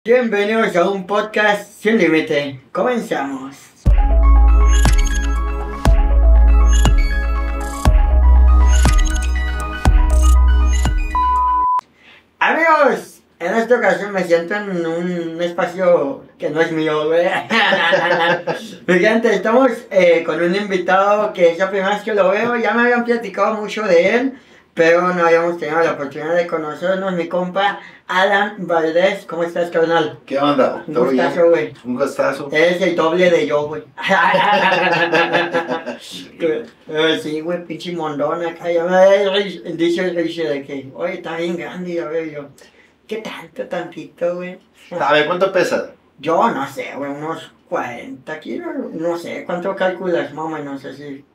Bienvenidos a un podcast sin límite. Comenzamos. Amigos, en esta ocasión me siento en un espacio que no es mío, güey. Fíjate, estamos con un invitado que es la primera vez que lo veo. Ya me habían platicado mucho de él, pero no habíamos tenido la oportunidad de conocernos. Mi compa Alan Valdés, ¿cómo estás, carnal? ¿Qué onda? Un ¿Todo bien? gustazo, güey. Un gustazo. Eres el doble de yo, güey. Sí, güey, pinche mondón acá. Ya me había dicho el Richie de que, oye, está bien grande. Y a ver, yo, ¿qué tanto, tantito, güey? A ver, ¿cuánto pesa? Yo no sé, güey, unos 40 kilos. No sé, ¿cuánto calculas, más o menos así?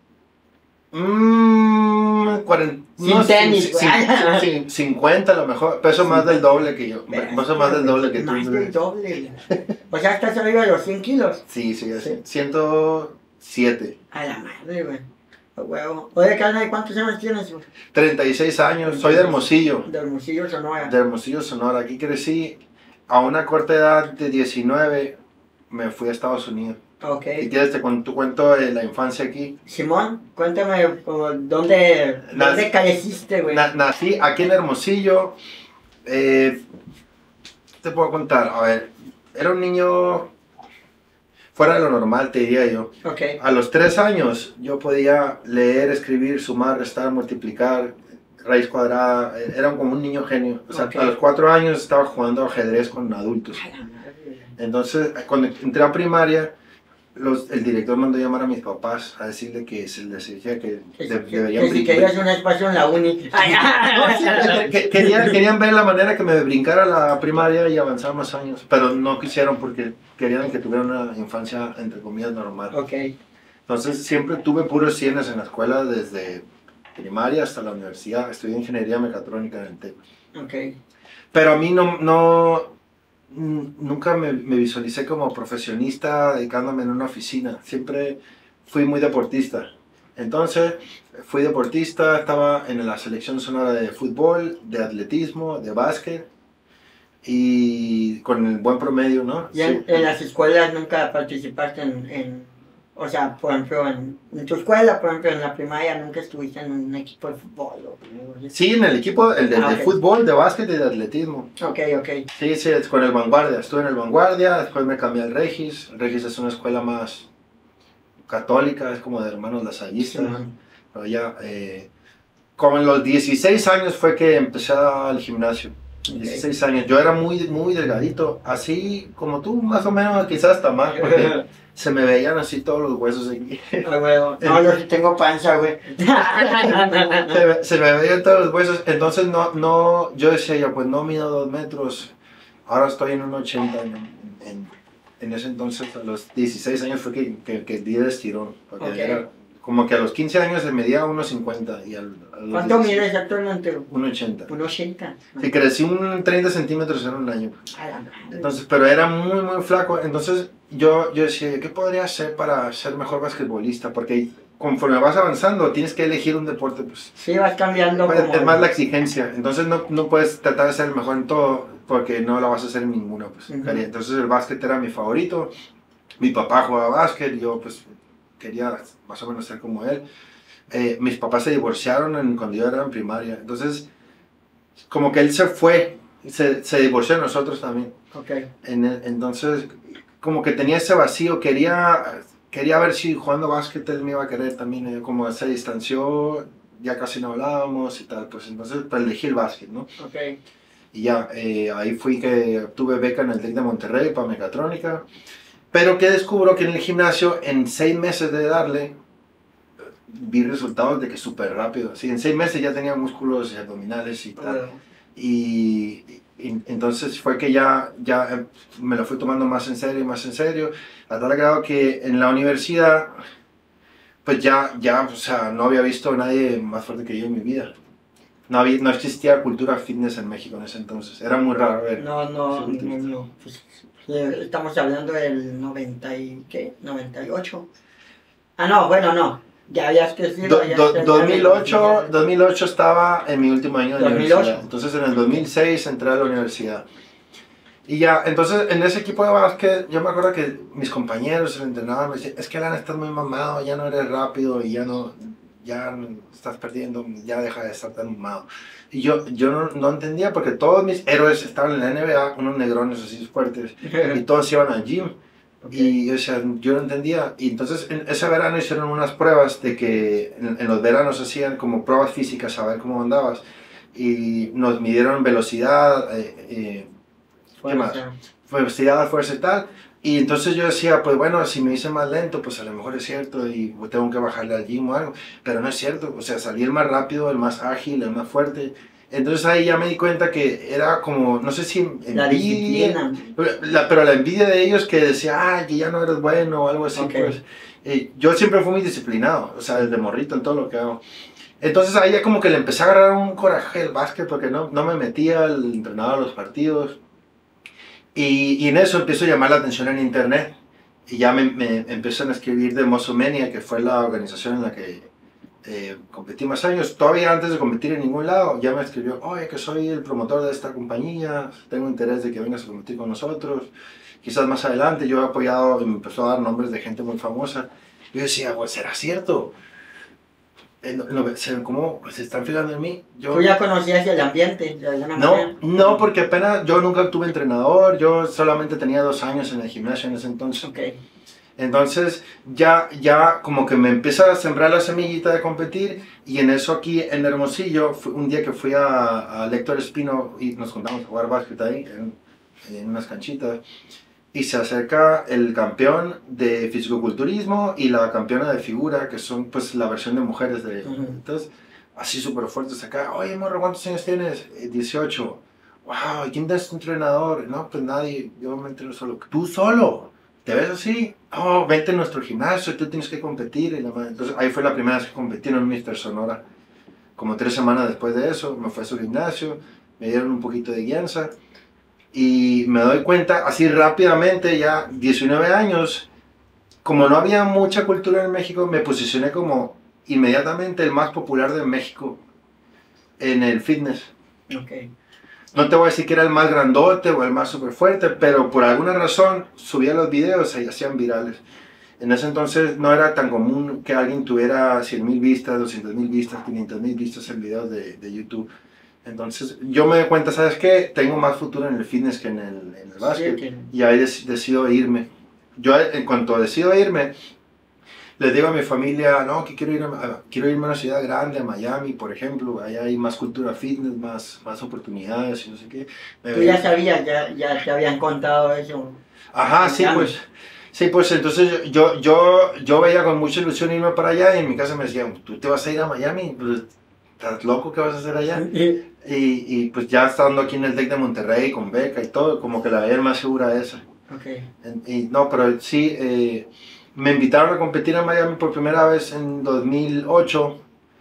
40. Sin tenis, sí, 50 a lo mejor. Peso más del doble que yo. Peso más del doble que tú. Más del doble. O sea, estás arriba de los 100 kilos. Sí, así. 107. A la madre, güey. A huevo. Oye, carnal, ¿cuántos años tienes, güey? 36 años. Soy de Hermosillo. De Hermosillo, Sonora. De Hermosillo, Sonora. Aquí crecí. A una corta edad de 19 me fui a Estados Unidos. Ok. ¿Y quieres te cuento de la infancia aquí? Simón, cuéntame, ¿dónde careciste, güey? Nací aquí en Hermosillo. ¿Qué te puedo contar? A ver, era un niño fuera de lo normal, te diría yo. Ok. A los 3 años yo podía leer, escribir, sumar, restar, multiplicar, raíz cuadrada. Era como un niño genio. O sea, Okay. a los 4 años estaba jugando ajedrez con adultos. A la madre. Entonces, cuando entré a primaria, el director mandó llamar a mis papás a decirle que se les decía que deberían Que si querías un espacio en la uni. Querían ver la manera que me brincara a la primaria y avanzar más años, pero no quisieron porque querían que tuviera una infancia, entre comillas, normal. Ok. Entonces siempre tuve puros 100 en la escuela, desde primaria hasta la universidad. Estudié ingeniería mecatrónica en el TEC. Ok. Pero a mí nunca me visualicé como profesionista dedicándome en una oficina. Siempre fui muy deportista. Entonces, fui deportista, estaba en la selección sonora de fútbol, de atletismo, de básquet y con el buen promedio, ¿no? ¿Y en las escuelas nunca participaste o sea, por ejemplo, en tu escuela, por ejemplo, en la primaria, nunca estuviste en un equipo de fútbol? Sí, en el equipo de Okay. fútbol, de básquet y de atletismo. Ok. Sí, con el Vanguardia. Estuve en el Vanguardia, después me cambié al Regis. El Regis es una escuela más católica, es como de hermanos lasallistas. Sí, Pero ya, como en los 16 años fue que empecé al gimnasio. 16 años. Yo era muy, muy delgadito, así como tú, más o menos, quizás hasta más, porque se me veían así todos los huesos aquí. No, yo sí tengo panza, güey. Se me veían todos los huesos, entonces yo decía ya, pues no mido 2 metros, ahora estoy en un 80. En ese entonces, a los 16 años fue que di el estirón, porque Ok. era como que a los 15 años se medía 1,50 y a los ¿Cuánto 16, mides actualmente? 1,80. 1,80. Sí, crecí un 30 centímetros en un año. A la madre. Entonces, pero era muy, muy flaco. Entonces, yo decía, ¿qué podría hacer para ser mejor basquetbolista? Porque conforme vas avanzando, tienes que elegir un deporte, pues. Sí, vas cambiando Pues, como... es más la exigencia. Entonces, no puedes tratar de ser el mejor en todo, porque no la vas a hacer en ninguna, pues. Ujú. Entonces, el básquet era mi favorito. Mi papá jugaba básquet, yo, pues, quería más o menos ser como él. Mis papás se divorciaron cuando yo era en primaria. Entonces, como que él se fue, se divorció de nosotros también. Ok. Entonces, como que tenía ese vacío, quería ver si jugando básquet él me iba a querer también. Como se distanció, ya casi no hablábamos y tal. Pues entonces pues, elegí el básquet, ¿no? Ok. Y ya, ahí fui que obtuve beca en el TEC de Monterrey para mecatrónica. Pero que descubro que en el gimnasio, en 6 meses de darle, vi resultados de que súper rápido. Sí, en 6 meses ya tenía músculos abdominales y tal. Y entonces fue que ya me lo fui tomando más en serio, a tal grado que en la universidad, pues ya, o sea, no había visto a nadie más fuerte que yo en mi vida. No existía cultura fitness en México en ese entonces, era muy raro ver. No. Pues, estamos hablando del 90 y... ¿qué? 98. Ah, no, bueno, no. Ya habías crecido. 2008 estaba en mi último año de 2008. universidad. Entonces en el 2006 entré a la universidad. Y ya, entonces en ese equipo de básquet, yo me acuerdo que mis compañeros, el entrenador me decían, es que Alan, estás muy mamado, ya no eres rápido y ya estás perdiendo, ya deja de estar tan mamado. Y yo no entendía porque todos mis héroes estaban en la NBA, unos negrones así fuertes, y todos iban al gym. Okay. Y o sea, yo no entendía. Y entonces en ese verano hicieron unas pruebas de que en los veranos hacían como pruebas físicas a ver cómo andabas. Y nos midieron velocidad, ¿qué más? Velocidad, fuerza y tal. Y entonces yo decía, pues bueno, si me hice más lento, pues a lo mejor es cierto y tengo que bajarle al gym o algo. Pero no es cierto. O sea, salí el más rápido, el más ágil, el más fuerte. Entonces ahí ya me di cuenta que era como, no sé si La disciplina. pero la envidia de ellos que decía, ah, que ya no eres bueno o algo así, Okay. pues. Yo siempre fui muy disciplinado, o sea, desde morrito en todo lo que hago. Entonces ahí ya como que le empecé a agarrar un coraje al básquet porque no me metía al entrenador a los partidos. Y en eso empiezo a llamar la atención en internet. Y ya me empiezan a escribir de Mosomania, que fue la organización en la que competí más años. Todavía antes de competir en ningún lado, ya me escribió, oye, que soy el promotor de esta compañía, tengo interés de que vengas a competir con nosotros. Quizás más adelante yo he apoyado y me empezó a dar nombres de gente muy famosa. Yo decía, pues, ¿será cierto? ¿Cómo se están fijando en mí? ¿Tú ya conocías el ambiente de alguna manera? No, porque apenas yo nunca tuve entrenador, yo solamente tenía 2 años en el gimnasio en ese entonces. Okay. Entonces ya como que me empieza a sembrar la semillita de competir y en eso aquí en Hermosillo, un día que fui a Héctor Espino y nos juntamos a jugar básquet ahí en unas canchitas y se acerca el campeón de fisicoculturismo y la campeona de figura, que son pues la versión de mujeres de... Entonces, así súper fuertes acá, oye morro, ¿cuántos años tienes? 18. Wow, ¿y quién es tu entrenador? No, pues nadie, yo me entreno solo. ¿Tú solo? ¿Te ves así? Oh, vente a nuestro gimnasio, tú tienes que competir. Entonces ahí fue la primera vez que competí en Mr. Sonora. Como 3 semanas después de eso, me fui a su gimnasio, me dieron un poquito de guianza. Y me doy cuenta, así rápidamente, ya 19 años, como no había mucha cultura en México, me posicioné como inmediatamente el más popular de México en el fitness. Okay. No te voy a decir que era el más grandote o el más super fuerte, pero por alguna razón subía los videos y hacían virales. En ese entonces no era tan común que alguien tuviera 100,000 vistas, 200,000 vistas, 500,000 vistas en videos de YouTube. Entonces yo me doy cuenta, ¿sabes qué? Tengo más futuro en el fitness que en el básquet. Sí, okay. Y ahí decido irme. Yo en cuanto decido irme, les digo a mi familia, no, que quiero irme a una ciudad grande, a Miami, por ejemplo. Allá hay más cultura fitness, más oportunidades y no sé qué. Tú ya sabías, ya te habían contado eso. Ajá, sí, pues. Sí, pues entonces yo veía con mucha ilusión irme para allá y en mi casa me decían, ¿tú te vas a ir a Miami? Pues, ¿estás loco? ¿Qué vas a hacer allá? Y pues ya estando aquí en el TEC de Monterrey con beca y todo, como que la veía más segura esa. Okay. Y no, pero sí, me invitaron a competir en Miami por primera vez en 2008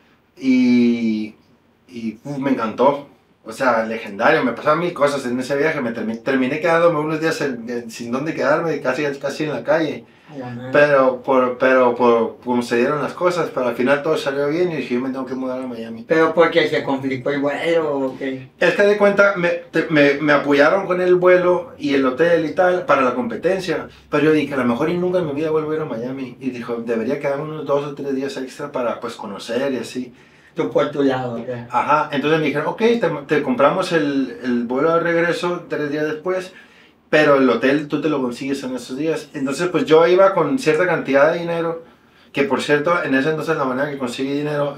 y me encantó. O sea, legendario, me pasaron mil cosas en ese viaje, terminé quedándome unos días sin dónde quedarme, casi en la calle. Pero por cómo se dieron las cosas, pero al final todo salió bien y dije, yo me tengo que mudar a Miami. ¿Pero porque se complicó el vuelo o qué? Es que de cuenta, me apoyaron con el vuelo y el hotel y tal para la competencia, pero yo dije, a lo mejor y nunca en mi vida vuelvo a ir a Miami. Y dijo, debería quedarme unos 2 o 3 días extra para pues conocer y así. Tú por tu lado, ¿qué? Ajá, entonces me dijeron, ok, te compramos el vuelo de regreso 3 días después, pero el hotel tú te lo consigues en esos días. Entonces pues yo iba con cierta cantidad de dinero, que por cierto, en ese entonces la manera que conseguí dinero,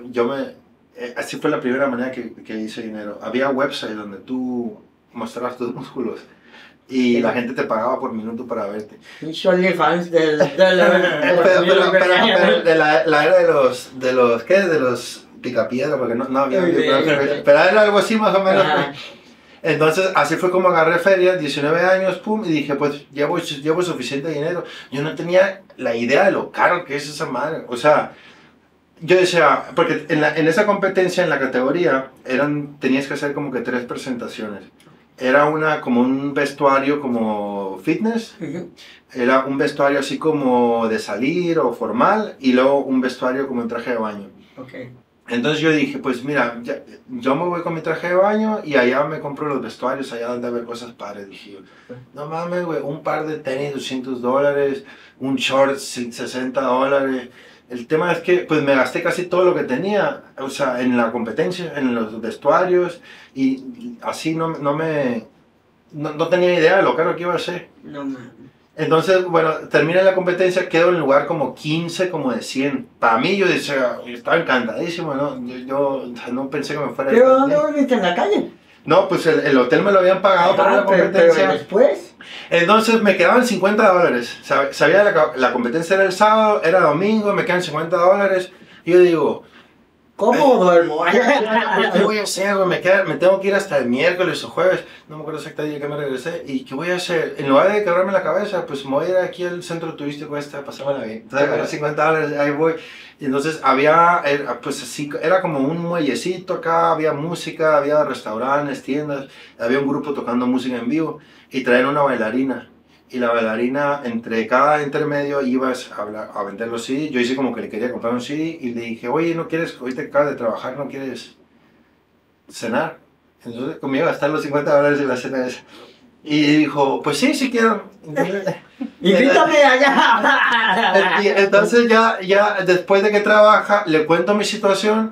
así fue la primera manera que hice dinero. Había websites donde tú mostrabas tus músculos y sí, la gente te pagaba por minuto para verte. OnlyFans pero de la era de los picapiedra, porque no había, pero era algo así más o menos. Entonces así fue como agarré feria, 19 años, pum, y dije, pues llevo suficiente dinero. Yo no tenía la idea de lo caro que es esa madre, o sea, yo decía, porque en esa competencia, en la categoría, tenías que hacer como que 3 presentaciones. Era como un vestuario como fitness, era un vestuario así como de salir o formal, y luego un vestuario como un traje de baño. Okay. Entonces yo dije, pues mira, yo me voy con mi traje de baño y allá me compro los vestuarios, allá donde haber cosas padres. Dije yo, no mames, güey, un par de tenis, $200, un short, $60. El tema es que pues me gasté casi todo lo que tenía, o sea, en la competencia, en los vestuarios, y así no tenía idea de lo caro que iba a ser. No mames. Entonces, bueno, termina la competencia, quedo en el lugar como 15, como de 100. Para mí, yo decía, yo estaba encantadísimo, ¿no? Yo no pensé que me fuera a ir ¿Pero tan dónde bien. volviste en la calle? No, pues el hotel me lo habían pagado para la Pero competencia. después. Entonces me quedaban $50. Sabía la competencia era el sábado, era domingo, me quedan $50. Y yo digo, ¿Cómo duermo? ¿qué voy a hacer, güey? Me tengo que ir hasta el miércoles o jueves. No me acuerdo exactamente que me regresé. ¿Y qué voy a hacer? En lugar de quebrarme la cabeza, pues me voy a ir aquí al centro turístico a pasármela bien. Entonces agarré $50, ahí voy. Y entonces pues así, era como un muellecito acá, había música, había restaurantes, tiendas, había un grupo tocando música en vivo y traían una bailarina. Y la bailarina, entre cada intermedio, ibas a vender los CD. Yo hice como que le quería comprar un CD y le dije, oye, ¿no quieres, ahorita que acabas de trabajar, no quieres cenar? Entonces, conmigo gastar los $50 en la cena esa. Y dijo, pues sí, sí quiero. Entonces, Invítame allá. y entonces ya después de que trabaja, le cuento mi situación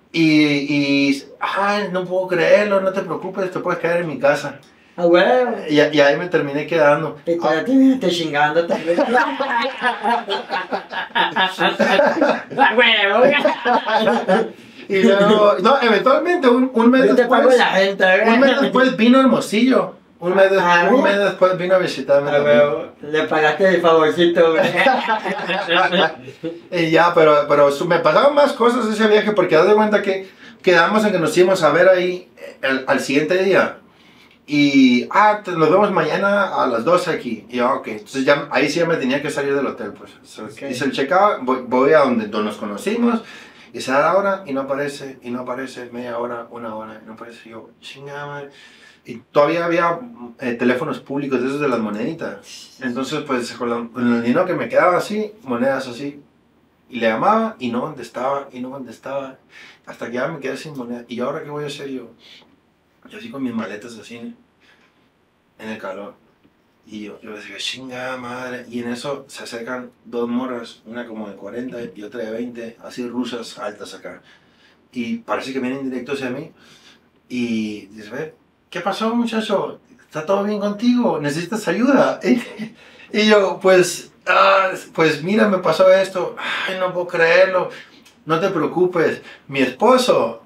ay, no puedo creerlo, no te preocupes, te puedes quedar en mi casa. Ah, huevo. Y ahí me terminé quedando. Y cuando te chingando también. Ah, huevo. Y luego, no, eventualmente un mes Yo te pago después, la gente, un mes después vino Hermosillo. Un mes después vino a visitarme Ah, también. huevo. Le pagaste el favorcito, güey. Y ya, pero me pasaron más cosas ese viaje porque haz de cuenta que quedamos en que nos íbamos a ver ahí al siguiente día. Y, nos vemos mañana a las 12 aquí. Y yo, ok. Entonces ya, ahí sí ya me tenía que salir del hotel, pues. Okay. Hice el check-out, voy a donde nos conocimos. Y se da la hora y no aparece, media hora, una hora, y no aparece. Y yo, chingada madre. Y todavía había teléfonos públicos de esos de las moneditas. Entonces, pues, con el dinero que me quedaba así, monedas así. Y le llamaba y no contestaba, hasta que ya me quedé sin moneda. ¿Y ahora qué voy a hacer yo? Yo así con mis maletas así, en el calor. Y yo decía, chingada madre. Y en eso se acercan dos morras, una como de 40 y otra de 20, así rusas altas acá. Y parece que vienen directo hacia mí. Y dice, ¿qué pasó, muchacho? ¿Está todo bien contigo? ¿Necesitas ayuda? Y yo, pues mira, me pasó esto. Ay, no puedo creerlo. No te preocupes. Mi esposo,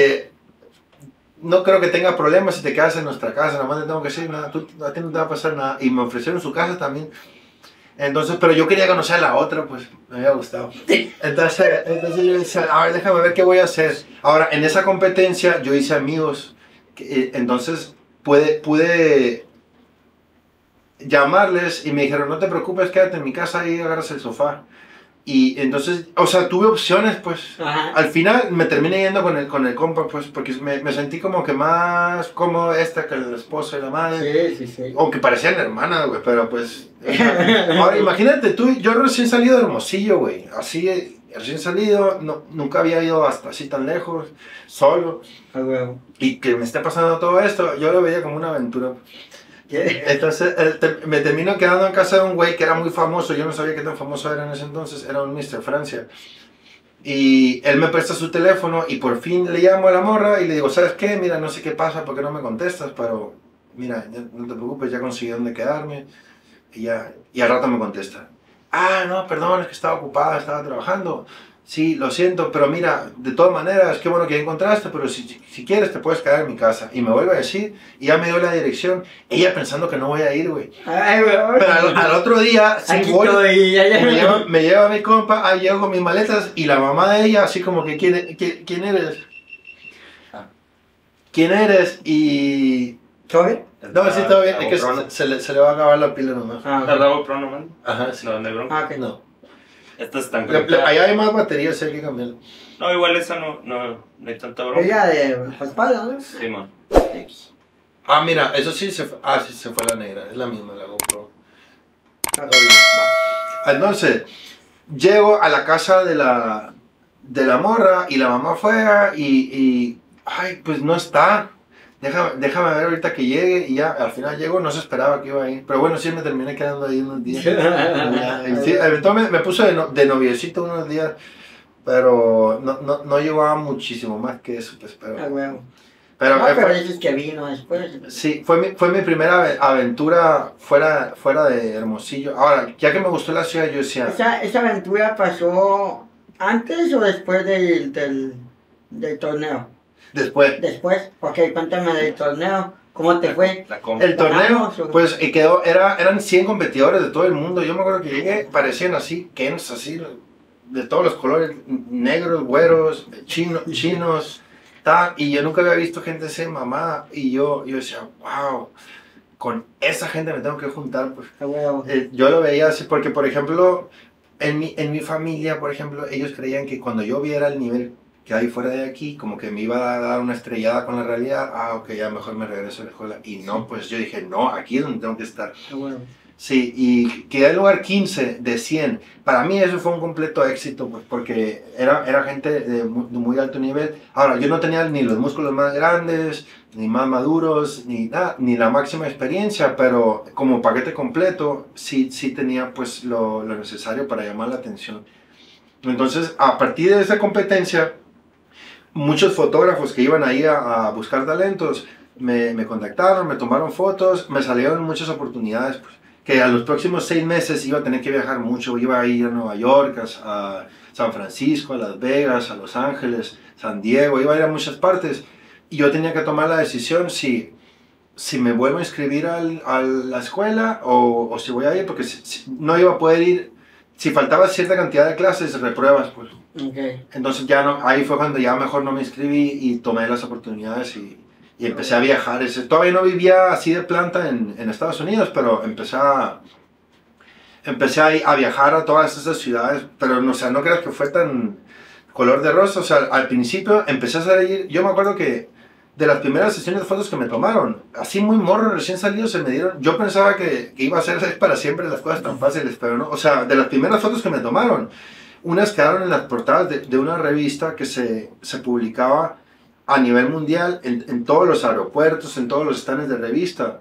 no creo que tenga problemas si te quedas en nuestra casa. Nada más te tengo que decir nada. A ti no te va a pasar nada. Y me ofrecieron su casa también. Entonces, pero yo quería conocer a la otra, pues me había gustado. Entonces yo decía, a ver, déjame ver qué voy a hacer. Ahora, en esa competencia yo hice amigos. Entonces pude llamarles y me dijeron, no te preocupes, quédate en mi casa y agarras el sofá. Y entonces, o sea, tuve opciones, pues. Ajá. Al final me terminé yendo con el compa, pues, porque me sentí como que más cómodo que el esposo y la madre. Sí. Aunque parecían hermanas, güey, pero pues... Ahora, imagínate yo recién salido de Hermosillo, güey. Así, recién salido, nunca había ido hasta así tan lejos, solo. Ah, huevo. Y que me esté pasando todo esto, yo lo veía como una aventura. Entonces me termino quedando en casa de un güey que era muy famoso. Yo no sabía qué tan famoso era en ese entonces. Era un Mr. Francia. Y él me presta su teléfono y por fin le llamo a la morra y le digo, ¿sabes qué? Mira, no sé qué pasa, ¿por qué no me contestas? Pero mira, no te preocupes, ya conseguí dónde quedarme. Y al rato me contesta. No, perdón, es que estaba ocupada, estaba trabajando. Sí, lo siento, pero mira, de todas maneras, qué bueno que ya encontraste, pero si quieres te puedes quedar en mi casa. Y me vuelve a decir, y ya me dio la dirección, ella pensando que no voy a ir, güey. Ay, huevo. Pero al otro día, sí Aquí voy, estoy. me lleva mi compa, ahí llego con mis maletas, y la mamá de ella, así como que, ¿quién eres? ¿Quién eres? Y... ¿Todo bien? No, sí, todo bien, es que se le va a acabar la pila nomás. ¿La GoPro nomás? Ajá, sí. No, negro. Ok. No. Estas están Allá hay más baterías, hay que cambiarlo. No, igual esa no hay tanta broma. Ella de espalda, ¿no? Sí, man. Mira, eso sí se fue. Sí, se fue la negra, es la misma, la GoPro. Entonces, llego a la casa de la de la morra y la mamá fuera ay, pues no está. Déjame ver ahorita que llegue y ya al final llegó, no se esperaba que iba a ir. Pero bueno, sí me terminé quedando ahí unos días. Y sí, eventualmente me puso de noviecito unos días, pero no llevaba muchísimo más que eso, pues, pero... Ah, huevo. Pero, No, pero dices que vino después. sí, fue mi primera aventura fuera de Hermosillo. Ahora, ya que me gustó la ciudad, yo decía... ¿Esa aventura pasó antes o después del torneo? Después. Después, ok, cuéntame del torneo, ¿cómo te fue? El torneo, ¿Ganamos o- pues, eran 100 competidores de todo el mundo. Yo me acuerdo que llegué, parecían así, Kens, así, de todos los colores, negros, güeros, chinos, tal. Y yo nunca había visto gente así mamada. Y yo decía, wow, con esa gente me tengo que juntar, pues. Ah, huevo. Yo lo veía así, porque, por ejemplo, en mi familia, por ejemplo, ellos creían que cuando yo viera el nivel que hay fuera de aquí, como que me iba a dar una estrellada con la realidad, ok, ya mejor me regreso a la escuela. Y no, pues yo dije, no, aquí es donde tengo que estar. Ah, huevo. Sí, y quedé en lugar 15 de 100. Para mí eso fue un completo éxito, pues, porque era gente de muy alto nivel. Ahora, yo no tenía ni los músculos más grandes, ni más maduros, ni nada, ni la máxima experiencia, pero como paquete completo, sí tenía pues lo necesario para llamar la atención. Entonces, a partir de esa competencia, muchos fotógrafos que iban ahí a buscar talentos me contactaron, me tomaron fotos, me salieron muchas oportunidades, pues, que a los próximos 6 meses iba a tener que viajar mucho, iba a ir a Nueva York, a San Francisco, a Las Vegas, a Los Ángeles, San Diego, iba a ir a muchas partes y yo tenía que tomar la decisión si me vuelvo a inscribir a la escuela o si voy a ir, porque no iba a poder ir, si faltaba cierta cantidad de clases, repruebas, pues. Okay. Entonces ya no, ahí fue cuando ya mejor no me inscribí y tomé las oportunidades y empecé a viajar. Todavía no vivía así de planta en Estados Unidos, pero empecé a viajar a todas esas ciudades, pero no, o sea, no creas que fue tan color de rosa. O sea, al principio empecé a salir, yo me acuerdo que de las primeras sesiones de fotos que me tomaron, así muy morro, recién salidos, se me dieron, yo pensaba que iba a ser para siempre las cosas tan fáciles, pero no, o sea, de las primeras fotos que me tomaron, unas quedaron en las portadas de una revista que se publicaba a nivel mundial en todos los aeropuertos, en todos los stands de revista.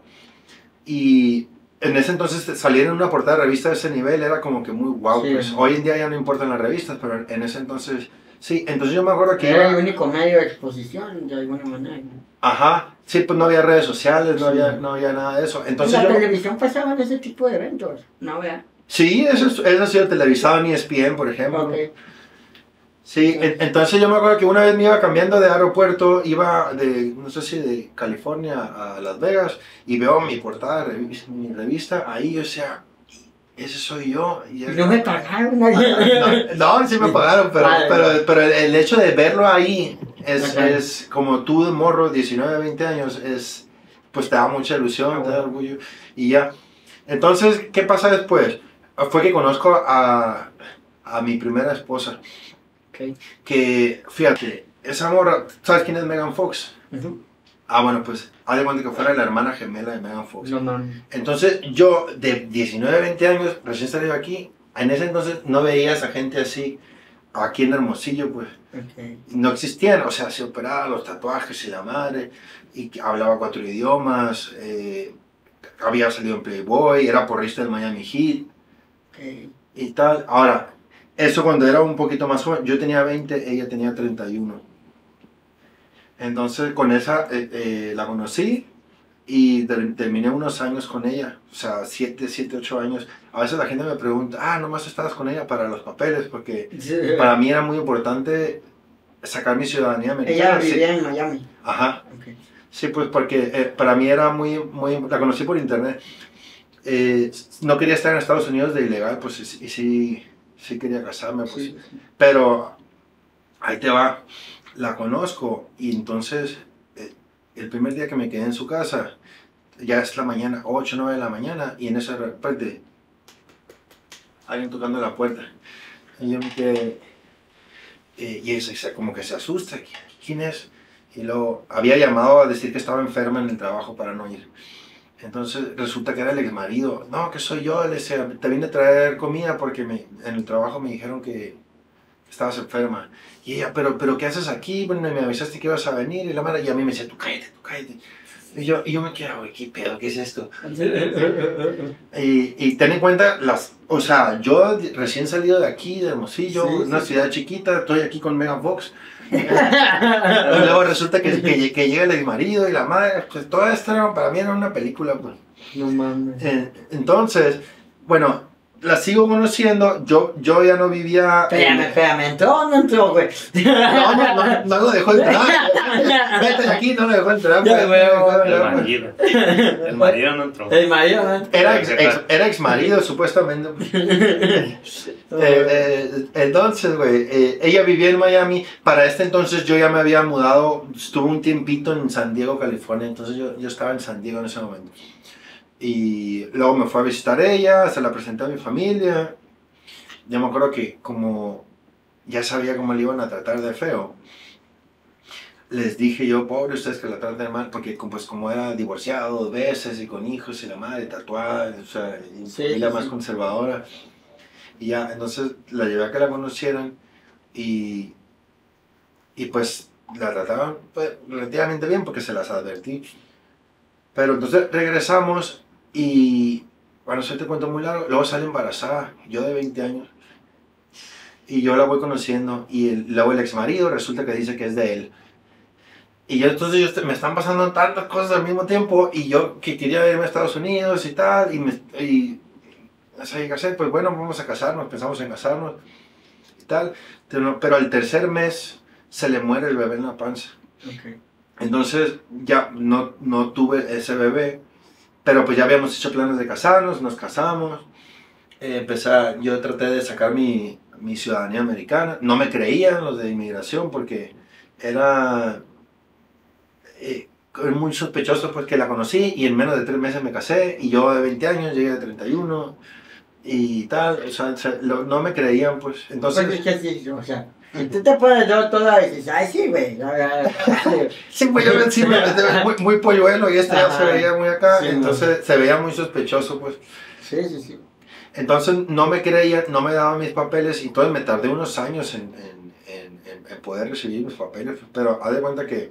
Y en ese entonces salir en una portada de revista de ese nivel era como que muy wow. Sí, pues hoy en día ya no importan las revistas, pero en ese entonces sí. Entonces yo me acuerdo que era el único medio de exposición de alguna manera. Ajá, sí, pues no había redes sociales, no había nada de eso. Entonces en la televisión pasaban ese tipo de eventos, ¿no? ¿Verdad? Sí, eso ha sido televisado en ESPN, por ejemplo. Okay. Sí, entonces yo me acuerdo que una vez me iba cambiando de aeropuerto, iba no sé si de California a Las Vegas, y veo mi portada, mi revista, ahí yo decía, ese soy yo. Y no me pagaron. No, sí me pagaron, pero el hecho de verlo ahí es como tú de morro, 19, 20 años, pues te da mucha ilusión, te da orgullo, y ya. Entonces, ¿qué pasa después? Fue que conozco a mi primera esposa. Okay. Que, fíjate, esa morra, ¿sabes quién es Megan Fox? Bueno, pues, haz de cuenta que fuera la hermana gemela de Megan Fox. No. Entonces, yo, de 19, 20 años, recién salido aquí, en ese entonces no veía a esa gente así, aquí en Hermosillo, pues. Okay. No existían, o sea, se operaban los tatuajes y la madre, y hablaba 4 idiomas, había salido en Playboy, era porrista del Miami Heat, y tal. Ahora, eso cuando era un poquito más joven, yo tenía 20, ella tenía 31. Entonces con esa la conocí y terminé unos años con ella, o sea, 7, 8 años. A veces la gente me pregunta, nomás estabas con ella para los papeles, porque para mí era muy importante sacar mi ciudadanía americana. Ella vivía en Miami. Ajá. Okay. Sí, pues porque para mí era muy, la conocí por internet. No quería estar en Estados Unidos de ilegal, pues y sí quería casarme, pues. Sí. Pero ahí te va, la conozco y entonces el primer día que me quedé en su casa, ya es la mañana, 8, 9 de la mañana, y en ese repente alguien tocando la puerta. Y yo me quedé, y ella como que se asusta, ¿quién es? Y luego había llamado a decir que estaba enferma en el trabajo para no ir. Entonces resulta que era el exmarido. No, que soy yo. Le decía, te vine a traer comida porque en el trabajo me dijeron que estabas enferma. Y ella, pero ¿qué haces aquí? Bueno, me avisaste que ibas a venir. Y la madre, y a mí me decía, tú cállate. Y yo me quedaba, güey, ¿qué pedo? ¿Qué es esto? Y ten en cuenta, o sea, yo recién salido de aquí, de Hermosillo, una ciudad chiquita, estoy aquí con Megan Fox. Y luego resulta que llega el exmarido y la madre, pues todo esto para mí era una película, pues. No mames. Entonces, bueno, la sigo conociendo, yo ya no vivía... Espérame, ¿entró o no entró, güey? No lo dejó entrar. Vete de aquí, no lo dejó entrar. Ya, güey. El marido no entró. El marido, ¿no? Era ex marido, supuestamente. Entonces, güey, ella vivía en Miami. Para este entonces yo ya me había mudado, estuve un tiempito en San Diego, California. Entonces yo estaba en San Diego en ese momento. Y luego me fue a visitar ella, se la presenté a mi familia. Yo me acuerdo que como ya sabía cómo le iban a tratar de feo, les dije yo, pobre ustedes que la traten mal, porque pues como era divorciado 2 veces y con hijos y la madre tatuada, o sea, y familia más conservadora. Y ya, entonces la llevé a que la conocieran y pues la trataban pues, relativamente bien porque se las advertí. Pero entonces regresamos y, bueno, eso te cuento muy largo, luego sale embarazada, yo de 20 años, y yo la voy conociendo, y luego el ex marido resulta que dice que es de él. Y yo entonces me están pasando tantas cosas al mismo tiempo, y yo que quería irme a Estados Unidos y tal, y así que hacer, pues bueno, vamos a casarnos, pensamos en casarnos y tal, pero al tercer mes se le muere el bebé en la panza. Okay. Entonces ya no tuve ese bebé, pero pues ya habíamos hecho planes de casarnos, nos casamos, yo traté de sacar mi ciudadanía americana, no me creían los de inmigración porque era muy sospechoso pues que la conocí y en menos de 3 meses me casé y yo de 20 años llegué de 31 y tal, o sea, no me creían pues, entonces... Pues es que sí, o sea... Y tú te pones yo toda y dices, ay, sí, güey. Sí, pues yo sí me muy polluelo y ya se veía muy acá, sí, entonces se veía muy sospechoso, pues. Sí. Entonces no me creían, no me daban mis papeles y entonces me tardé unos años en poder recibir mis papeles, pero haz de cuenta que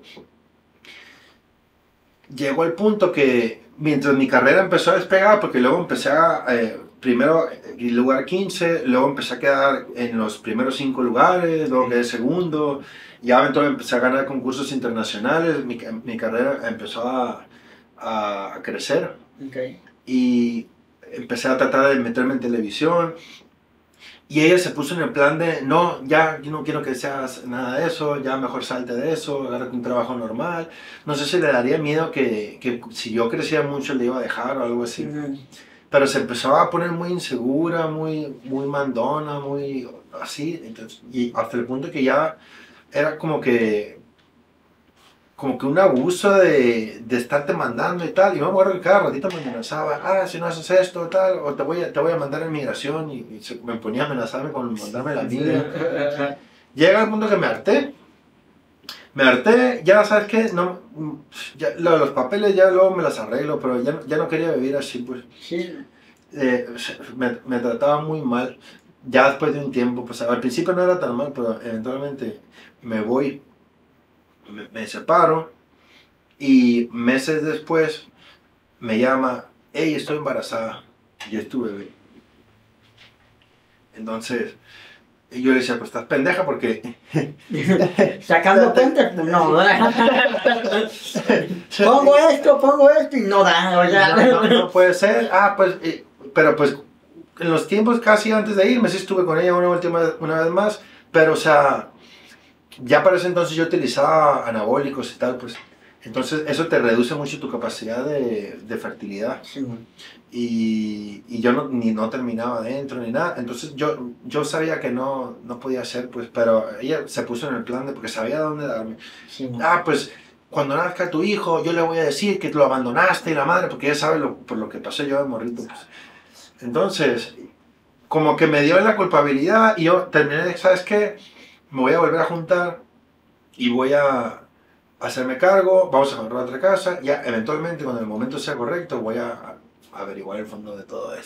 llegó el punto que mientras mi carrera empezó a despegar, porque luego empecé a... primero lugar 15, luego empecé a quedar en los primeros 5 lugares, luego quedé segundo, ya eventualmente empecé a ganar concursos internacionales, mi carrera empezó a crecer y empecé a tratar de meterme en televisión y ella se puso en el plan de, no, ya yo no quiero que seas nada de eso, ya mejor salte de eso, agárrate un trabajo normal, no sé si le daría miedo que si yo crecía mucho le iba a dejar o algo así. Pero se empezó a poner muy insegura, muy mandona, muy así. Entonces, y hasta el punto que ya era como que un abuso de estarte mandando y tal. Y me acuerdo que cada ratito me amenazaba, si no haces esto, tal, o te voy a mandar a inmigración. Y me ponía a amenazarme con mandarme la amiga. Llega el punto que me harté. Ya sabes qué, no, ya, los papeles ya luego me los arreglo, pero ya no quería vivir así, pues. Sí. Me trataba muy mal. Ya después de un tiempo, pues al principio no era tan mal, pero eventualmente me voy, me separo y meses después me llama, hey, estoy embarazada, y es tu bebé. Entonces... Y yo le decía, pues estás pendeja porque... Sacando cuentas, pues no. Pongo esto y no da, o sea. No puede ser. Pues, pero pues en los tiempos casi antes de irme, sí estuve con ella una vez más, pero o sea, ya para ese entonces yo utilizaba anabólicos y tal, pues. Entonces eso te reduce mucho tu capacidad de fertilidad. Sí. Y yo no terminaba adentro ni nada, entonces yo sabía que no podía ser, pues, pero ella se puso en el plan porque sabía dónde darme. Sí. Pues cuando nazca tu hijo yo le voy a decir que lo abandonaste y la madre, porque ella sabe por lo que pasé yo de morrito, pues. Entonces, como que me dio la culpabilidad y yo terminé de, ¿sabes qué? Me voy a volver a juntar y voy a hacerme cargo, vamos a comprar otra casa, ya eventualmente cuando el momento sea correcto voy a averiguar el fondo de todo esto.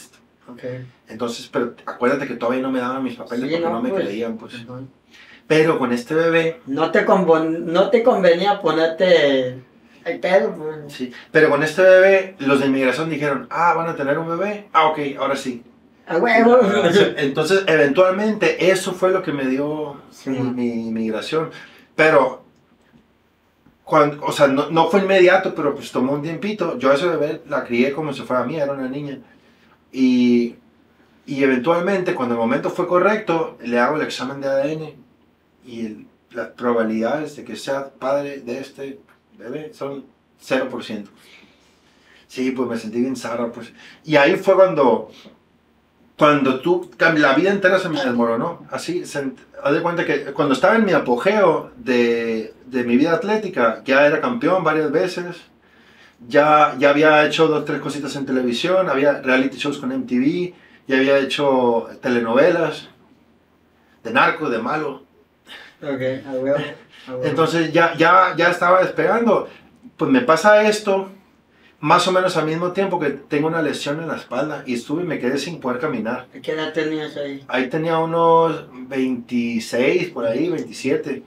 Okay. Entonces, pero acuérdate que todavía no me daban mis papeles Sí, porque no, no me pues. creían, pues. Ujú. Pero con este bebé, No te convenía ponerte el pedo, pues. sí, pero con este bebé, los de inmigración dijeron, ah, van a tener un bebé, ah, ok, ahora sí. A huevo. Entonces, eventualmente, eso fue lo que me dio Sí, mi inmigración. Pero, cuando, o sea, no fue inmediato, pero pues tomó un tiempito. Yo a esa bebé la crié como si fuera mía, era una niña. Y eventualmente, cuando el momento fue correcto, le hago el examen de ADN y las probabilidades de que sea padre de este bebé son 0%. Sí, pues me sentí bien zarra, pues. Y ahí fue cuando la vida entera se me desmoronó. Así, haz de cuenta que cuando estaba en mi apogeo de mi vida atlética, ya era campeón varias veces, ya había hecho 2, 3 cositas en televisión, había reality shows con MTV, ya había hecho telenovelas, de narco, de malo. Ok, a huevo. A huevo. Entonces ya estaba despegando. Pues me pasa esto, más o menos al mismo tiempo que tengo una lesión en la espalda y me quedé sin poder caminar. ¿Qué edad tenías ahí? Ahí tenía unos 26, por ahí, 27.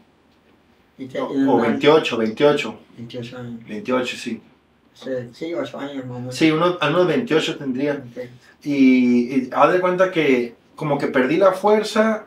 O 28. 28 años. 28, sí. Sí, 8 años, mamá. Sí, a unos 28 tendría. Okay. Y haz de cuenta que como que perdí la fuerza.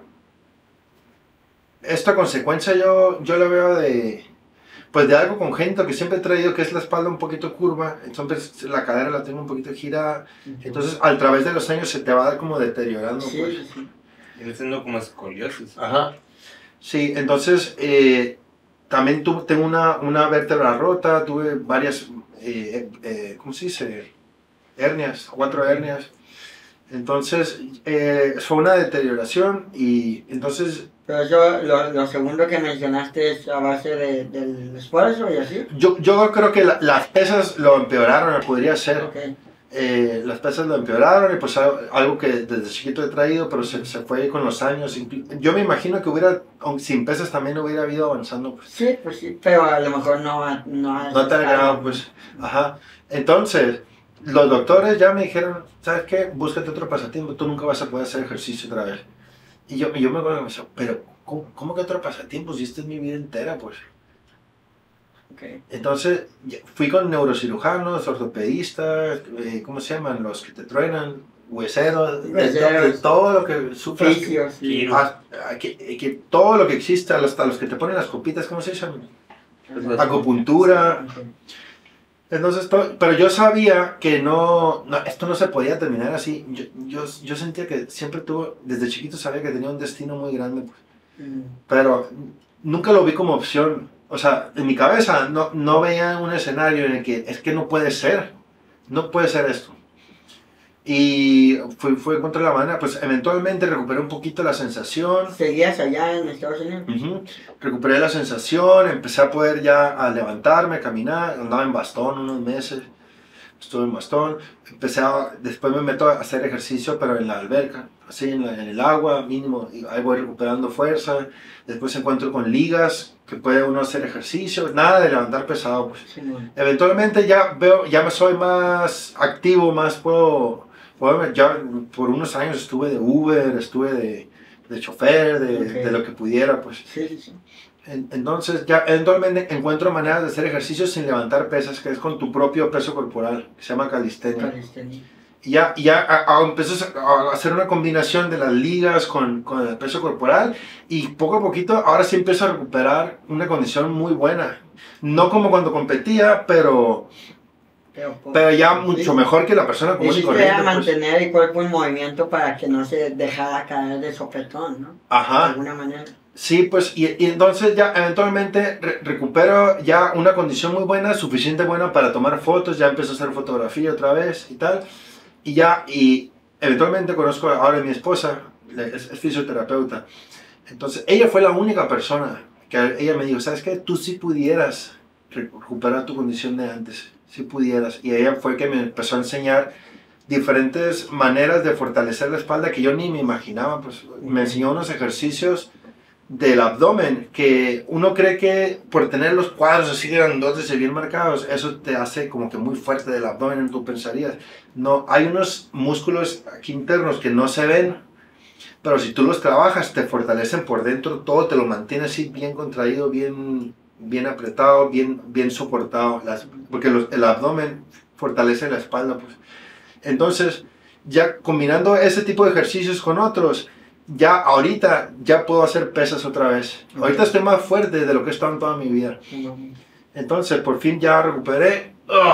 Esta consecuencia yo la veo de algo congénito que siempre he traído, que es la espalda un poquito curva, entonces la cadera la tengo un poquito girada, entonces a través de los años se te va como deteriorando. Sí, pues. sí. Viene siendo como escoliosis. Ajá. Sí, entonces también tengo una vértebra rota, tuve varias, ¿cómo se dice? Hernias, 4 hernias. Entonces fue una deterioración y entonces... Pero eso, lo segundo que mencionaste es a base del esfuerzo y así. Yo creo que las pesas lo empeoraron, podría ser. Okay. Las pesas lo empeoraron y pues algo que desde chiquito he traído, pero se fue con los años. Yo me imagino que sin pesas también hubiera habido avanzando. Pues. Sí, pues sí, pero a lo mejor no te ha agradado, pues. Ajá. Entonces, los doctores ya me dijeron, ¿sabes qué? Búscate otro pasatiempo, tú nunca vas a poder hacer ejercicio otra vez. Y yo me acuerdo que me decía, pero ¿cómo que otro pasatiempo? Si esta es mi vida entera, pues. Okay. Entonces fui con neurocirujanos, ortopedistas, ¿cómo se llaman? Los que te truenan, hueseros, todo lo que sufres. Sí. Que todo lo que existe, hasta los que te ponen las copitas, ¿cómo se llaman? Acupuntura. Okay. Entonces, pero yo sabía que esto no se podía terminar así. Yo sentía que siempre desde chiquito sabía que tenía un destino muy grande, pues. Pero nunca lo vi como opción. O sea, en mi cabeza no veía un escenario en el que es que no puede ser esto. Y fue contra la manera, pues eventualmente recuperé un poquito la sensación. ¿Seguías allá en Estados Unidos? Recuperé la sensación, empecé a poder ya a levantarme, caminar, andaba en bastón unos meses, estuve en bastón, después me meto a hacer ejercicio, pero en la alberca, así en el agua, mínimo, y ahí voy recuperando fuerza, después encuentro con ligas, que puede uno hacer ejercicio, nada de levantar pesado, pues. Sí, no. Eventualmente ya me soy más activo, ya por unos años estuve de Uber, estuve de chofer, de lo que pudiera, pues. Sí. Entonces ya eventualmente encuentro maneras de hacer ejercicios sin levantar pesas, que es con tu propio peso corporal, que se llama calistenia. Y ya empiezas a hacer una combinación de las ligas con el peso corporal y poco a poquito ahora sí empiezo a recuperar una condición muy buena. No como cuando competía, pero ya mucho mejor que la persona común y corriente. Pues. Mantener el cuerpo en movimiento para que no se dejara caer de sopetón, ¿no? Ajá. De alguna manera. Sí, pues, y entonces ya eventualmente recupero ya una condición muy buena, suficiente buena para tomar fotos, ya empiezo a hacer fotografía otra vez y tal. Y eventualmente conozco ahora a mi esposa, es fisioterapeuta. Entonces, ella fue la única persona que ella me dijo, ¿sabes qué? Tú sí pudieras recuperar tu condición de antes, sí pudieras. Y ella fue que me empezó a enseñar diferentes maneras de fortalecer la espalda que yo ni me imaginaba. Pues me enseñó unos ejercicios del abdomen, que uno cree que por tener los cuadros así grandotes y bien marcados, eso te hace como que muy fuerte del abdomen, tú pensarías. No, hay unos músculos aquí internos que no se ven, pero si tú los trabajas, te fortalecen por dentro, todo te lo mantiene así bien contraído, bien apretado, bien soportado, porque el abdomen fortalece la espalda, pues. Entonces, ya combinando ese tipo de ejercicios con otros, ya ahorita ya puedo hacer pesas otra vez. Ahorita estoy más fuerte de lo que he estado en toda mi vida. Entonces, por fin ya recuperé.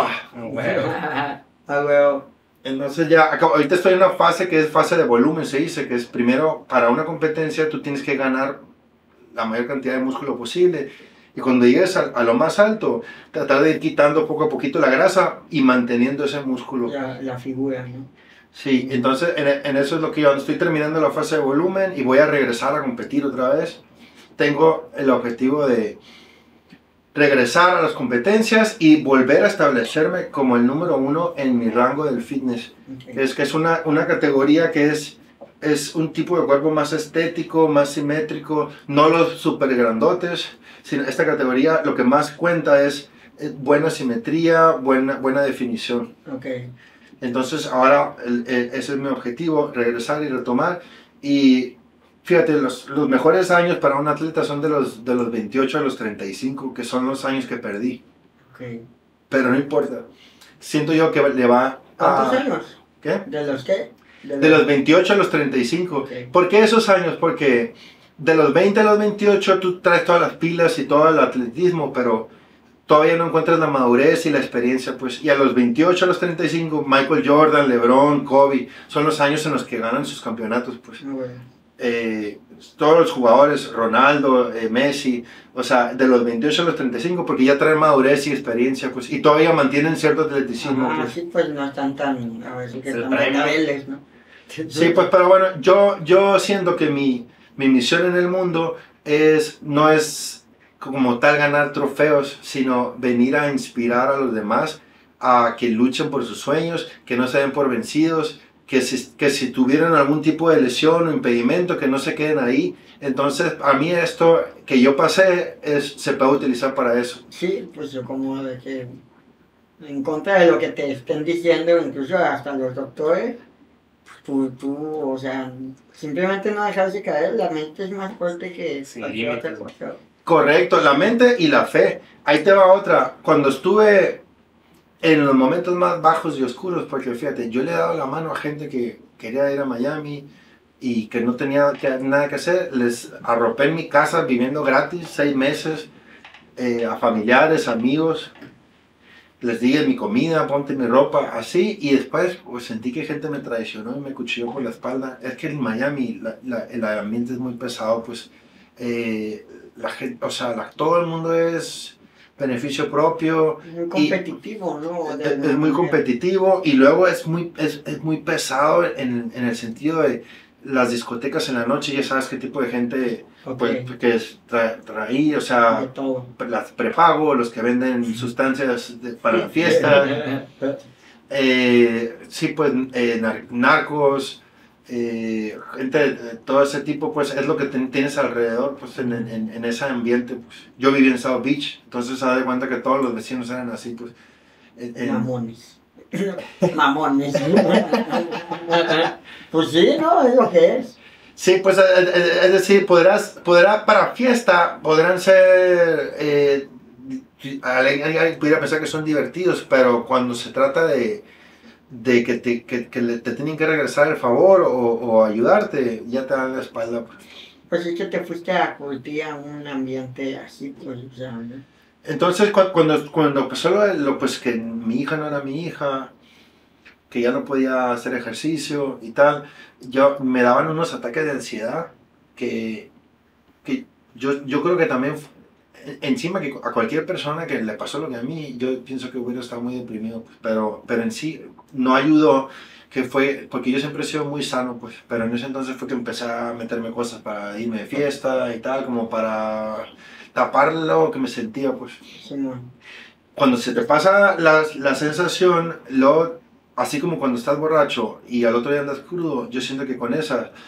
Entonces ya, ahorita estoy en una fase que es fase de volumen, se dice, que es primero, para una competencia tú tienes que ganar la mayor cantidad de músculo posible. Y cuando llegues a lo más alto, tratar de ir quitando poco a poquito la grasa y manteniendo ese músculo. La figura, ¿no? Sí, entonces en eso es lo que yo estoy terminando la fase de volumen y voy a regresar a competir otra vez. Tengo el objetivo de regresar a las competencias y volver a establecerme como el número 1 en mi rango del fitness. Okay. Es que es una categoría que es un tipo de cuerpo más estético, más simétrico, no los super grandotes, sino esta categoría lo que más cuenta es buena simetría, buena definición. Okay. Entonces ahora ese es mi objetivo, regresar y retomar. Y fíjate, los mejores años para un atleta son de los 28 a los 35, que son los años que perdí. Okay. Pero no importa. Siento yo que le va a... ¿Cuántos años? ¿Qué? ¿De los qué? De los 28 a los 35. Okay. ¿Por qué esos años? Porque de los 20 a los 28 tú traes todas las pilas y todo el atletismo, pero todavía no encuentras la madurez y la experiencia, pues. Y a los 28 a los 35, Michael Jordan, LeBron, Kobe, son los años en los que ganan sus campeonatos, pues. Todos los jugadores, Ronaldo, Messi, o sea, de los 28 a los 35, porque ya traen madurez y experiencia, pues, y todavía mantienen cierto atleticismo. Pues. Sí, pues no están tan, a ver si que están rebeldes, ¿no? Sí, pues, pero bueno, yo siento que mi misión en el mundo no es como tal ganar trofeos, sino venir a inspirar a los demás a que luchen por sus sueños, que no se den por vencidos, que si tuvieran algún tipo de lesión o impedimento, que no se queden ahí. Entonces, a mí esto que yo pasé se puede utilizar para eso. Sí, pues yo como de que en contra de lo que te estén diciendo, incluso hasta los doctores, tú, o sea, simplemente no dejarse caer, la mente es más fuerte que cualquier otra cosa. Correcto, la mente y la fe. Ahí te va otra. Cuando estuve en los momentos más bajos y oscuros, porque fíjate, yo le he dado la mano a gente que quería ir a Miami y que no tenía nada que hacer, les arropé en mi casa viviendo gratis 6 meses, a familiares, amigos, les di mi comida, ponte mi ropa, así, y después pues, sentí que gente me traicionó y me cuchilló por la espalda. Es que en Miami el ambiente es muy pesado, pues la gente, o sea, todo el mundo es beneficio propio. Muy competitivo, ¿no? Es muy competitivo y luego es muy pesado en el sentido de las discotecas en la noche, ya sabes qué tipo de gente pues, que es traí, o sea, las prepago, los que venden sustancias para la fiesta, sí, pues narcos, gente, todo ese tipo, pues es lo que tienes alrededor, pues en ese ambiente. Pues. Yo viví en South Beach, entonces se da de cuenta que todos los vecinos eran así, pues. Mamones. Mamones. Pues sí, ¿no? Es lo que es. Sí, pues es decir, para fiesta, podrán ser, alguien pudiera pensar que son divertidos, pero cuando se trata de que te tienen que regresar el favor o ayudarte, ya te dan la espalda. Pues es que te fuiste a curtir a un ambiente así, pues, o sea, ¿no? Entonces, cuando empezó pues que mi hija no era mi hija, que ya no podía hacer ejercicio y tal, me daban unos ataques de ansiedad que yo creo que también, encima que a cualquier persona que le pasó lo que a mí, yo pienso que hubiera estado muy deprimido, pues, pero en sí no ayudó, que fue, porque yo siempre he sido muy sano, pues, pero en ese entonces fue que empecé a meterme cosas para irme de fiesta y tal, como para tapar lo que me sentía, pues. Sí, no. Cuando se te pasa la sensación, así como cuando estás borracho y al otro día andas crudo, yo siento que con esa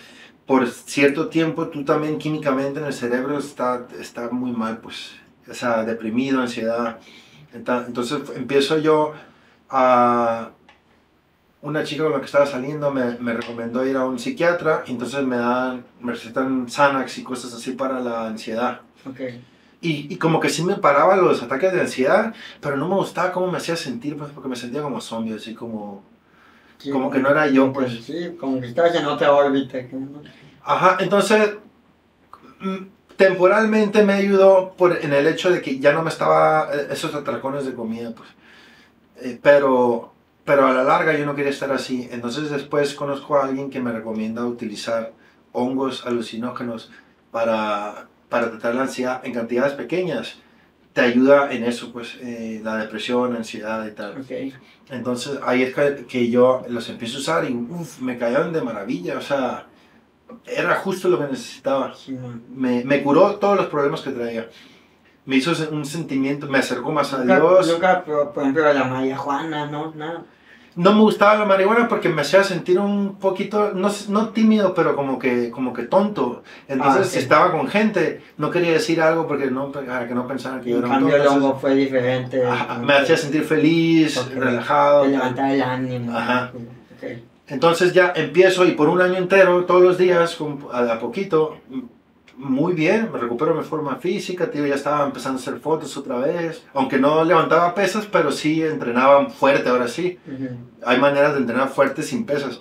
por cierto tiempo tú también químicamente en el cerebro está muy mal, pues, o sea, deprimido, ansiedad. Entonces empiezo yo a... Una chica con la que estaba saliendo me recomendó ir a un psiquiatra, y entonces me recetan Xanax y cosas así para la ansiedad. Okay. Y como que sí me paraba los ataques de ansiedad, pero no me gustaba cómo me hacía sentir, pues, porque me sentía como zombie, así como... Sí, como que no era yo, pues. Sí, como que estabas en otra órbita. ¿No? Ajá, entonces temporalmente me ayudó en el hecho de que ya no me estaba esos atracones de comida, pues. Pero a la larga yo no quería estar así. Entonces después conozco a alguien que me recomienda utilizar hongos alucinógenos para tratar la ansiedad en cantidades pequeñas. Te ayuda en eso, pues, la depresión, ansiedad y tal. Okay. Entonces ahí es que yo los empiezo a usar y me cayeron de maravilla, o sea, era justo lo que necesitaba. Sí, Me curó todos los problemas que traía. Me hizo un sentimiento, me acercó más a Dios. Nunca, por ejemplo, la marihuana, ¿no? Nada. No me gustaba la marihuana porque me hacía sentir un poquito, no tímido, pero como que tonto. Entonces, si estaba con gente, no quería decir algo para que no pensaran que yo era un tonto. En cambio, el hongo fue diferente. Me hacía sentir feliz, relajado. Te levantaba el ánimo. Ajá. Okay. Entonces ya empiezo, y por un año entero, todos los días, a poquito, muy bien, me recupero mi forma física, tío, ya estaba empezando a hacer fotos otra vez, aunque no levantaba pesas, pero sí entrenaba fuerte, ahora sí. Hay maneras de entrenar fuerte sin pesas.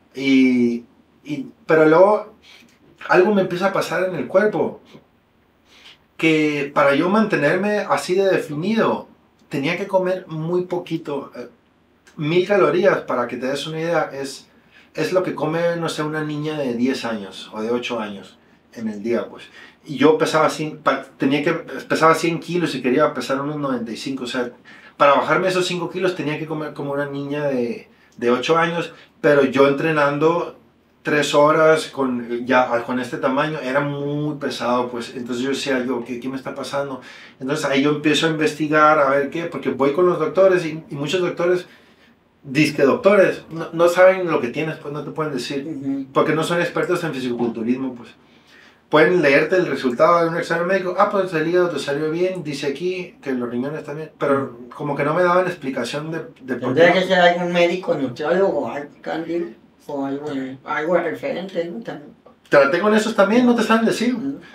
Pero luego algo me empieza a pasar en el cuerpo, que para yo mantenerme así de definido, tenía que comer muy poquito. 1000 calorías, para que te des una idea, es lo que come, no sé, una niña de 10 años o de 8 años en el día, pues. Y yo pesaba 100 kilos y quería pesar unos 95, o sea, para bajarme esos 5 kilos tenía que comer como una niña de 8 años, pero yo entrenando 3 horas con este tamaño era muy pesado, pues. Entonces yo decía, ¿qué me está pasando? Entonces ahí yo empiezo a investigar, a ver qué, porque voy con los doctores y muchos doctores, disque doctores, no saben lo que tienes, pues no te pueden decir, porque no son expertos en fisiculturismo, pues. Pueden leerte el resultado de un examen médico, pues el hígado te salió bien, dice aquí que los riñones también, pero como que no me daban explicación de por qué. Tendría que ser algún médico, nutriólogo, o algo referente, ¿no? También. Traté con esos también, no te saben decir.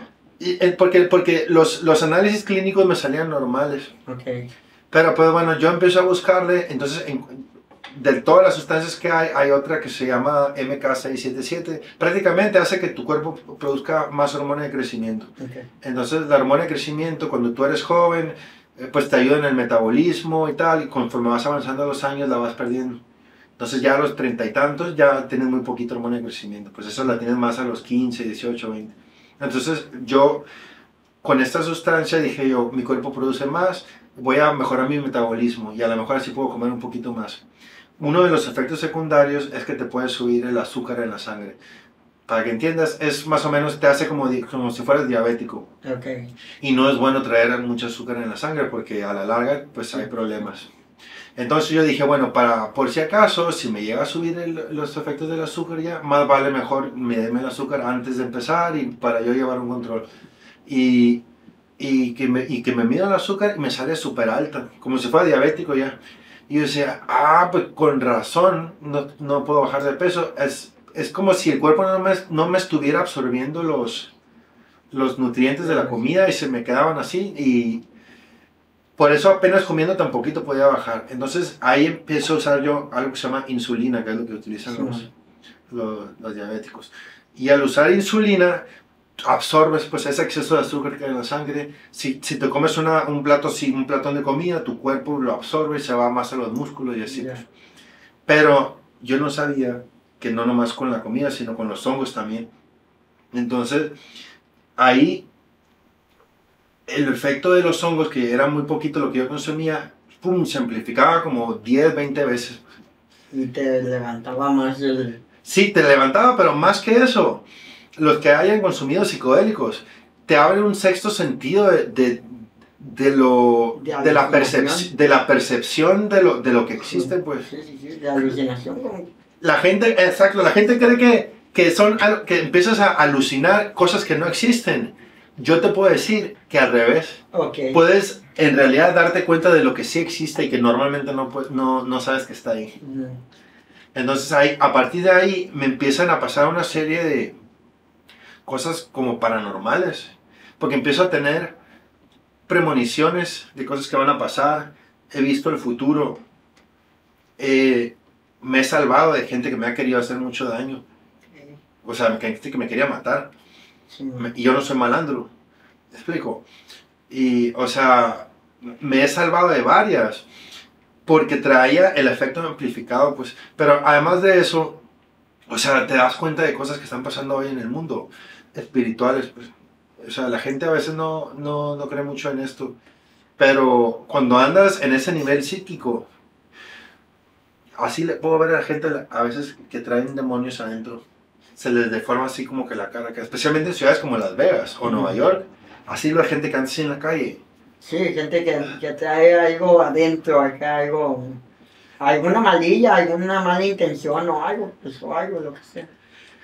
Porque los análisis clínicos me salían normales. Okay. Pero pues bueno, yo empiezo a buscarle, entonces de todas las sustancias que hay otra que se llama MK677. Prácticamente hace que tu cuerpo produzca más hormona de crecimiento. Okay. Entonces la hormona de crecimiento, cuando tú eres joven, pues te ayuda en el metabolismo y tal, y conforme vas avanzando los años la vas perdiendo. Entonces ya a los 30 y tantos ya tienes muy poquito hormona de crecimiento, pues eso la tienes más a los 15, 18, 20. Entonces yo con esta sustancia dije mi cuerpo produce más, voy a mejorar mi metabolismo y a lo mejor así puedo comer un poquito más. Uno de los efectos secundarios es que te puede subir el azúcar en la sangre. Para que entiendas, es más o menos, te hace como si fueras diabético. Okay. Y no es bueno traer mucho azúcar en la sangre porque a la larga pues hay problemas. Entonces yo dije, bueno, por si acaso, si me llega a subir los efectos del azúcar ya, más vale mejor medirme el azúcar antes de empezar y para yo llevar un control. Y que me mida el azúcar y me sale súper alta, como si fuera diabético ya. Y yo decía, pues con razón, no puedo bajar de peso. Es como si el cuerpo no me estuviera absorbiendo los nutrientes de la comida y se me quedaban así. Y por eso apenas comiendo tan poquito podía bajar. Entonces ahí empiezo a usar yo algo que se llama insulina, que es lo que utilizan los diabéticos. Y al usar insulina, absorbes pues ese exceso de azúcar que hay en la sangre. Si te comes un platón de comida, tu cuerpo lo absorbe y se va más a los músculos y así. Pues. Pero yo no sabía que no nomás con la comida, sino con los hongos también. Entonces, ahí el efecto de los hongos, que era muy poquito lo que yo consumía, ¡pum!, se amplificaba como 10, 20 veces. Y te levantaba más el... Sí, te levantaba, pero más que eso, los que hayan consumido psicodélicos, te abren un sexto sentido de la percepción de lo que existe, pues. Sí, de alucinación. La gente cree que son que empiezas a alucinar cosas que no existen. Yo te puedo decir que al revés. Ok. Puedes en realidad darte cuenta de lo que sí existe y que normalmente no sabes que está ahí. Entonces ahí, a partir de ahí me empiezan a pasar una serie de cosas como paranormales. Porque empiezo a tener premoniciones de cosas que van a pasar. He visto el futuro. Me he salvado de gente que me ha querido hacer mucho daño. O sea, gente que me quería matar. Sí. Y yo no soy malandro. ¿Me explico? Y, o sea, me he salvado de varias. Porque traía el efecto amplificado, pues. Pero además de eso, o sea, te das cuenta de cosas que están pasando hoy en el mundo. Espirituales, pues. O sea, la gente a veces no cree mucho en esto. Pero cuando andas en ese nivel psíquico, así le puedo ver a la gente a veces que traen demonios adentro. Se les deforma así como que la cara, especialmente en ciudades como Las Vegas o Nueva York. Así la gente que anda así en la calle. Sí, gente que trae algo adentro, acá algo, alguna malilla, alguna mala intención o algo, pues o algo, lo que sea.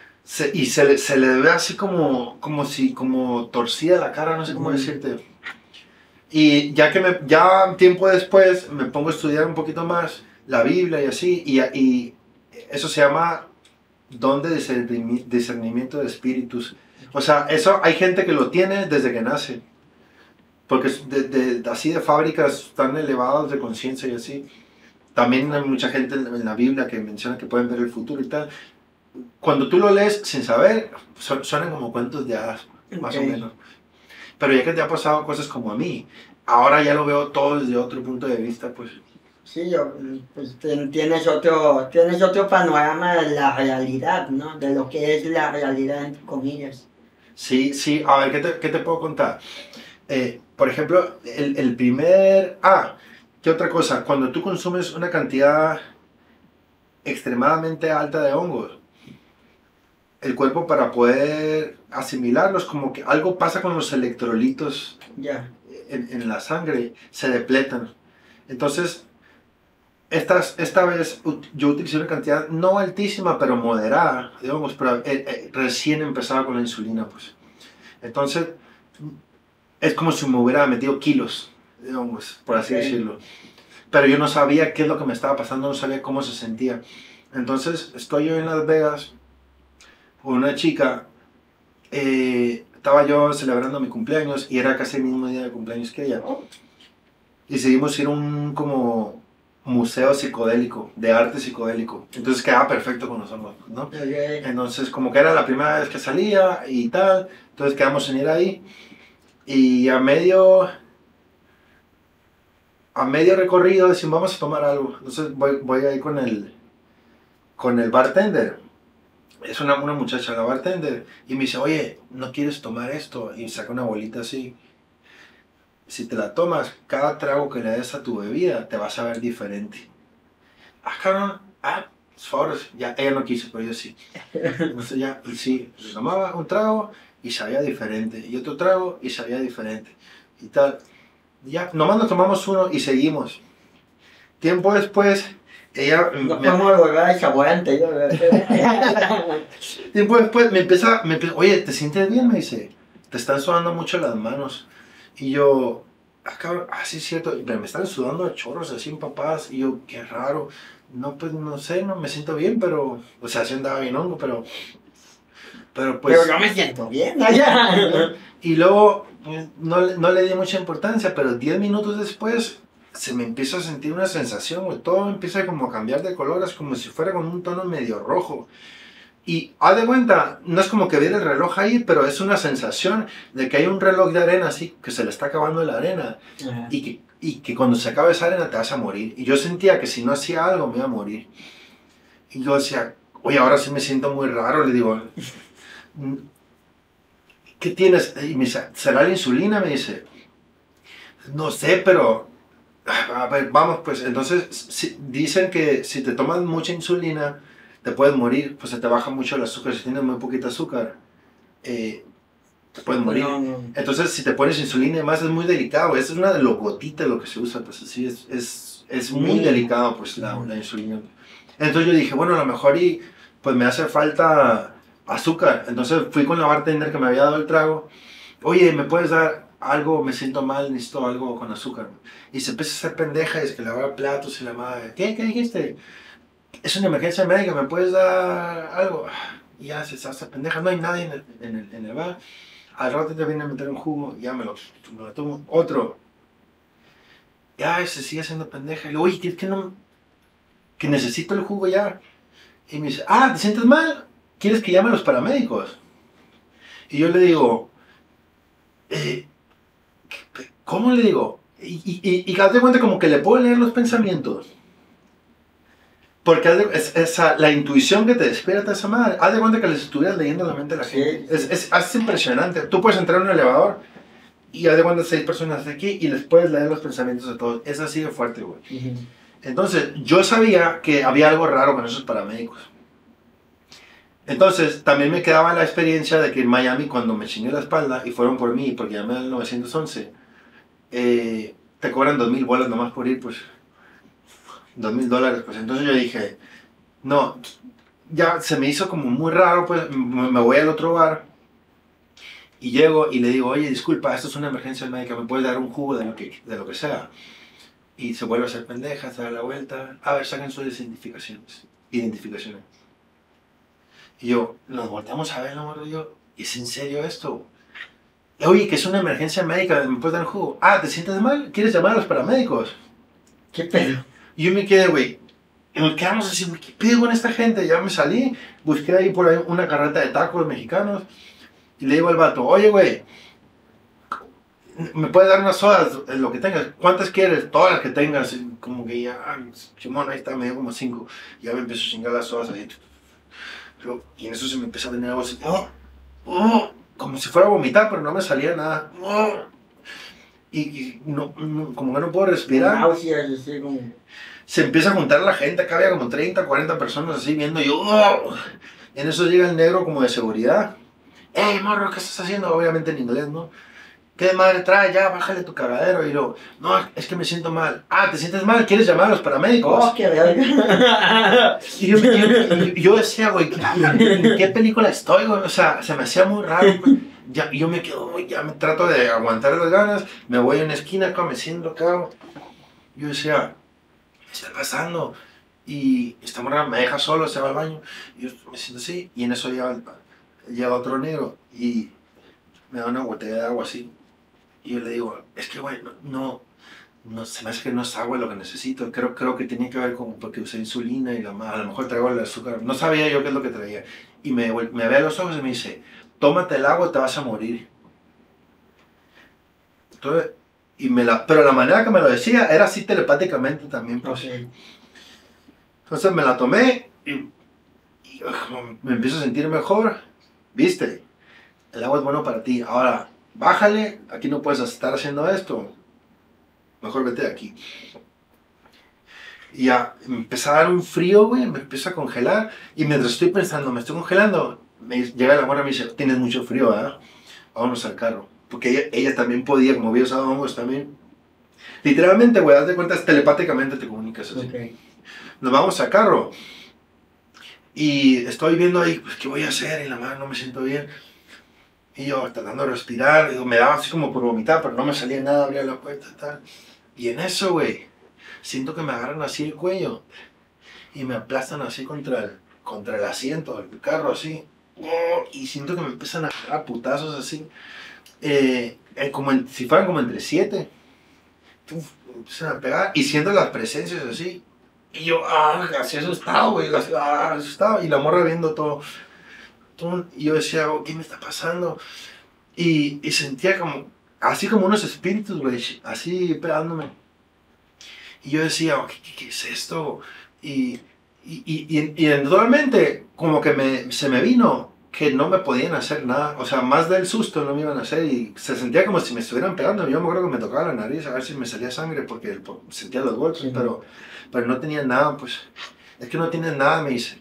Se le ve así como torcida la cara, no sé cómo decirte. Y ya tiempo después me pongo a estudiar un poquito más la Biblia y así, y eso se llama don de discernimiento de espíritus. O sea, eso hay gente que lo tiene desde que nace. Porque así de fábricas tan elevadas de conciencia y así. También hay mucha gente en la Biblia que menciona que pueden ver el futuro y tal. Cuando tú lo lees sin saber, suenan como cuentos de hadas, más o menos. Pero ya que te ha pasado cosas como a mí, ahora ya lo veo todo desde otro punto de vista, pues. Sí, pues tienes otro panorama de la realidad, ¿no? De lo que es la realidad, entre comillas. Sí, sí. A ver, ¿qué te puedo contar? Por ejemplo, el primer... ¿qué otra cosa? Cuando tú consumes una cantidad extremadamente alta de hongos, el cuerpo para poder asimilarlos, como que algo pasa con los electrolitos en la sangre, se depletan. Entonces, esta vez yo utilicé una cantidad no altísima, pero moderada de hongos, pero recién empezaba con la insulina, pues. Entonces, es como si me hubiera metido kilos de hongos, por así decirlo. Pero yo no sabía qué es lo que me estaba pasando, no sabía cómo se sentía. Entonces, estoy yo en Las Vegas con una chica, estaba yo celebrando mi cumpleaños y era casi el mismo día de cumpleaños que ella. Y decidimos ir a un como museo psicodélico, de arte psicodélico. Entonces quedaba perfecto con los hongos, ¿no? Entonces como que era la primera vez que salía y tal, entonces quedamos en ir ahí. Y a medio recorrido decimos, vamos a tomar algo. Entonces voy ahí con el bartender. Es una muchacha, la bartender. Y me dice, oye, ¿no quieres tomar esto? Y saca una bolita así. Si te la tomas, cada trago que le des a tu bebida, te vas a ver diferente. Cabrón. Favores. Ya, ella no quiso, pero yo sí. Entonces ya, sí, se tomaba un trago y sabía diferente. Y otro trago y sabía diferente. Y tal. Ya, nomás nos tomamos uno y seguimos. Tiempo después, ella... No podemos volver a saborear anterior. Tiempo después me empieza, oye, ¿te sientes bien? Me dice, te están sudando mucho las manos. Y yo, cabrón, sí es cierto, pero me están sudando a chorros así empapadas. Y yo, qué raro. No, pues no sé, no me siento bien, pero... O sea, sí andaba bien hongo, pero pues... Pero yo me siento bien. Y luego, no le di mucha importancia, pero 10 minutos después se me empieza a sentir una sensación, güey. Todo empieza como a cambiar de colores, como si fuera con un tono medio rojo. Y haz de cuenta, no es como que viera el reloj ahí, pero es una sensación de que hay un reloj de arena así, que se le está acabando la arena. Y que cuando se acabe esa arena te vas a morir. Y yo sentía que si no hacía algo me iba a morir. Y yo decía, oye, ahora sí me siento muy raro. Le digo, ¿qué tienes? Y me dice, ¿será la insulina? Me dice, no sé, pero... A ver, vamos, pues, entonces, dicen que si te tomas mucha insulina, te puedes morir, pues se te baja mucho el azúcar. Si tienes muy poquito azúcar, te puedes morir. No. Entonces, si te pones insulina, además es muy delicado. Esa es una de los gotitas lo que se usa, pues así es muy delicado, pues la insulina. Entonces yo dije, bueno, a lo mejor pues me hace falta azúcar. Entonces fui con la bartender que me había dado el trago. Oye, ¿me puedes dar algo? Me siento mal, necesito algo con azúcar. Y se empieza a hacer pendeja, es que lavar platos y la madre. ¿Qué dijiste? Es una emergencia médica, ¿me puedes dar algo? Y ya se hace pendeja, no hay nadie en el bar. Al rato te viene a meter un jugo, ya me lo tomo. Otro. Ya se sigue haciendo pendeja. Y le digo, oye, que no, que necesito el jugo ya. Y me dice, ¿te sientes mal? ¿Quieres que llame a los paramédicos? Y yo le digo, ¿cómo le digo? Y haz de cuenta como que le puedo leer los pensamientos. Porque la intuición que te despierta esa madre, haz de cuenta que les estuvieras leyendo la mente a la gente. Es impresionante. Tú puedes entrar en un elevador y haz de cuenta 6 personas de aquí y les puedes leer los pensamientos a todos. Es así de fuerte, güey. Entonces, yo sabía que había algo raro con esos paramédicos. Entonces, también me quedaba la experiencia de que en Miami, cuando me chingué la espalda y fueron por mí, porque llamé al 911, te cobran 2,000 bolas nomás por ir, pues. $2,000, pues. Entonces yo dije, no, ya se me hizo como muy raro, pues me voy al otro bar y llego y le digo, oye, disculpa, esto es una emergencia médica, ¿me puedes dar un jugo de lo que sea? Y se vuelve a hacer pendeja, se da la vuelta, a ver, saquen sus identificaciones. Y yo, nos volteamos a ver, ¿no? Y yo, ¿es en serio esto? Oye, que es una emergencia médica, ¿me puedes dar un jugo? ¿Te sientes mal? ¿Quieres llamar a los paramédicos? ¿Qué pedo? Y yo me quedé, güey, y nos quedamos así, güey, ¿qué pedo con esta gente? Ya me salí, busqué ahí por ahí una carreta de tacos mexicanos y le digo al vato, oye, güey, ¿me puedes dar unas sodas, lo que tengas? ¿Cuántas quieres? Todas las que tengas. Y como que ya, Simón, ahí está, me dio como 5. Ya me empiezo a chingar las sodas ahí. Y en eso se me empieza a venir algo así, como si fuera a vomitar, pero no me salía nada. Y como que no puedo respirar. Náuseas, así como... Se empieza a juntar la gente, acá había como 30, 40 personas así viendo, y yo, y en eso llega el negro como de seguridad. Hey, morro, ¿qué estás haciendo? Obviamente en inglés, ¿no? ¿Qué madre trae? Ya, bájale tu cagadero. Y yo, no, es que me siento mal. ¿Te sientes mal? ¿Quieres llamar a los paramédicos? ¡Oh, qué verga! Y yo decía, güey, ¿en qué película estoy, güey? O sea, se me hacía muy raro, güey. Y yo me quedo, güey, ya me trato de aguantar las ganas. Me voy a una esquina acá, me siento acá. Yo decía, ¿qué está pasando? Y esta morra me deja solo, se va al baño. Y yo me siento así. Y en eso llega otro negro y me da una botella de agua así. Y yo le digo, es que, güey, no, se me hace que no es agua lo que necesito. Creo que tenía que ver con porque usé insulina y a lo mejor traigo el azúcar. No sabía yo qué es lo que traía. Y me ve a los ojos y me dice, tómate el agua, te vas a morir. Entonces, pero la manera que me lo decía era así telepáticamente también. Pues. Okay. Entonces me la tomé y me empiezo a sentir mejor. ¿Viste? El agua es bueno para ti. Ahora, bájale, aquí no puedes estar haciendo esto. Mejor vete de aquí. Y ya, me empieza a dar un frío, güey, me empieza a congelar. Y mientras estoy pensando, me estoy congelando, llega la morra y me dice, tienes mucho frío, ¿verdad? Vámonos al carro. Porque ella también podía, como había usado hongos también. Literalmente, güey, haz de cuenta, telepáticamente te comunicas así. Okay. Nos vamos al carro. Y estoy viendo ahí, pues, ¿qué voy a hacer? Y la madre no me siento bien. Y yo tratando de respirar, me daba así como por vomitar, pero no me salía nada, abría la puerta y tal. Y en eso, güey, siento que me agarran así el cuello y me aplastan así contra el asiento del carro, así. Y siento que me empiezan a agarrar putazos así, si fueran como entre 7. Me empiezan a pegar y siento las presencias así. Y yo, así asustado, güey, asustado. Y la morra viendo todo. Y yo decía, ¿qué me está pasando? Y sentía como, así como unos espíritus, güey, así pegándome. Y yo decía, ¿qué es esto? Y naturalmente, como que se me vino que no me podían hacer nada. O sea, más del susto no me iban a hacer. Y se sentía como si me estuvieran pegando. Yo me acuerdo que me tocaba la nariz a ver si me salía sangre porque sentía los golpes, sí. pero no tenía nada, pues. Es que no tienen nada, me dice.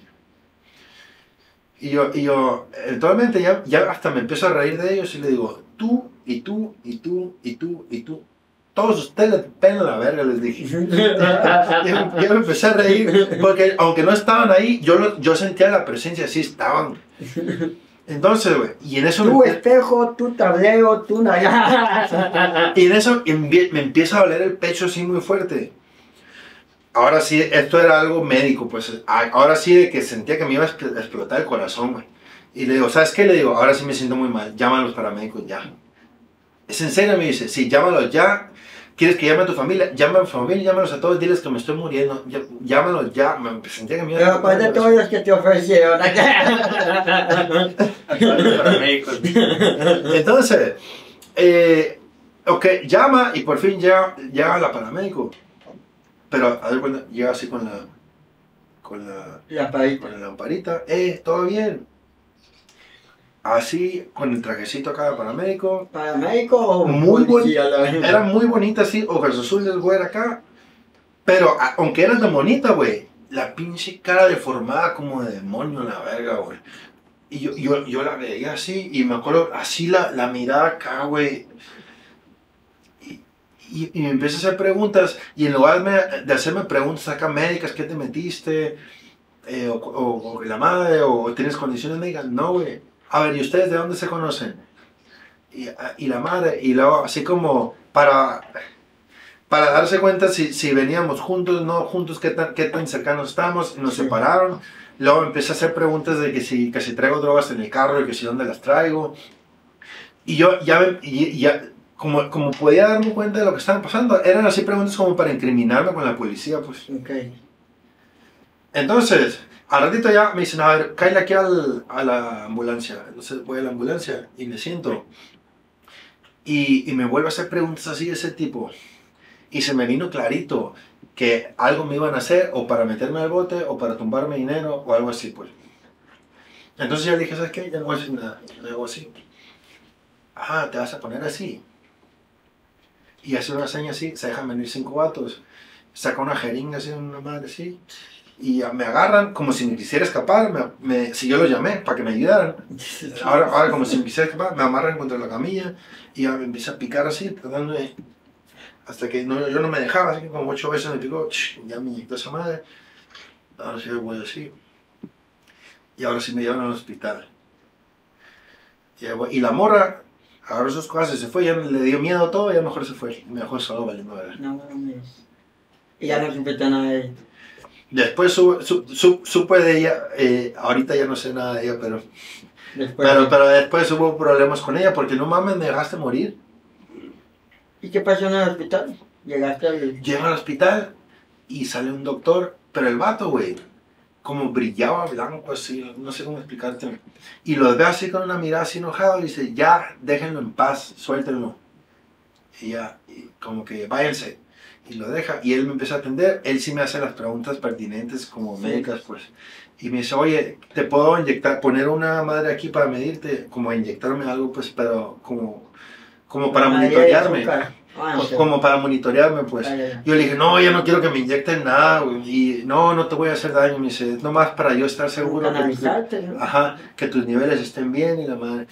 Y yo eventualmente ya hasta me empiezo a reír de ellos y le digo, tú, y tú, y tú, y tú, y tú. todos ustedes le pegan la verga, les dije. Yo me empecé a reír, porque aunque no estaban ahí, yo sentía la presencia, sí estaban. Entonces, güey, y en eso... Tu espejo, tu tablero, tu nariz. Y en eso me empieza a doler el pecho así muy fuerte. Ahora sí, esto era algo médico, pues. Ahora sí de que sentía que me iba a explotar el corazón, güey. Y le digo, ¿sabes qué? Le digo, ahora sí me siento muy mal, llama a los paramédicos ya. ¿Es en serio? Me dice, sí, llámalos ya. ¿Quieres que llame a tu familia? Llama a mi familia, llámalos a todos, diles que me estoy muriendo. Llámalos ya. Me sentía que me iba a Pero ¿cuál de todos los que te ofrecieron? Paramédicos. Entonces, ok, llama y por fin llega la paramédico. Pero a ver cuando llega así con la lamparita, todo bien. Así, con el trajecito acá de paramédico. ¿Paramédico o Muy policía? bonita, era muy bonita así, ojos azules, güey, acá. Pero aunque era tan bonita, güey, la pinche cara deformada como de demonio, la verga, güey. Y yo la veía así, y me acuerdo, así la miraba acá, güey. Y me empieza a hacer preguntas, y en lugar de hacerme preguntas acá médicas, ¿qué te metiste? O la madre, o tienes condiciones médicas, no, güey. A ver, ¿y ustedes de dónde se conocen? Y la madre, y luego así como para darse cuenta si veníamos juntos, no juntos, qué tan cercanos estamos, nos separaron. Luego empecé a hacer preguntas de que si traigo drogas en el carro, y que si dónde las traigo. Y yo ya como podía darme cuenta de lo que estaba pasando, eran así preguntas como para incriminarme con la policía, pues. Okay. Entonces, al ratito ya me dicen, a ver, cállate aquí a la ambulancia. Entonces voy a la ambulancia y me siento. Y me vuelve a hacer preguntas así de ese tipo. Y se me vino clarito que algo me iban a hacer, o para meterme al bote, o para tumbarme dinero, o algo así, pues. Entonces ya le dije, ¿sabes qué? Ya no voy a decir nada, yo hago así. Ah, te vas a poner así. Y hace una seña así, se dejan venir 5 vatos, saca una jeringa así, una madre así, y me agarran como si me quisiera escapar, si yo los llamé para que me ayudaran. Ahora como si me quisiera escapar, me amarran contra la camilla, y ya me empieza a picar así, tratando de... Hasta que yo no me dejaba, así que como 8 veces me picó, ya me inyectó esa madre. Ahora sí voy así. Y ahora sí me llevan al hospital. Y la morra agarró sus cosas y se fue, ya le dio miedo todo, ya mejor se fue. Me dejó solo valiendo ver. No mames. Y ya no supiste nada de ella. Después supe de ella, ahorita ya no sé nada de ella, pero después hubo problemas con ella, porque no mames, me dejaste morir. ¿Y qué pasó en el hospital? Llegaste al... Llego al hospital y sale un doctor, pero el vato, güey, como brillaba blanco así, no sé cómo explicarte. Y los ve así con una mirada así enojado y dice, ya, déjenlo en paz, suéltenlo. Y ya, y como que váyanse. Y lo deja, y él me empieza a atender, él sí me hace las preguntas pertinentes como médicas, pues. Y me dice, oye, ¿te puedo poner una madre aquí para medirte? Como inyectarme algo, pues, pero como para monitorearme. Como para monitorearme, pues. Yo le dije, no, ya no quiero que me inyecten nada, güey. Y no te voy a hacer daño. Me dice, nomás para yo estar seguro que tus niveles estén bien y la madre.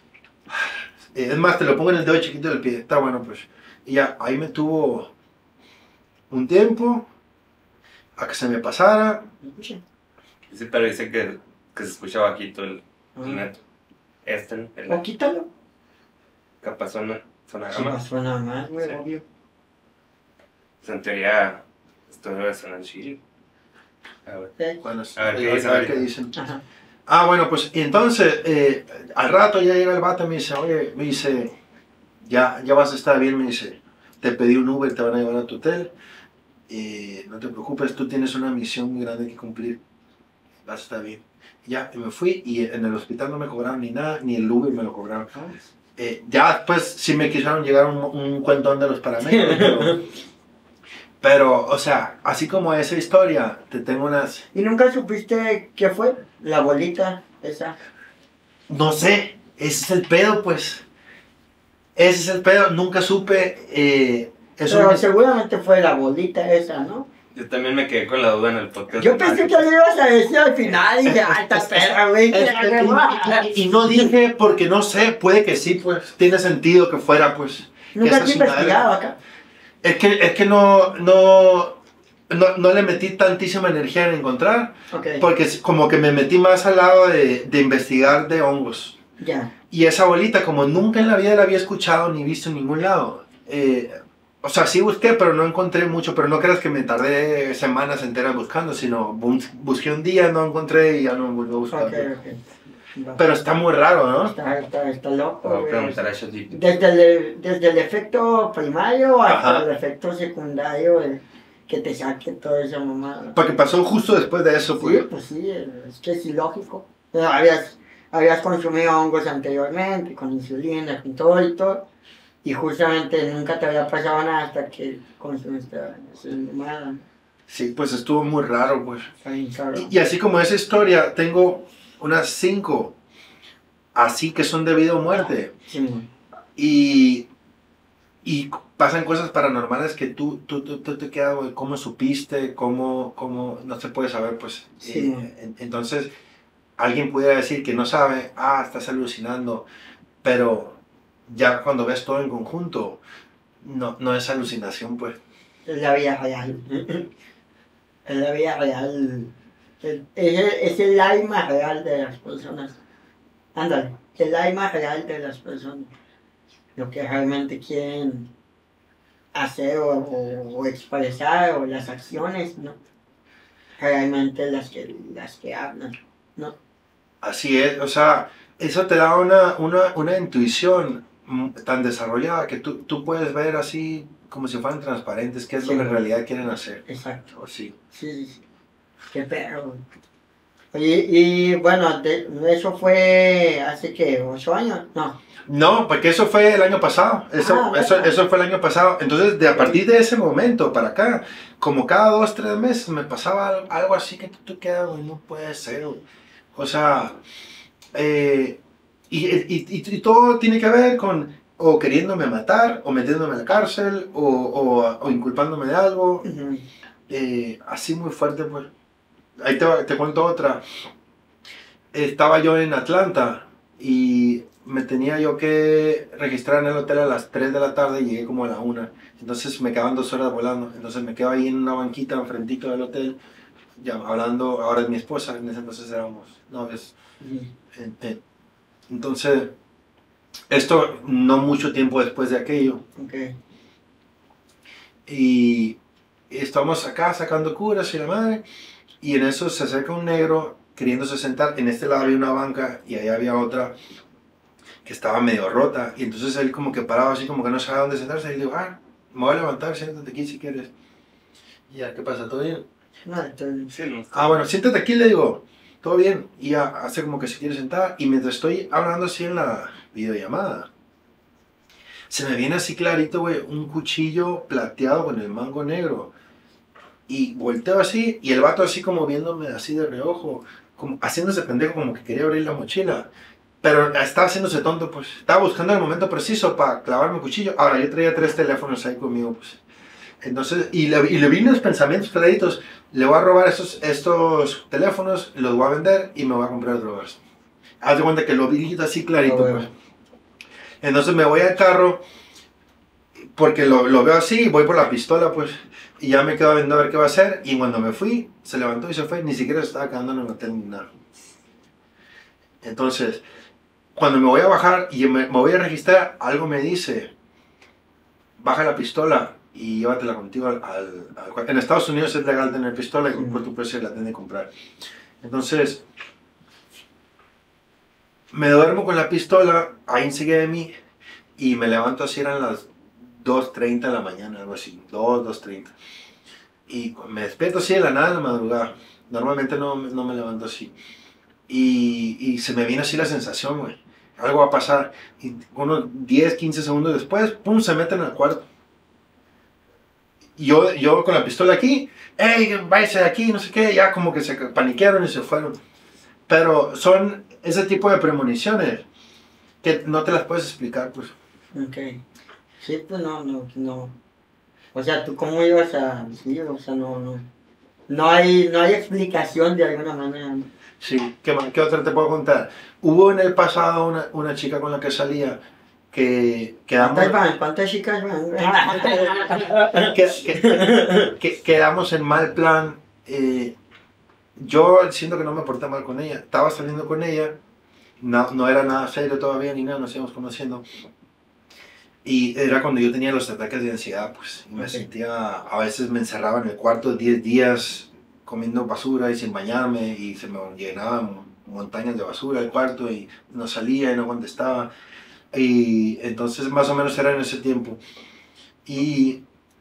Es más, te lo pongo en el dedo chiquito del pie. Está bueno, pues. Y ya, ahí me tuvo un tiempo a que se me pasara. Sí, pero dice que se escucha bajito el neto. ¿O quítalo? Capaz suena No suena más, güey, obvio. En teoría, esto debe sonar chido. A ver. Bueno, a ver qué dicen. Ah, bueno, pues y entonces, al rato ya llega el vato y me dice, oye, ya vas a estar bien, me dice, te pedí un Uber, te van a llevar a tu hotel, no te preocupes, tú tienes una misión muy grande que cumplir, vas a estar bien. Ya, y me fui, y en el hospital no me cobraron ni nada, ni el Uber me lo cobraron. Ya después sí me quisieron llegar un cuentón de los paramédicos, pero, o sea, así como esa historia, te tengo unas... ¿Y nunca supiste qué fue? La bolita esa. No sé, ese es el pedo, pues. Ese es el pedo, nunca supe... Pero seguramente fue la bolita esa, ¿no? Yo también me quedé con la duda en el podcast. Yo pensé que lo ibas a decir al final y dije, esta perra, güey. Y no dije porque no sé, puede que sí, pues. Tiene sentido que fuera, pues. ¿Nunca has investigado acá? Es que no le metí tantísima energía en encontrar, Ok. porque como que me metí más al lado de investigar de hongos. Ya. Y esa bolita, como nunca en la vida la había escuchado ni visto en ningún lado, o sea, sí busqué, pero no encontré mucho, pero no creas que me tardé semanas enteras buscando, sino busqué un día, no encontré y ya no volví a buscar. Ok, ok. Va. Pero está muy raro, ¿no? Está loco, Voy a güey. preguntar a Shotip. Desde el efecto primario hasta Ajá. el efecto secundario, que te saque toda esa mamada. Porque pasó justo después de eso, pues. Sí, pues sí, es que es ilógico. Habías consumido hongos anteriormente, con insulina, con todo y todo, y justamente nunca te había pasado nada hasta que consumiste esa mamada. Sí, pues estuvo muy raro, pues. Está bien cabrón. Y así como esa historia, tengo unas 5 así que son de vida o muerte. Sí, güey. Y pasan cosas paranormales que tú te quedas, güey, ¿cómo supiste? ¿Cómo? No se puede saber, pues. Sí. Entonces, alguien pudiera decir que no sabe, estás alucinando, pero ya cuando ves todo en conjunto, no es alucinación, pues. Es la vida real. Es la vida real. Es el alma real de las personas. Ándale, el alma real de las personas. Lo que realmente quieren hacer o expresar, o las acciones, ¿no? Realmente las que hablan, ¿no? Así es, o sea, eso te da una intuición tan desarrollada que tú puedes ver así como si fueran transparentes qué es Sí, lo que en güey. realidad quieren hacer. Exacto. O sí. Sí. Qué perro, güey. Oye, y bueno, eso fue hace que 8 años, no. No, porque eso fue el año pasado. Eso fue el año pasado. Entonces, a partir de ese momento para acá, como cada 2, 3 meses me pasaba algo así que tú quedas, güey, no puede ser, güey. O sea, y todo tiene que ver con o queriéndome matar, o metiéndome a la cárcel, o inculpándome de algo. Ujú. Así muy fuerte, pues. Ahí te cuento otra. Estaba yo en Atlanta y me tenía yo que registrar en el hotel a las 3 de la tarde y llegué como a la 1. Entonces me quedaban 2 horas volando. Entonces me quedo ahí en una banquita enfrentito del hotel, ya hablando, ahora es mi esposa, en ese entonces éramos novios. Entonces, esto no mucho tiempo después de aquello. Ok. Y estamos acá sacando curas y la madre. Y en eso se acerca un negro queriéndose sentar. En este lado había una banca y allá había otra que estaba medio rota. Y entonces él como que paraba así como que no sabía dónde sentarse. Y le digo, me voy a levantar, siéntate aquí si quieres. Y ya, ¿qué pasa? ¿Todo bien? No, entonces, Sí, no. Bueno, siéntate aquí, le digo, todo bien. Y ya hace como que se quiere sentar. Y mientras estoy hablando así en la videollamada, se me viene así clarito, güey, un cuchillo plateado con el mango negro. Y volteo así, y el vato así como viéndome así de reojo, como haciéndose pendejo, como que quería abrir la mochila. Pero estaba haciéndose tonto, pues. Estaba buscando el momento preciso para clavarme el cuchillo. Ahora, yo traía 3 teléfonos ahí conmigo, pues. Entonces, y le vino los pensamientos claritos. Le voy a robar estos teléfonos, los voy a vender y me voy a comprar otro verso. Haz de cuenta que lo vi así clarito, Ah, bueno. pues. Entonces me voy al carro, porque lo veo así, y voy por la pistola, pues. Y ya me quedo viendo a ver qué va a hacer. Y cuando me fui, se levantó y se fue. Ni siquiera se estaba quedando en el hotel ni nada. Entonces, cuando me voy a bajar y me voy a registrar, algo me dice, baja la pistola y llévatela contigo en Estados Unidos es legal tener pistola y por tu precio la tienen que comprar. Entonces, me duermo con la pistola ahí enseguida de mí y me levanto así, eran las 2:30 de la mañana, algo así, 2:30. Y me despierto así de la nada en la madrugada. Normalmente no me levanto así. Y se me viene así la sensación, güey. Algo va a pasar. Y unos 10, 15 segundos después, pum, se meten al cuarto. Y yo con la pistola aquí, hey, váyase de aquí, no sé qué, ya como que se paniquearon y se fueron. Pero son ese tipo de premoniciones que no te las puedes explicar, pues. ok. Sí, pues no. O sea, ¿tú cómo ibas a...? Sí, o sea, no hay explicación de alguna manera, ¿no? Sí, ¿qué otra te puedo contar? Hubo en el pasado una chica con la que salía que quedamos, ¿Cuántas chicas van? quedamos en mal plan. Yo siento que no me porté mal con ella. Estaba saliendo con ella. No era nada serio todavía ni nada, nos íbamos conociendo. Y era cuando yo tenía los ataques de ansiedad, pues. Y me sentía, a veces me encerraba en el cuarto 10 días comiendo basura y sin bañarme. Y se me llenaban montañas de basura el cuarto y no salía y no contestaba. Y entonces más o menos era en ese tiempo. Y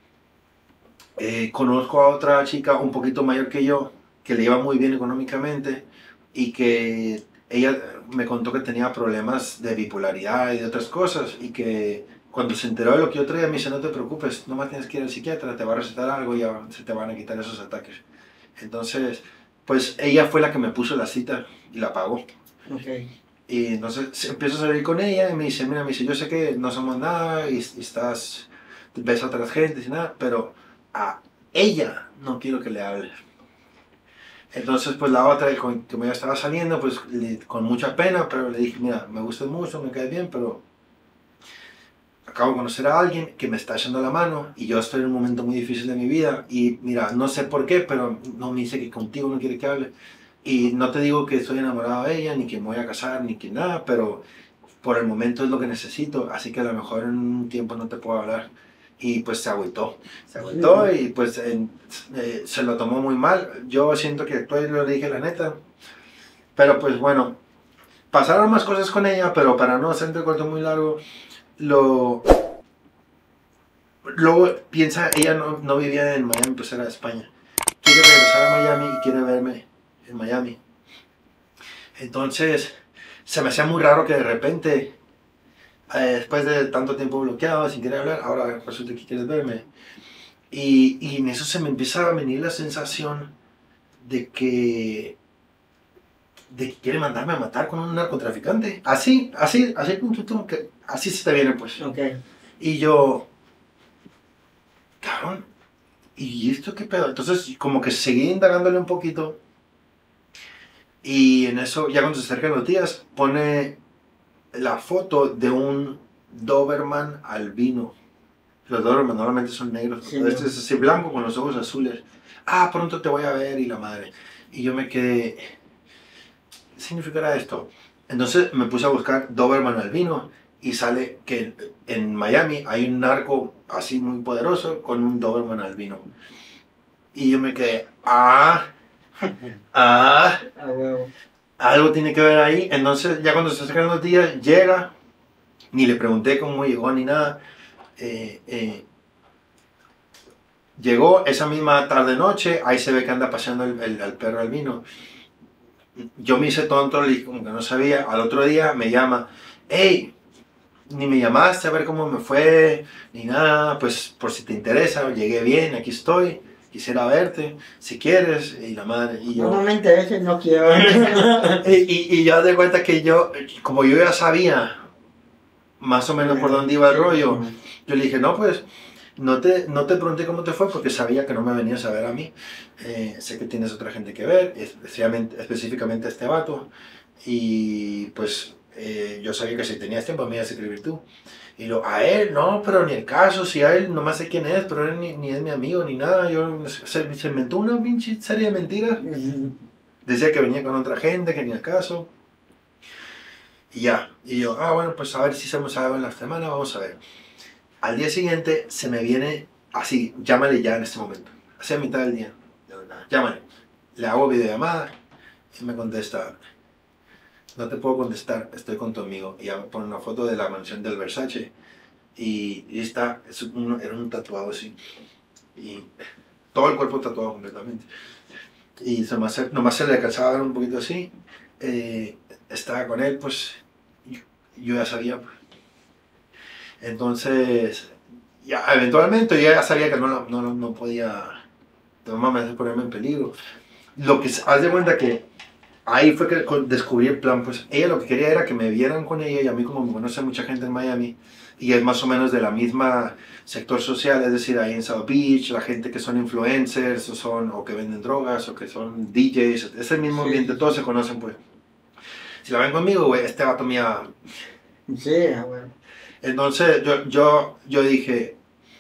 conozco a otra chica un poquito mayor que yo, que le iba muy bien económicamente y que ella me contó que tenía problemas de bipolaridad y de otras cosas y que cuando se enteró de lo que yo traía me dice, no te preocupes, no más tienes que ir al psiquiatra, te va a recetar algo y ya se te van a quitar esos ataques. Entonces, pues ella fue la que me puso la cita y la pagó. Okay. Y entonces empiezo a salir con ella y me dice, mira, me dice, yo sé que no somos nada y ves a otras gentes y nada, pero a ella no quiero que le hables. Entonces, pues la otra con que me estaba saliendo, pues con mucha pena, pero le dije, mira, me gustas mucho, me caes bien, pero acabo de conocer a alguien que me está echando la mano y yo estoy en un momento muy difícil de mi vida y mira, no sé por qué, pero no me dice que contigo no quiere que hable. Y no te digo que estoy enamorado de ella, ni que me voy a casar, ni que nada, pero por el momento es lo que necesito, así que a lo mejor en un tiempo no te puedo hablar. Y pues se agüitó y pues se lo tomó muy mal. Yo siento que actué y le dije la neta. Pero pues bueno, pasaron más cosas con ella, pero para no hacerte el cuento muy largo, luego piensa, ella no vivía en Miami, pues era de España. Quiere regresar a Miami y quiere verme en Miami. Entonces, se me hacía muy raro que de repente, después de tanto tiempo bloqueado, sin querer hablar, ahora resulta que quieres verme. Y en eso se me empieza a venir la sensación de que quiere mandarme a matar con un narcotraficante. Así se te viene, pues. Okay. Y yo, cabrón, ¿y esto qué pedo? Entonces, como que seguí indagándole un poquito. Y en eso, ya cuando se acercan los días, pone la foto de un Doberman albino. Los Doberman normalmente son negros. Sí, Este es así blanco con los ojos azules. Ah, pronto te voy a ver y la madre. Y yo me quedé, ¿qué significará esto? Entonces me puse a buscar Doberman albino y sale que en Miami hay un narco así muy poderoso con un Doberman albino. Y yo me quedé, Huevo. algo tiene que ver ahí. Entonces ya cuando se acercan los días, llega, ni le pregunté cómo llegó ni nada. Llegó esa misma tarde noche, ahí se ve que anda paseando el perro albino. Yo me hice tonto, le dije como que no sabía. Al otro día me llama, hey, ni me llamaste a ver cómo me fue, ni nada, pues por si te interesa, llegué bien, aquí estoy, quisiera verte, si quieres, y la madre, y yo... No me interesa, no quiero. y yo de cuenta que yo, como yo ya sabía más o menos por dónde iba el rollo, yo le dije, no, pues, no te pregunté cómo te fue porque sabía que no me venías a ver a mí. Sé que tienes otra gente que ver, específicamente a este vato, y pues yo sabía que si tenías tiempo me ibas a escribir tú. Y a él, no, pero ni el caso, si a él nomás sé quién es, pero él ni es mi amigo ni nada. Se inventó una pinche serie de mentiras. Decía que venía con otra gente, que ni el caso. Y ya, y yo, bueno, pues a ver si hacemos algo en la semana, vamos a ver. Al día siguiente se me viene así, llámale ya en este momento, hacia mitad del día, llámale. Le hago videollamada y me contesta, no te puedo contestar, estoy con tu amigo. Y ya me pone una foto de la mansión del Versace y está, era un tatuado así, y todo el cuerpo tatuado completamente. Y nomás se le alcanzaba a ver un poquito así. Estaba con él, pues yo ya sabía, pues. Entonces, ya eventualmente yo ya sabía que no podía ponerme en peligro. Lo que haz de cuenta que ahí fue que descubrí el plan, pues ella lo que quería era que me vieran con ella, y a mí como me conoce mucha gente en Miami y es más o menos de la misma sector social, es decir, ahí en South Beach, la gente que son influencers o que venden drogas o que son DJs, es el mismo ambiente, todos se conocen, pues. Si la ven conmigo, güey, este vato mía... Sí, bueno. Entonces yo dije,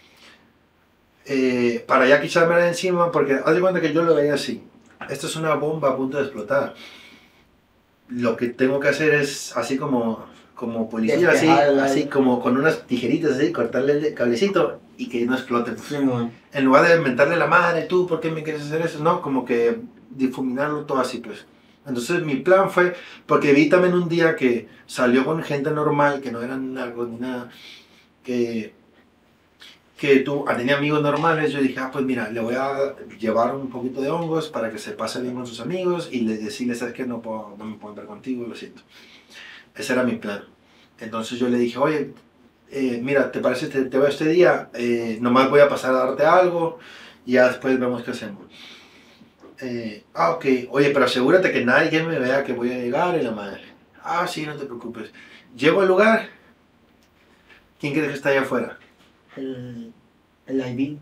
para ya quitármela de encima, porque haz de cuenta que yo lo veía así. Esto es una bomba a punto de explotar. Lo que tengo que hacer es así como policía, así como con unas tijeritas así, cortarle el cablecito y que no explote. Sí, man. En lugar de mentarle la madre, tú, ¿por qué me quieres hacer eso? No, como que difuminarlo todo así, pues. Entonces mi plan fue, porque vi también un día que salió con gente normal, que no eran narcos ni nada, que tenía amigos normales. Yo dije, pues mira, le voy a llevar un poquito de hongos para que se pase bien con sus amigos y decirles, ¿sabes qué? No me puedo ver contigo, lo siento. Ese era mi plan. Entonces yo le dije, oye, mira, ¿te parece que te veo este día? Nomás voy a pasar a darte algo y ya después vemos qué hacemos. Ok, oye, pero asegúrate que nadie me vea que voy a llegar y la madre. Sí, no te preocupes. Llego al lugar. ¿Quién crees que está allá afuera? El IV.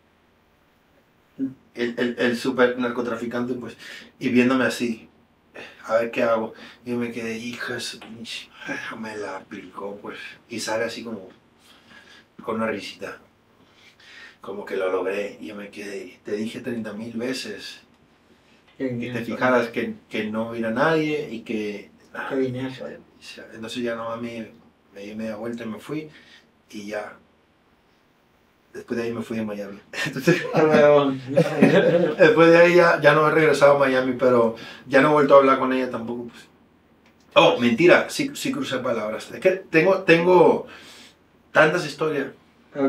El super narcotraficante, pues, y viéndome así, a ver qué hago. Yo me quedé, hija de su pinche, me la aplicó, pues, y sale así como, con una risita, como que lo logré, y yo me quedé, te dije 30,000 veces, que te fijaras que no hubiera nadie, y que... Que vine eso. Entonces ya no, me di media vuelta y me fui, y ya. Después de ahí me fui a Miami. Entonces, después de ahí ya no he regresado a Miami, pero ya no he vuelto a hablar con ella tampoco. Pues. Oh, mentira, sí crucé palabras. Es que tengo tantas historias. Ok.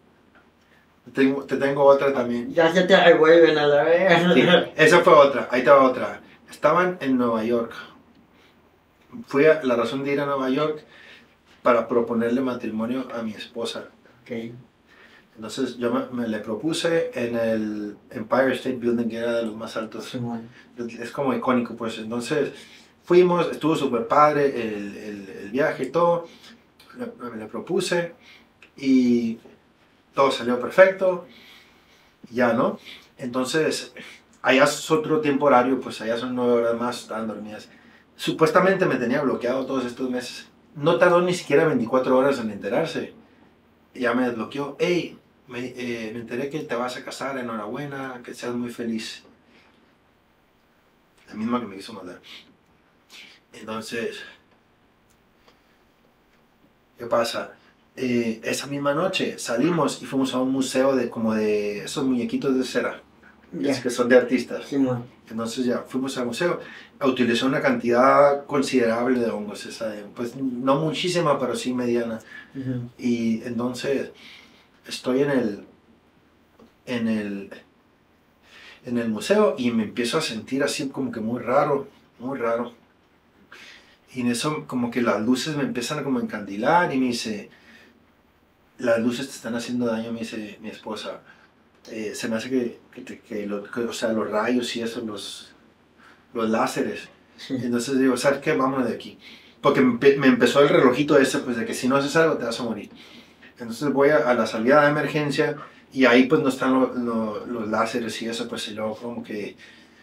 Te tengo otra también. Ya se te revuelven a la vez. Sí, esa fue otra, ahí te va otra. Estaban en Nueva York. La razón de ir a Nueva York para proponerle matrimonio a mi esposa. Ok. Entonces yo me le propuse en el Empire State Building, que era de los más altos. Sí, man. Es como icónico, pues. Entonces fuimos, estuvo súper padre el viaje y todo. Me le propuse y todo salió perfecto. Ya, ¿no? Entonces, allá es otro tiempo horario, pues allá son 9 horas más, estaban dormidas. Supuestamente me tenía bloqueado todos estos meses. No tardó ni siquiera 24 horas en enterarse. Ya me desbloqueó. Hey, me enteré que te vas a casar, enhorabuena, que seas muy feliz. La misma que me quiso mandar. Entonces, ¿qué pasa? Esa misma noche salimos y fuimos a un museo de esos muñequitos de cera, que son de artistas. Sí, man. Entonces ya fuimos al museo a utilizar una cantidad considerable de hongos, pues no muchísima, pero sí mediana. Y entonces estoy en el museo y me empiezo a sentir así como que muy raro, muy raro. Y en eso como que las luces me empiezan como a encandilar y me dice, las luces te están haciendo daño, me dice mi esposa. Se me hace o sea, los rayos y eso, los láseres. Sí. Entonces digo, ¿sabes qué? Vámonos de aquí. Porque me empezó el relojito ese, pues de que si no haces algo te vas a morir. Entonces voy a la salida de emergencia y ahí pues no están los láseres y eso, pues y luego como que,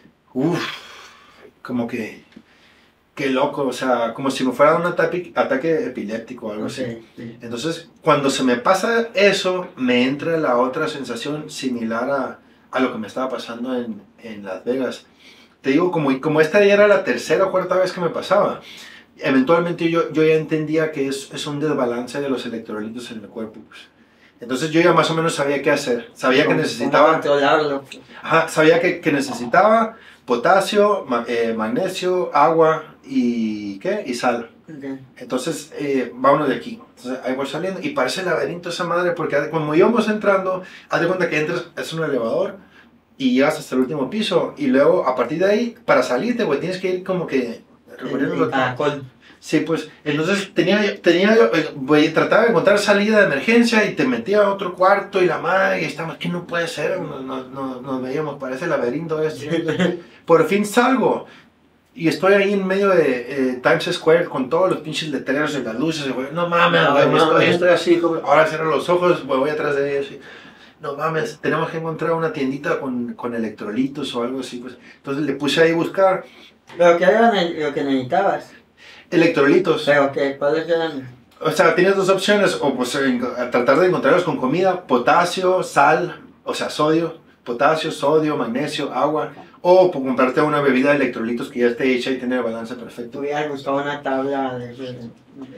como que, qué loco, o sea, como si me fuera un ataque epiléptico o algo así. Sí. Entonces, cuando se me pasa eso, me entra la otra sensación similar a lo que me estaba pasando en Las Vegas. Te digo, como esta ya era la tercera o cuarta vez que me pasaba, eventualmente yo ya entendía que es un desbalance de los electrolitos en el cuerpo. Pues. Entonces yo ya más o menos sabía qué hacer. Sabía que necesitaba... controlarlo. Ajá, sabía que necesitaba potasio, magnesio, agua y sal. Okay. Entonces, vámonos de aquí. Entonces, ahí voy saliendo y parece laberinto esa madre porque como íbamos entrando, haz de cuenta que entras, es un elevador y llegas hasta el último piso y luego a partir de ahí, para salirte, güey, tienes que ir como que recorriendo Sí, pues, entonces trataba de encontrar salida de emergencia y te metía a otro cuarto y la madre y estábamos, que no puede ser, nos veíamos, parece laberinto esto. Por fin salgo y estoy ahí en medio de Times Square con todos los pinches letreros y las luces, güey, no mames, güey, estoy así, como, ahora cierro los ojos, güey, voy atrás de ellos y, no mames, tenemos que encontrar una tiendita con electrolitos o algo así, pues, entonces le puse ahí a buscar. ¿Pero qué era lo que necesitabas? Electrolitos. ¿Pero qué? ¿Cuáles eran? O sea, tienes dos opciones, o pues tratar de encontrarlos con comida, potasio, sal, o sea, sodio, potasio, sodio, magnesio, agua, o pues, comprarte una bebida de electrolitos que ya esté hecha y tiene el balance perfecto. Hubiera gustado una tabla de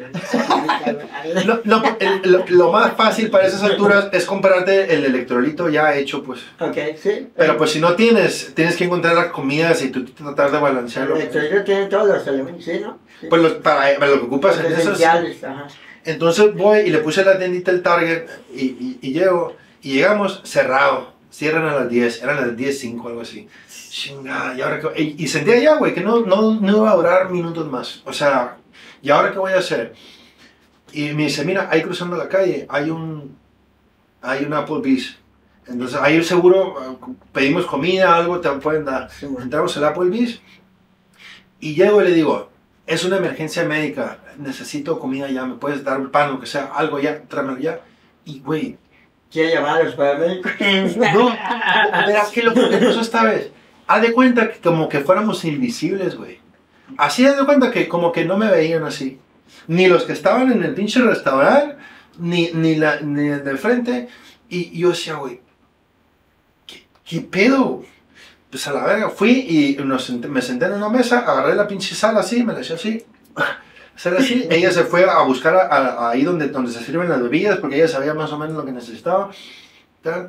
Lo más fácil para esas alturas es comprarte el electrolito ya hecho, pues. Ok, sí. Pero pues si no tienes que encontrar las comidas y tú tratar de balancearlo. El electrolito tiene todos los elementos, ¿sí, no? Sí. Pues para lo que ocupas Los en esos. esenciales, ajá. Entonces voy y le puse la tiendita el Target y llego y llegamos cerrado. Cierran a las 10, eran las 10:05 algo así. Chingada, ¿y ahora qué? Y sentía ya, güey, que no iba a durar minutos más. O sea, ¿y ahora qué voy a hacer? Y me dice, mira, ahí cruzando la calle hay un Applebee's. Entonces ahí seguro pedimos comida, algo te pueden dar. Sí, bueno. Entramos al Applebee's y llego y le digo, es una emergencia médica, necesito comida ya, me puedes dar un pan, lo que sea, algo ya, tráemelo ya. Y güey, ¿Quiere llamar a los paramédicos? no, verás qué loco que pasó esta vez. Haz de cuenta que como que fuéramos invisibles, güey. Así haz de cuenta que como que no me veían así. Ni los que estaban en el pinche restaurante, ni el de frente. Y yo decía, güey, ¿qué pedo? Pues a la verga, fui y me senté en una mesa, agarré la pinche sal así, me la eché así. Sal así. Ella se fue a buscar ahí donde se sirven las bebidas, porque ella sabía más o menos lo que necesitaba. Tal.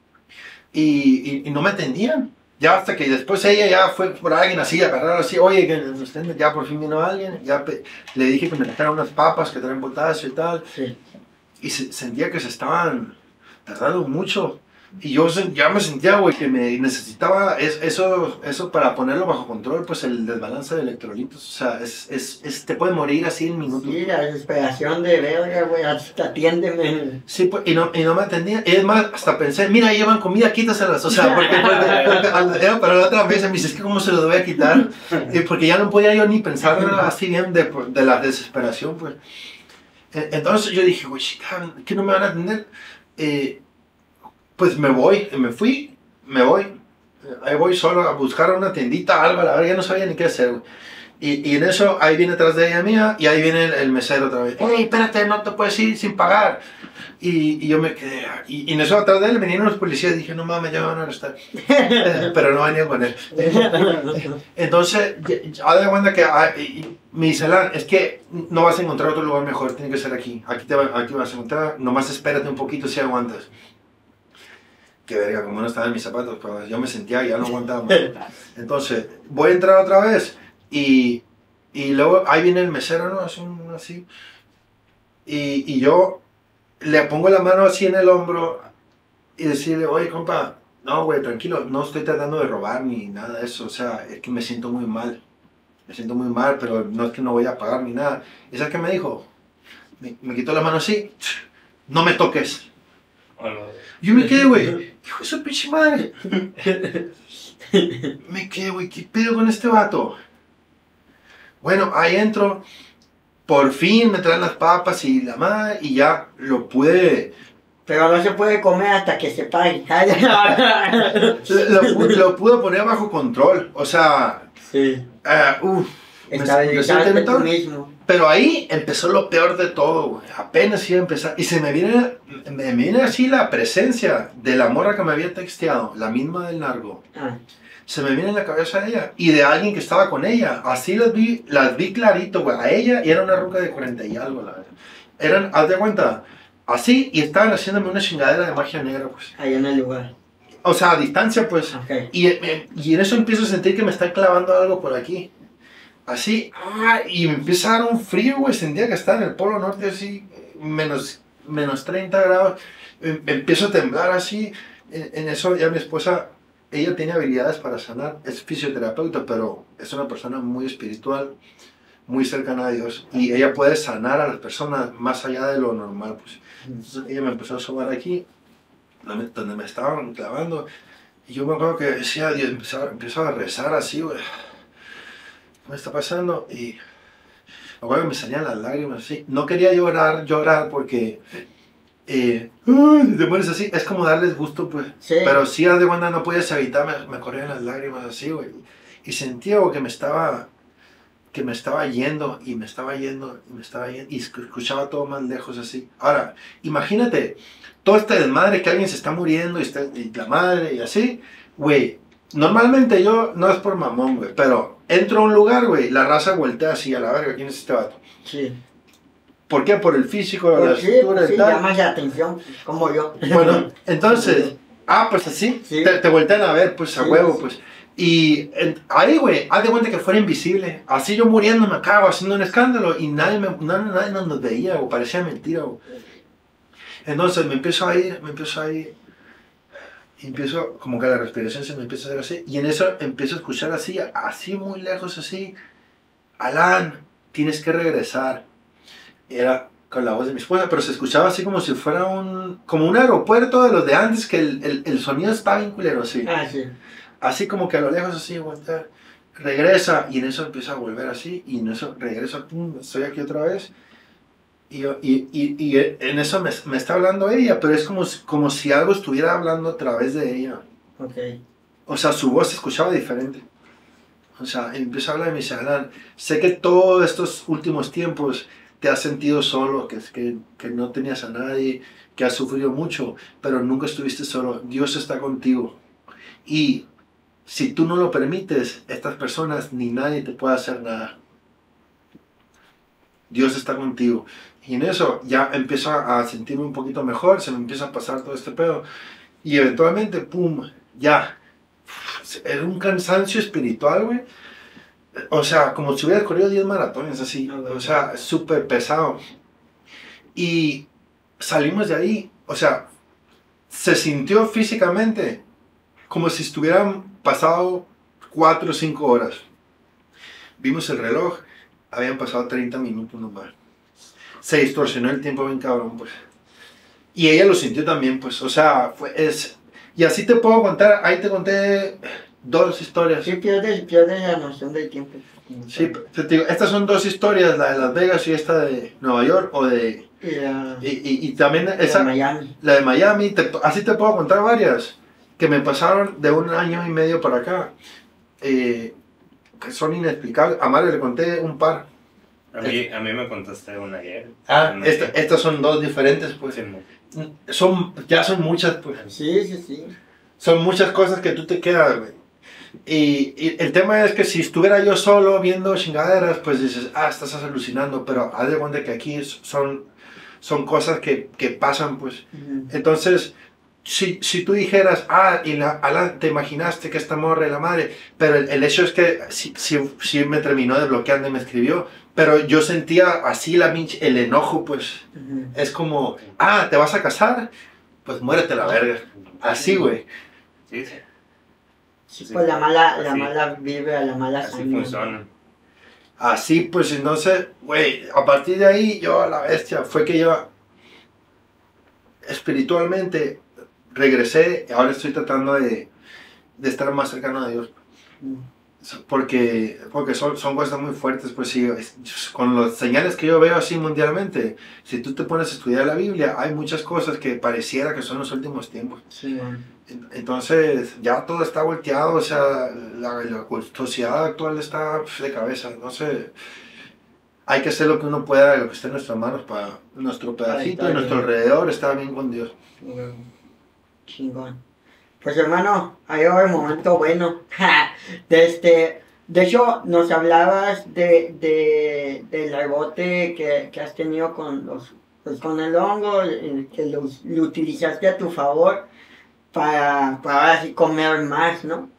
Y no me atendían. Ya hasta que después ella ya fue por alguien así, agarrar así, oye, que ya por fin vino alguien, ya le dije que me trajera unas papas que traen potasio y tal, Sí. y sentía que se estaban tardando mucho, y yo ya me sentía, güey, que me necesitaba eso para ponerlo bajo control, pues el desbalance de electrolitos, o sea, te puede morir así en minutos. Sí, la desesperación de verga, güey, hasta atiéndeme. Sí, pues, y no me atendía. Es más, hasta pensé, mira, ahí llevan comida, quítaselas. O sea, porque era para la otra vez, me dice, es que cómo se lo voy a quitar. Y porque ya no podía yo ni pensar así bien de la desesperación, pues. Entonces yo dije, güey, chica, ¿qué no me van a atender? Pues me voy, me voy. Ahí voy solo a buscar una tiendita, algo, la verdad, ya no sabía ni qué hacer, güey. Y en eso, ahí viene atrás de ella mía, y ahí viene el mesero otra vez. ¡Ey, espérate, no te puedes ir sin pagar! Y yo me quedé. Y en eso, atrás de él, venían los policías. Dije, no mames, ya me van a arrestar. Pero no venía con él. Entonces, haz de cuenta que me dice, Alan, es que no vas a encontrar otro lugar mejor, tiene que ser aquí. Aquí vas a encontrar, nomás espérate un poquito si aguantas. Que verga, como no estaba en mis zapatos, pues yo me sentía y ya no aguantaba más. Entonces, voy a entrar otra vez. Y luego ahí viene el mesero, ¿no? Así. Y yo le pongo la mano así en el hombro y decirle, oye, compa, no, güey, tranquilo, no estoy tratando de robar ni nada de eso. O sea, es que me siento muy mal. Me siento muy mal, pero no es que no voy a pagar ni nada. ¿Y sabes qué me dijo? Me quitó la mano así, no me toques. Yo me quedé, güey, hijo de su pinche madre. Me quedé, güey, ¿qué pedo con este vato? Bueno, ahí entro, por fin me traen las papas y la madre, y ya lo pude... Pero no se puede comer hasta que se pague. lo pude poner bajo control, o sea... Sí. Me tú mismo. Pero ahí empezó lo peor de todo, güey. Apenas iba a empezar. Y me viene así la presencia de la morra que me había texteado, la misma del narco. Se me viene en la cabeza ella y de alguien que estaba con ella. Así las vi clarito, güey. A ella y era una ruca de 40 y algo, la verdad. Eran, haz de cuenta, así y estaban haciéndome una chingadera de magia negra, pues. Ahí en el lugar. O sea, a distancia, pues. Okay. Y en eso empiezo a sentir que me está clavando algo por aquí. Así, y me empieza a dar un frío, güey. Sentía que estaba en el Polo Norte, así, menos 30 grados. Empiezo a temblar así. En eso ya mi esposa, ella tiene habilidades para sanar. Es fisioterapeuta, pero es una persona muy espiritual, muy cercana a Dios. Y ella puede sanar a las personas más allá de lo normal, pues. Entonces ella me empezó a sobar aquí, donde me estaban clavando. Y yo me acuerdo que decía, Dios, empezaba a rezar así, güey. ¿Qué me está pasando? Y me acuerdo que me salían las lágrimas así. No quería llorar porque te pones así, es como darles gusto, pues. Sí. Pero sí, haz de cuenta, no podías evitar, me corrían las lágrimas así, güey. Y sentía que que me estaba yendo y me estaba yendo y me estaba yendo y escuchaba todo más lejos así. Ahora, imagínate, todo este desmadre que alguien se está muriendo y la madre y así, güey. Normalmente yo, no es por mamón, güey, pero entro a un lugar, güey, la raza voltea así a la verga, ¿quién es este vato? Sí. ¿Por qué? Por el físico, la Pues sí, estructura pues y sí, tal. llamas la atención, como yo. Bueno, entonces, pues así, Sí. te voltean a ver, pues a Sí, huevo, sí. pues. Y ahí, güey, haz de cuenta que fuera invisible. Así yo muriendo me cago, haciendo un escándalo y nadie nos veía, o parecía mentira, güey. Entonces me empiezo a ir, y empiezo, como que la respiración se me empieza a hacer así, y en eso empiezo a escuchar así muy lejos, así, Alan, tienes que regresar. Era con la voz de mi esposa, pero se escuchaba así como si fuera como un aeropuerto de los de antes, que el sonido estaba bien culero, así. Ah, sí. Así como que a lo lejos, así, voltea, regresa, y en eso empieza a volver así, y en eso regresa, pum, estoy aquí otra vez. Y en eso me está hablando ella, pero es como si algo estuviera hablando a través de ella. Ok. O sea, su voz se escuchaba diferente. O sea, empieza a hablar y me dice, Alan, sé que todos estos últimos tiempos te has sentido solo, que no tenías a nadie, que has sufrido mucho, pero nunca estuviste solo. Dios está contigo. Y si tú no lo permites, estas personas ni nadie te puede hacer nada. Dios está contigo. Y en eso ya empiezo a sentirme un poquito mejor, se me empieza a pasar todo este pedo. Y eventualmente, pum, ya. Era un cansancio espiritual, güey. O sea, como si hubiera corrido 10 maratones así. O sea, súper pesado. Y salimos de ahí. O sea, se sintió físicamente como si estuvieran pasado 4 o 5 horas. Vimos el reloj, habían pasado 30 minutos nomás. Se distorsionó el tiempo bien cabrón, pues. Y ella lo sintió también, pues. O sea, y así te puedo contar, ahí te conté 2 historias. Sí, pierdes la noción del tiempo. Sí, te digo, estas son 2 historias, la de Las Vegas y esta de Nueva York, y también esa, Miami. la de Miami, así te puedo contar varias, que me pasaron de 1 año y medio para acá, que son inexplicables. A Mario le conté un par. A mí me contaste una ayer. Estas son 2 diferentes, pues. Sí, no. Ya son muchas, pues. Sí. Son muchas cosas que tú te quedas, güey. Y el tema es que si estuviera yo solo viendo chingaderas, pues dices, estás alucinando, pero haz de cuenta que aquí son cosas que pasan, pues. Entonces, si tú dijeras, Alan, te imaginaste que esta morra y la madre, pero el hecho es que sí me terminó desbloqueando y me escribió, pero yo sentía así el enojo, pues. Es como, ¿te vas a casar? Pues muérete la verga. Así, güey. Sí. Sí, pues la mala Así. vibra, la mala Así sangre. funciona. Así, pues entonces, güey, a partir de ahí, yo a la bestia, fue que yo espiritualmente regresé, y ahora estoy tratando de estar más cercano a Dios. Porque son cosas muy fuertes, pues sí, con las señales que yo veo así mundialmente, si tú te pones a estudiar la Biblia, hay muchas cosas que pareciera que son los últimos tiempos. Sí, bueno. Entonces ya todo está volteado, o sea, la sociedad actual está de cabeza, entonces hay que hacer lo que uno pueda, lo que esté en nuestras manos para nuestro pedacito y nuestro alrededor estar bien con Dios. Chingón. Pues hermano, ha llegado el momento bueno. De hecho, nos hablabas del rebote que has tenido con el hongo, que lo utilizaste a tu favor para así comer más, ¿no?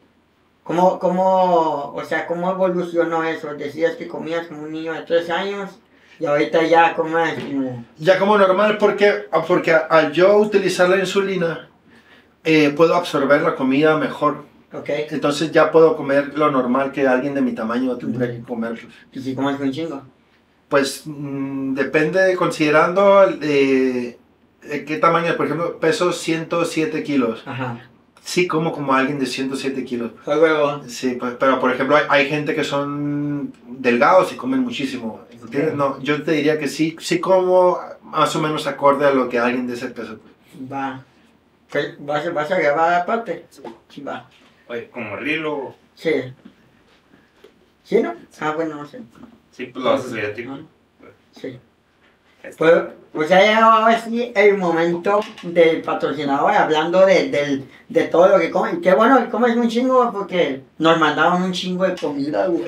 ¿Cómo evolucionó eso? Decías que comías como un niño de 3 años y ahorita ya comes como... Ya como normal, porque al yo utilizar la insulina, puedo absorber la comida mejor. Okay. Entonces ya puedo comer lo normal que alguien de mi tamaño tendría que comer. ¿Y si comes un chingo? Pues depende, considerando qué tamaño. Por ejemplo, peso 107 kilos. Ajá. Sí, como alguien de 107 kilos. Luego. Sí, pero por ejemplo hay gente que son delgados y comen muchísimo. ¿Entiendes? No, yo te diría que sí como más o menos acorde a lo que alguien de ese peso. Va. ¿Vas a grabar aparte? Sí, va. Oye, como Rilo. Sí. ¿Sí, no? Ah, bueno, no sé. Sí, pues lo vas a subir a ti. Ah, sí. Este, Pues ya llegado así el momento del patrocinador, hablando de todo lo que come. Y qué bueno que comes un chingo porque nos mandaron un chingo de comida, güey.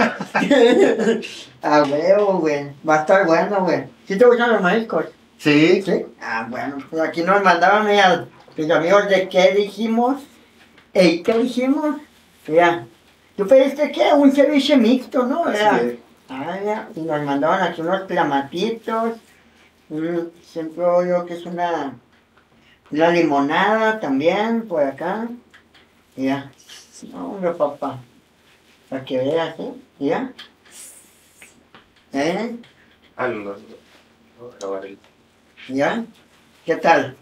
A huevo, güey. Va a estar bueno, güey. ¿Sí te gustan los mariscos? Sí. ¿Sí? Ah, bueno. Pues aquí nos mandaron, mira, mis amigos de qué dijimos. ¿Qué dijimos? Mira, ¿tú pediste qué? Un ceviche mixto, ¿no? Así Mira. es. Ah, ya. Y nos mandaron aquí unos clamatitos. Siempre oigo que es una limonada también por acá. Ya. No, hombre, papá. Para que veas, ¿eh? Ya. ¿Eh? ah, no, grabar el... ¿Ya? ¿Qué tal?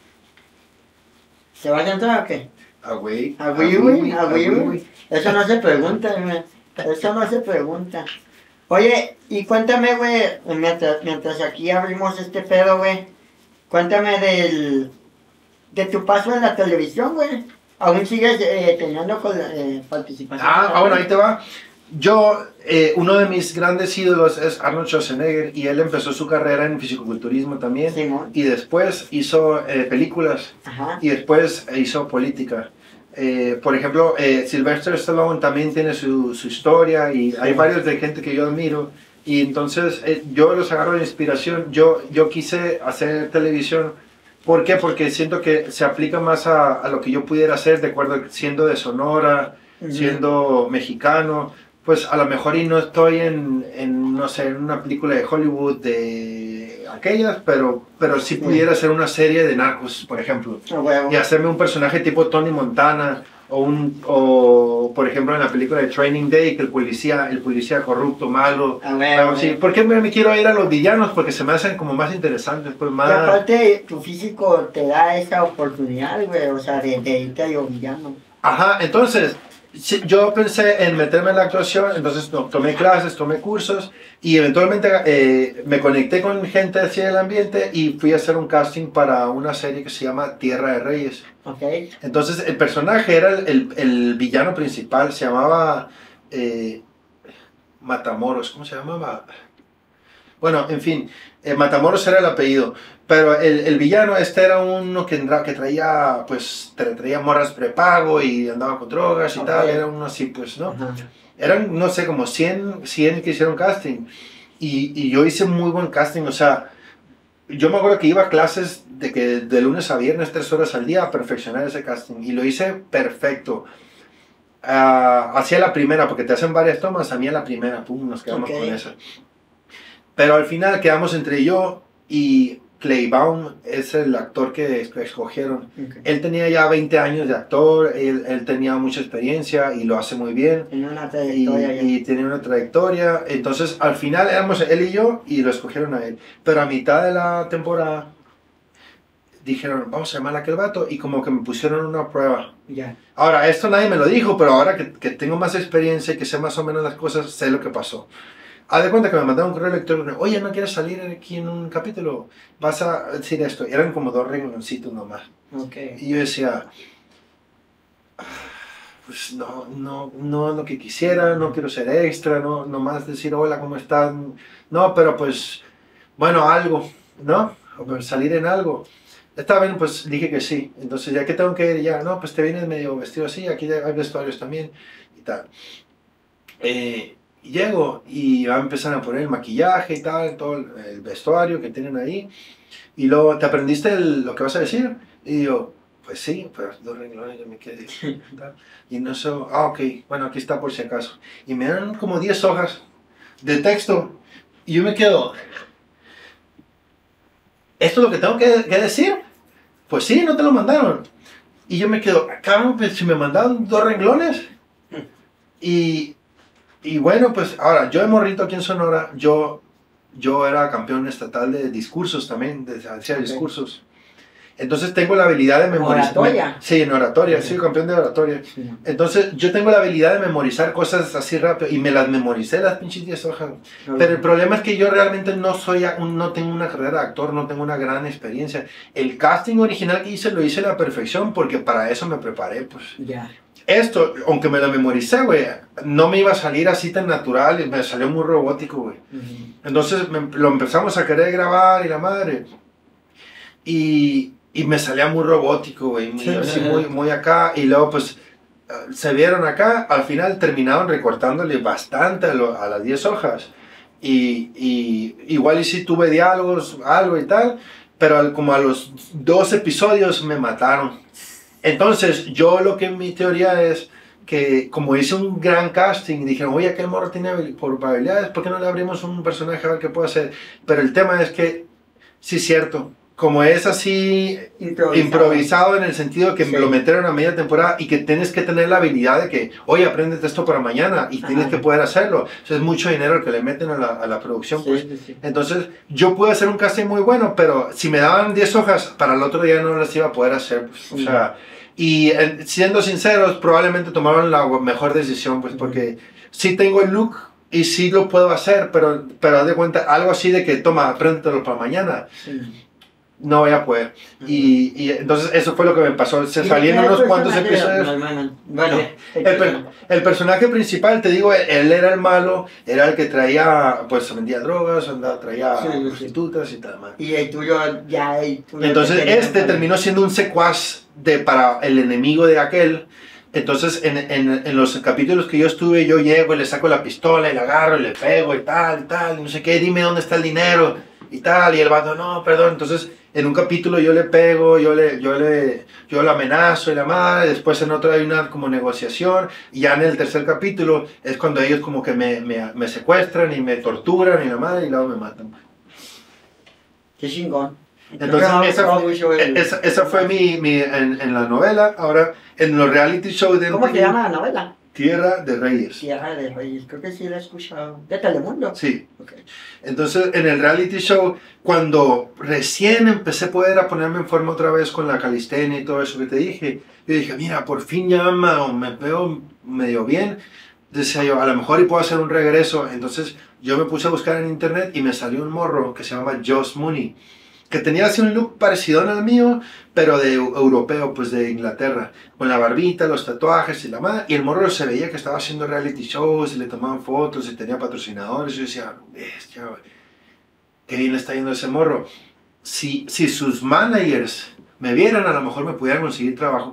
¿Se va a entrar o qué? Ah, güey. ¿A güey? Eso no se pregunta, güey. Eso no se pregunta. Oye, y cuéntame, güey, mientras aquí abrimos este pedo, güey, cuéntame de tu paso en la televisión, güey. ¿Aún sigues teniendo participación? Bueno, ahí te va. Yo, uno de mis grandes ídolos es Arnold Schwarzenegger y él empezó su carrera en fisicoculturismo también. Simón. Y después hizo películas Ajá. y después hizo política. Por ejemplo, Sylvester Stallone también tiene su historia y hay varios de gente que yo admiro. Y entonces yo los agarro de inspiración. Yo quise hacer televisión. ¿Por qué? Porque siento que se aplica más a lo que yo pudiera hacer, de acuerdo, siendo de Sonora, siendo mexicano. Pues a lo mejor y no estoy no sé, en una película de Hollywood de aquellas, pero sí pudiera ser una serie de narcos, por ejemplo. Huevo. Y hacerme un personaje tipo Tony Montana, o por ejemplo en la película de Training Day, que el policía corrupto, malo. Huevo. Sí. ¿Por qué me quiero ir a los villanos? Porque se me hacen como más interesantes, pues Y más... aparte, tu físico te da esa oportunidad, güey, o sea, de irte a lo villano. Ajá, entonces... Sí, yo pensé en meterme en la actuación, entonces tomé clases, tomé cursos y eventualmente me conecté con gente así del ambiente y fui a hacer un casting para una serie que se llama Tierra de Reyes. Ok. Entonces el personaje era el villano principal, se llamaba Matamoros, ¿cómo se llamaba? Bueno, en fin, Matamoros era el apellido, pero el villano era uno que traía, pues, traía morras prepago y andaba con drogas y tal, era uno así, pues, ¿no? Ajá. Eran, no sé, como 100 que hicieron casting, y yo hice muy buen casting, o sea, yo me acuerdo que iba a clases de lunes a viernes, 3 horas al día, a perfeccionar ese casting, y lo hice perfecto. Hacía la primera, porque te hacen varias tomas, a mí a la primera, pum, nos quedamos con esa. Pero al final quedamos entre yo y Clay Baum, es el actor que escogieron. Okay. Él tenía ya 20 años de actor, él tenía mucha experiencia y lo hace muy bien. Tiene una trayectoria. Y tiene una trayectoria. Entonces al final éramos él y yo y lo escogieron a él. Pero a mitad de la temporada dijeron, vamos a llamar a aquel vato, y como que me pusieron una prueba. Ya. Ahora, esto nadie me lo dijo, pero ahora que tengo más experiencia y que sé más o menos las cosas, sé lo que pasó. Haz de cuenta que me mandaron un correo electrónico, oye, ¿no quieres salir aquí en un capítulo? Vas a decir esto. Eran como 2 rengloncitos nomás. Okay. Y yo decía, pues no es lo que quisiera, no quiero ser extra, no más decir hola, ¿cómo están? No, pero pues, bueno, algo, ¿no? O salir en algo. Está bien, pues dije que sí. Entonces, ¿ya qué tengo que ir? Ya, no, pues te vienes medio vestido así, aquí hay vestuarios también y tal. Llego y van a empezar a poner el maquillaje y tal, todo el vestuario que tienen ahí. Y luego, ¿te aprendiste lo que vas a decir? Y yo, pues sí, pero 2 renglones yo me quedé. Tal. Y no sé, ok, bueno, aquí está por si acaso. Y me dan como 10 hojas de texto. Y yo me quedo, ¿esto es lo que tengo que decir? Pues sí, no te lo mandaron. Y yo me quedo, cabrón, pues si me mandaron 2 renglones. Y bueno, pues ahora, yo de morrito aquí en Sonora, yo era campeón estatal de discursos también, hacía discursos. Entonces tengo la habilidad de memorizar. ¿Oratoria? Sí, en oratoria, soy campeón de oratoria. Sí. Entonces yo tengo la habilidad de memorizar cosas así rápido y me las memoricé las pinches 10 hojas. Pero el problema es que yo realmente no tengo una carrera de actor, no tengo una gran experiencia. El casting original que hice lo hice a la perfección porque para eso me preparé, pues. Ya. esto, aunque me lo memoricé, güey, no me iba a salir así tan natural y me salió muy robótico, güey. Entonces lo empezamos a querer grabar y la madre. Y me salía muy robótico, güey, así muy acá. Y luego, pues, se vieron acá, al final terminaron recortándole bastante a las 10 hojas. Y igual y sí tuve diálogos, algo y tal, pero como a los 2 episodios me mataron. Entonces, yo lo que mi teoría es que como hice un gran casting, dijeron, oye, aquel morro tiene probabilidades, ¿por qué no le abrimos un personaje a ver qué puede hacer? Pero el tema es que, sí es cierto, como es así improvisado en el sentido que lo metieron a media temporada y que tienes que tener la habilidad de que, oye, apréndete esto para mañana y tienes que poder hacerlo. Eso es mucho dinero el que le meten a la producción. Pues. Entonces, yo pude hacer un casting muy bueno, pero si me daban 10 hojas, para el otro día no las iba a poder hacer. Pues. O sea, y siendo sinceros, probablemente tomaron la mejor decisión, pues, porque sí tengo el look y sí lo puedo hacer, pero haz de cuenta, algo así de que, toma, apréndetelo para mañana. No voy a poder. Y entonces eso fue lo que me pasó. Se salían unos cuantos episodios. Bueno, el personaje principal, te digo, él era el malo, era el que traía, pues vendía drogas, traía prostitutas y tal. Y el tuyo ya... Entonces este terminó siendo un secuaz para el enemigo de aquel. Entonces en los capítulos que yo estuve, yo llego y le saco la pistola y la agarro y le pego y tal, y no sé qué, dime dónde está el dinero y tal, y el vato, no, perdón. Entonces en un capítulo yo le pego, yo lo amenazo y la madre, después en otro hay una como negociación, y ya en el tercer capítulo es cuando ellos como que me secuestran y me torturan y la madre, y luego me matan. Qué chingón. Entonces esa fue en la novela. Ahora en los reality shows de ¿Cómo se llama la novela? Tierra de Reyes. Tierra de Reyes, creo que sí la he escuchado. ¿De Telemundo? Sí. Okay. Entonces, en el reality show, cuando recién empecé a poder ponerme en forma otra vez con la calistenia y todo eso que te dije, yo dije, mira, por fin ya me veo medio bien. Decía yo, a lo mejor y puedo hacer un regreso. Entonces, yo me puse a buscar en internet y me salió un morro que se llama Josh Mooney, que tenía así un look parecido al mío, pero de europeo, pues de Inglaterra, con la barbita, los tatuajes y la madre, y el morro se veía que estaba haciendo reality shows, y le tomaban fotos, y tenía patrocinadores, y yo decía, bestia, qué bien le está yendo ese morro. Si sus managers me vieran, a lo mejor me pudieran conseguir trabajo.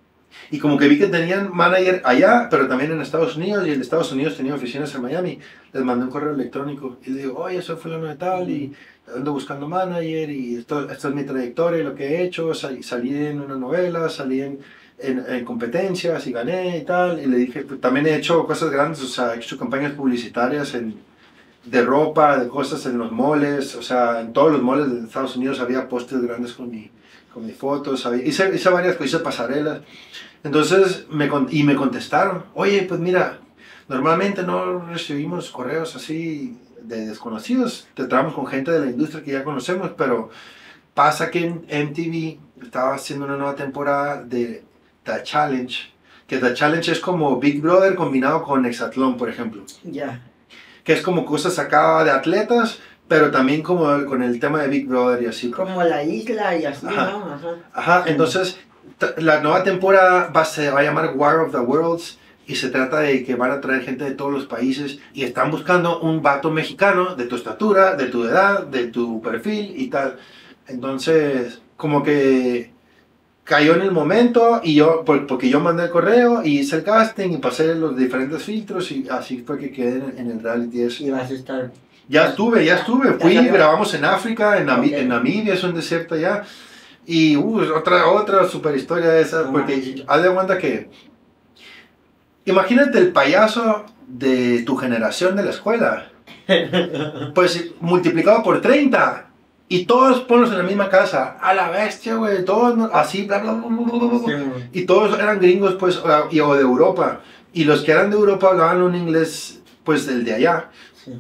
Y como que vi que tenían manager allá, pero también en Estados Unidos, y en Estados Unidos tenía oficinas en Miami, les mandé un correo electrónico, y le digo, oye, soy fulano de tal, y ando buscando manager, y esto es mi trayectoria, lo que he hecho, salí en una novela, salí en competencias y gané y tal, y le dije, pues, también he hecho cosas grandes, o sea, he hecho campañas publicitarias de ropa, de cosas en los moles, o sea, en todos los moles de Estados Unidos había postes grandes con mis fotos, hice varias cosas, hice pasarelas. Entonces me contestaron, oye, pues mira, normalmente no recibimos correos así de desconocidos, tratamos con gente de la industria que ya conocemos, pero pasa que en MTV estaba haciendo una nueva temporada de The Challenge, que The Challenge es como Big Brother combinado con Hexatlón, por ejemplo. Ya. Que es como cosas acá de atletas, pero también como con el tema de Big Brother y así. Como la isla y así, ajá. ¿no? Ajá, entonces la nueva temporada se va a llamar War of the Worlds, y se trata de que van a traer gente de todos los países y están buscando un vato mexicano de tu estatura, de tu edad, de tu perfil y tal. Entonces, como que cayó en el momento, y porque yo mandé el correo y hice el casting y pasé los diferentes filtros, y así fue que quedé en el reality ese. Y vas a estar... Ya estuve, grabamos en África, en Namibia, es un desierto allá. Y otra super historia de esa, porque haz de cuenta que, imagínate el payaso de tu generación de la escuela, pues multiplicado por 30, y todos ponlos en la misma casa, a la bestia, güey, todos así, bla, bla, bla, bla, bla, y todos eran gringos, pues, o de Europa, y los que eran de Europa hablaban un inglés, pues, del de allá,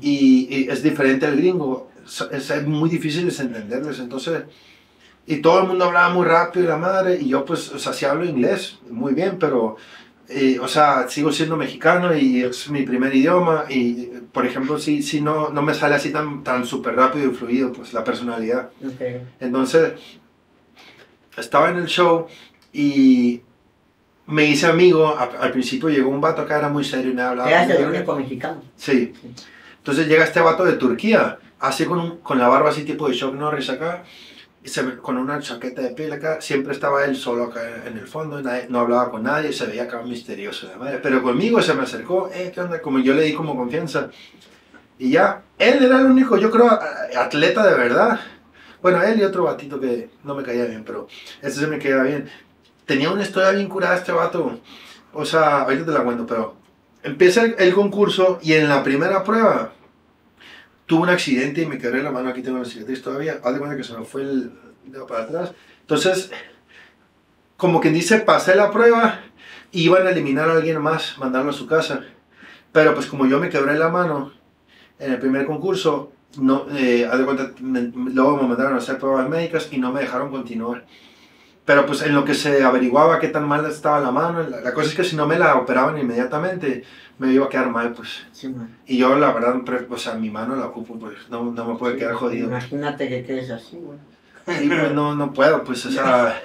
y es diferente al gringo, es muy difícil de entenderles, entonces... Y todo el mundo hablaba muy rápido y la madre, y yo pues, o sea, sí hablo inglés muy bien, pero, o sea, sigo siendo mexicano y es mi primer idioma, y por ejemplo, sí no me sale así tan súper rápido y fluido, pues la personalidad. Okay. Entonces, estaba en el show y me hice amigo. Al principio llegó un vato acá, era muy serio y me hablaba. Eras el único mexicano. Sí. Entonces llega este vato de Turquía, así con la barba así tipo de Chuck Norris acá, y con una chaqueta de piel acá, siempre estaba él solo acá en el fondo, no hablaba con nadie, se veía acá misterioso, la madre. Pero conmigo se me acercó, ¿qué onda? Como yo le di como confianza. Y ya, él era el único, yo creo, atleta de verdad. Bueno, él y otro batito que no me caía bien, pero este se me caía bien. Tenía una historia bien curada este vato. O sea, ahorita te la cuento, pero empieza el concurso y en la primera prueba tuve un accidente y me quebré la mano. Aquí tengo la cicatriz todavía. Haz de cuenta que se me fue el dedo para atrás. Entonces, como quien dice, pasé la prueba y iban a eliminar a alguien más, mandarlo a su casa. Pero pues como yo me quebré la mano en el primer concurso, no, haz de cuenta, luego me mandaron a hacer pruebas médicas y no me dejaron continuar. Pero pues en lo que se averiguaba qué tan mal estaba la mano, la cosa es que si no me la operaban inmediatamente, me iba a quedar mal, pues. Sí, man. Y yo la verdad, o sea, mi mano la ocupo, pues no me puede quedar jodido. Imagínate que quedes así, güey. Y pues no puedo, pues, o sea...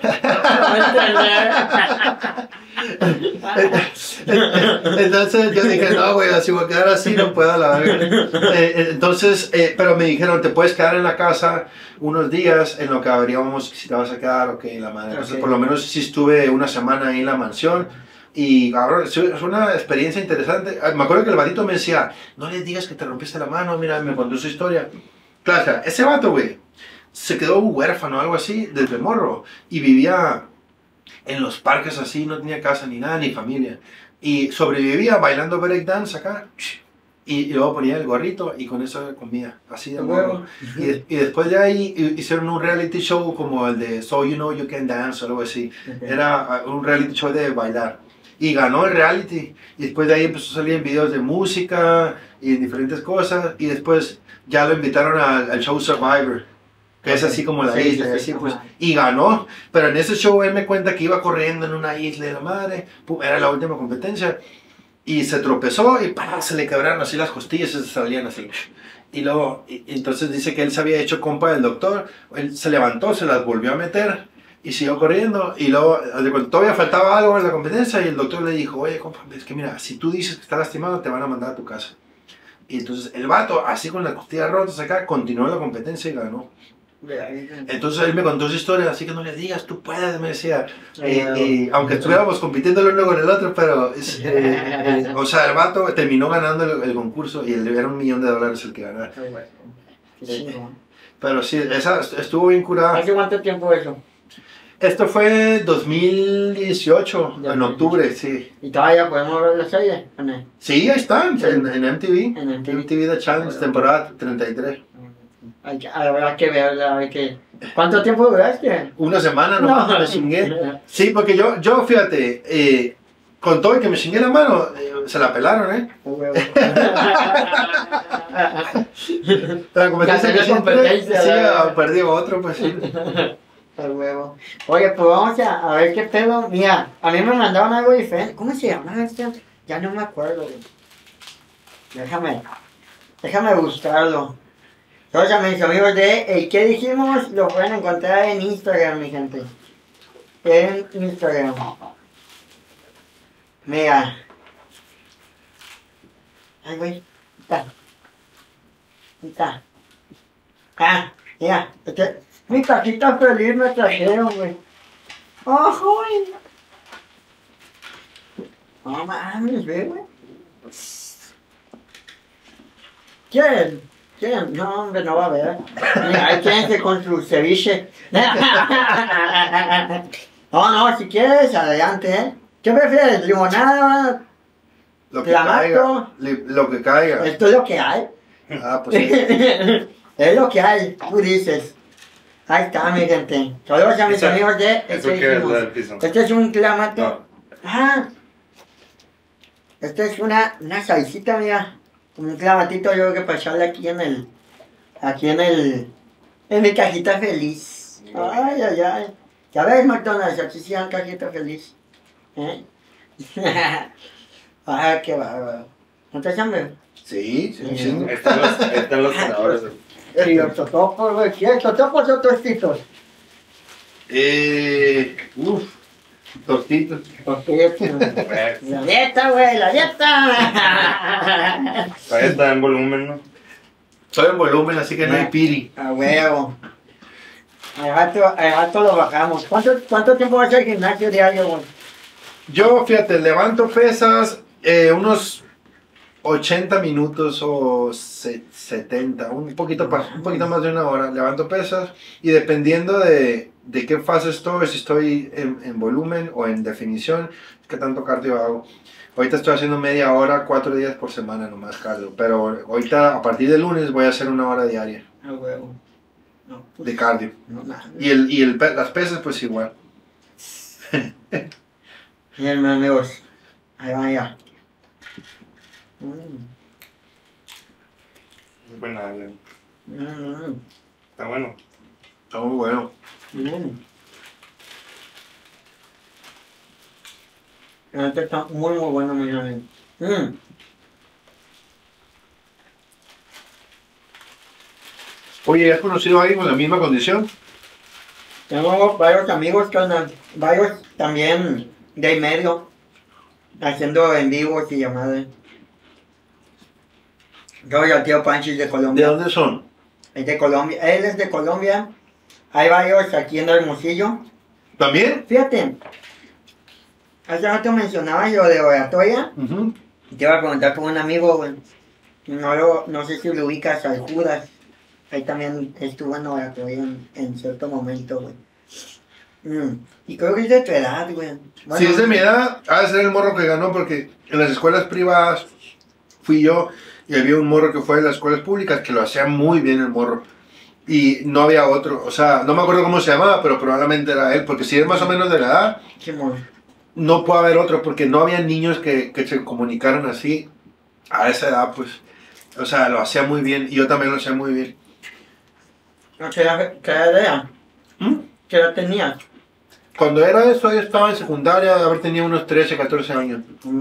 Entonces yo dije, no, güey, si voy a quedar así, no puedo, la verdad. Entonces, pero me dijeron, te puedes quedar en la casa unos días en lo que averiguamos si te vas a quedar o qué, la madre. Entonces, por lo menos sí estuve una semana ahí en la mansión. Y cabrón, es una experiencia interesante. Me acuerdo que el batito me decía, no le digas que te rompiste la mano, mira, me contó su historia. Claro, ese vato, güey, se quedó huérfano o algo así desde morro y vivía en los parques así, no tenía casa ni nada, ni familia. Y sobrevivía bailando breakdance acá. Y luego ponía el gorrito y con eso comía, así de morro. Y después de ahí hicieron un reality show como el de So You Know You Can Dance o algo así. Era un reality show de bailar. Y ganó el reality. Y después de ahí empezó a salir en videos de música y en diferentes cosas. Y después ya lo invitaron al show Survivor, que es así como la isla, así, pues, y ganó. Pero en ese show él me cuenta que iba corriendo en una isla de la madre, era la última competencia, y se tropezó y se le quebraron así las costillas y se salían así. Y luego, entonces dice que él se había hecho compa del doctor, él se levantó, se las volvió a meter y siguió corriendo. Y luego, todavía faltaba algo en la competencia y el doctor le dijo, oye, compa, es que mira, si tú dices que está lastimado, te van a mandar a tu casa. Y entonces el vato, así con las costillas rotas acá, continuó la competencia y ganó. Entonces él me contó su historia, así que no le digas, tú puedes, me decía. Aunque estuviéramos compitiendo el uno con el otro, pero, o sea, el vato terminó ganando el concurso y era $1 millón el que ganara. Pero sí, esa estuvo bien curada. ¿Hace cuánto tiempo eso? Esto fue 2018, en octubre, sí. ¿Y todavía podemos ver la serie? Sí, ahí están, en MTV. En MTV The Challenge, temporada 33. Habrá que verla, a ver qué. ¿Cuánto tiempo duraste? Una semana, no me chingué. Sí, porque yo fíjate, con todo el que me chingué la mano, se la pelaron, ¿eh? La competencia que siempre, sí, perdí otro, pues sí. Al huevo. Oye, pues vamos a ver qué pedo. Mira, a mí me mandaron algo diferente. ¿Cómo se llama esto? Ya no me acuerdo, güey. Déjame buscarlo. Todos a mis amigos de El que dijimos lo pueden encontrar en Instagram, mi gente. En Instagram. Mira. Ay, güey. Está. Ah, mira. Mi cajita feliz me trajeron, güey. ¡Ojo, güey! No mames, ve, güey. ¿Quién? No, hombre, no va a ver. Mira, ahí quédense con su ceviche. No, si quieres, adelante, ¿eh? ¿Qué prefieres? ¿Limonada? Lo que caiga. Lo que caiga. Esto es lo que hay. Ah, pues sí. Es lo que hay, tú dices. Ahí está, mi gente. Saludos a mis amigos de Este es un clamato. No. Ah. Esta es una salsita, mira. Como un clamatito, yo creo que para echarle en mi cajita feliz. Ay. Ya ves, McDonald's, aquí sí dan cajita feliz. ¿Eh? Ay, qué bárbaro. ¿No te hambre? Sí. Están los ganadores. Y los totopos, güey, ¿qué? ¿Totopos o tostitos? Tostitos. La dieta, güey, la dieta. Todavía está en volumen, ¿no? Soy en volumen, así que no hay piri. A huevo. Al rato lo bajamos. ¿Cuánto tiempo vas al gimnasio diario, güey? Yo, fíjate, levanto pesas unos 80 minutos o 70, un poquito más de una hora. Levanto pesas y dependiendo de qué fase estoy, si estoy en volumen o en definición, qué tanto cardio hago. Ahorita estoy haciendo media hora, 4 días por semana nomás cardio, pero ahorita a partir de lunes voy a hacer 1 hora diaria A huevo. No, pues, de cardio. no, nada. Y las pesas pues igual. Bien, mis amigos. Ahí van ya. Es buena, Alan. Mm. Está bueno. Está muy bueno. Este está muy bueno, mi amigo. Oye, ¿has conocido a alguien con la misma condición? Tengo varios amigos, varios también de ahí medio, haciendo en vivos y llamadas. Yo y el tío Panchis de ¿De Colombia. dónde son? Es de Colombia. Él es de Colombia. Hay varios aquí en Hermosillo. ¿También? Fíjate, hace rato mencionaba yo de oratoria. Ujú. Y te iba a preguntar por un amigo, güey. No sé si lo ubicas al Judas. Ahí también estuvo en oratoria en cierto momento, güey. Y creo que es de tu edad, güey. Bueno, Si es de mi edad, ha de ser el morro que ganó porque en las escuelas privadas fui yo y había un morro que fue de las escuelas públicas que lo hacía muy bien el morro. Y no había otro, o sea, no me acuerdo cómo se llamaba, pero probablemente era él, porque si es más o menos de la edad, Simón. no puede haber otro, porque no había niños que se comunicaran así a esa edad, pues. O sea, lo hacía muy bien y yo también lo hacía muy bien. ¿Qué edad era? ¿Mm? ¿Qué edad tenías? Cuando era eso, yo estaba en secundaria, de haber tenido unos 13, 14 años.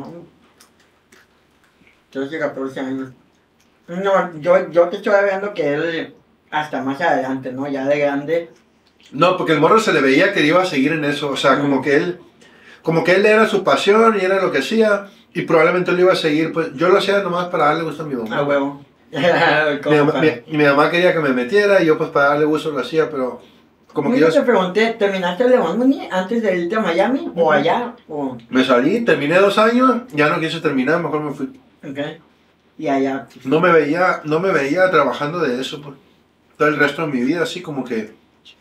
13, 14 años. No, yo te estoy hablando que él hasta más adelante, ¿no? Ya de grande. No, porque el morro se le veía que iba a seguir en eso, o sea, como que él era su pasión y era lo que hacía y probablemente lo iba a seguir, pues yo lo hacía nomás para darle gusto a mi mamá. A huevo. Mi mamá quería que me metiera y yo pues para darle gusto lo hacía, pero como que yo te pregunté, ¿terminaste el Lemon antes de irte a Miami? ¿O allá? ¿O? me salí, terminé 2 años, ya no quise terminar, mejor me fui. Ok. Y allá. No me veía trabajando de eso, pues, todo el resto de mi vida, así como que,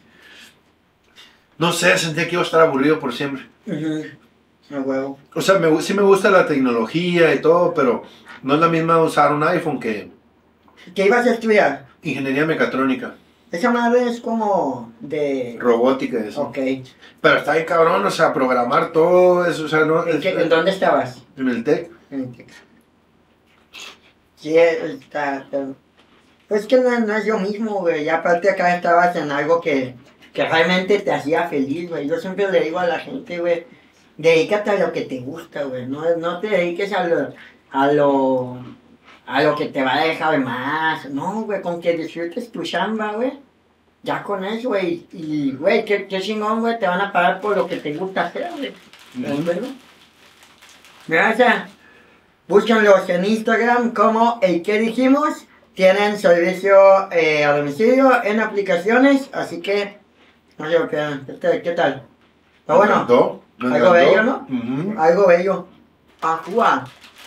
no sé, sentía que iba a estar aburrido por siempre. A huevo. O sea, sí me gusta la tecnología y todo, pero no es la misma usar un iPhone que ¿Qué ibas a estudiar? ingeniería mecatrónica, Esa madre es como de... robótica y eso. Ok. Pero está bien cabrón, o sea, programar todo eso, o sea, no... ¿En dónde estabas? En el TEC. Sí, pues que no es lo mismo, güey. Y aparte acá estabas en algo que realmente te hacía feliz, güey. Yo siempre le digo a la gente, güey, dedícate a lo que te gusta, güey. No te dediques a lo que te va a dejar más. No, güey, con que disfrutes tu chamba, güey. Ya con eso, güey. Y, güey, qué chingón, güey. Te van a pagar por lo que te gusta hacer, güey. ¿Es verdad? Mira, o sea, búsquenlos en Instagram como el que dijimos. Tienen servicio a domicilio en aplicaciones. Así que, no sé qué tal. Pero bueno, algo bello, ¿no? Algo bello. Ajua.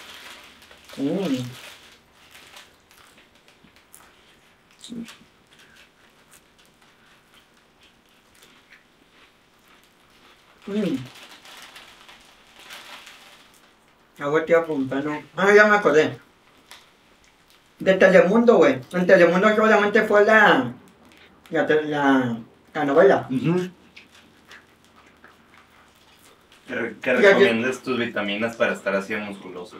Algo te iba a preguntar, ¿no? Ya me acordé. De Telemundo, güey. En Telemundo solamente fue la novela. Que recomiendes tus vitaminas para estar así de musculoso.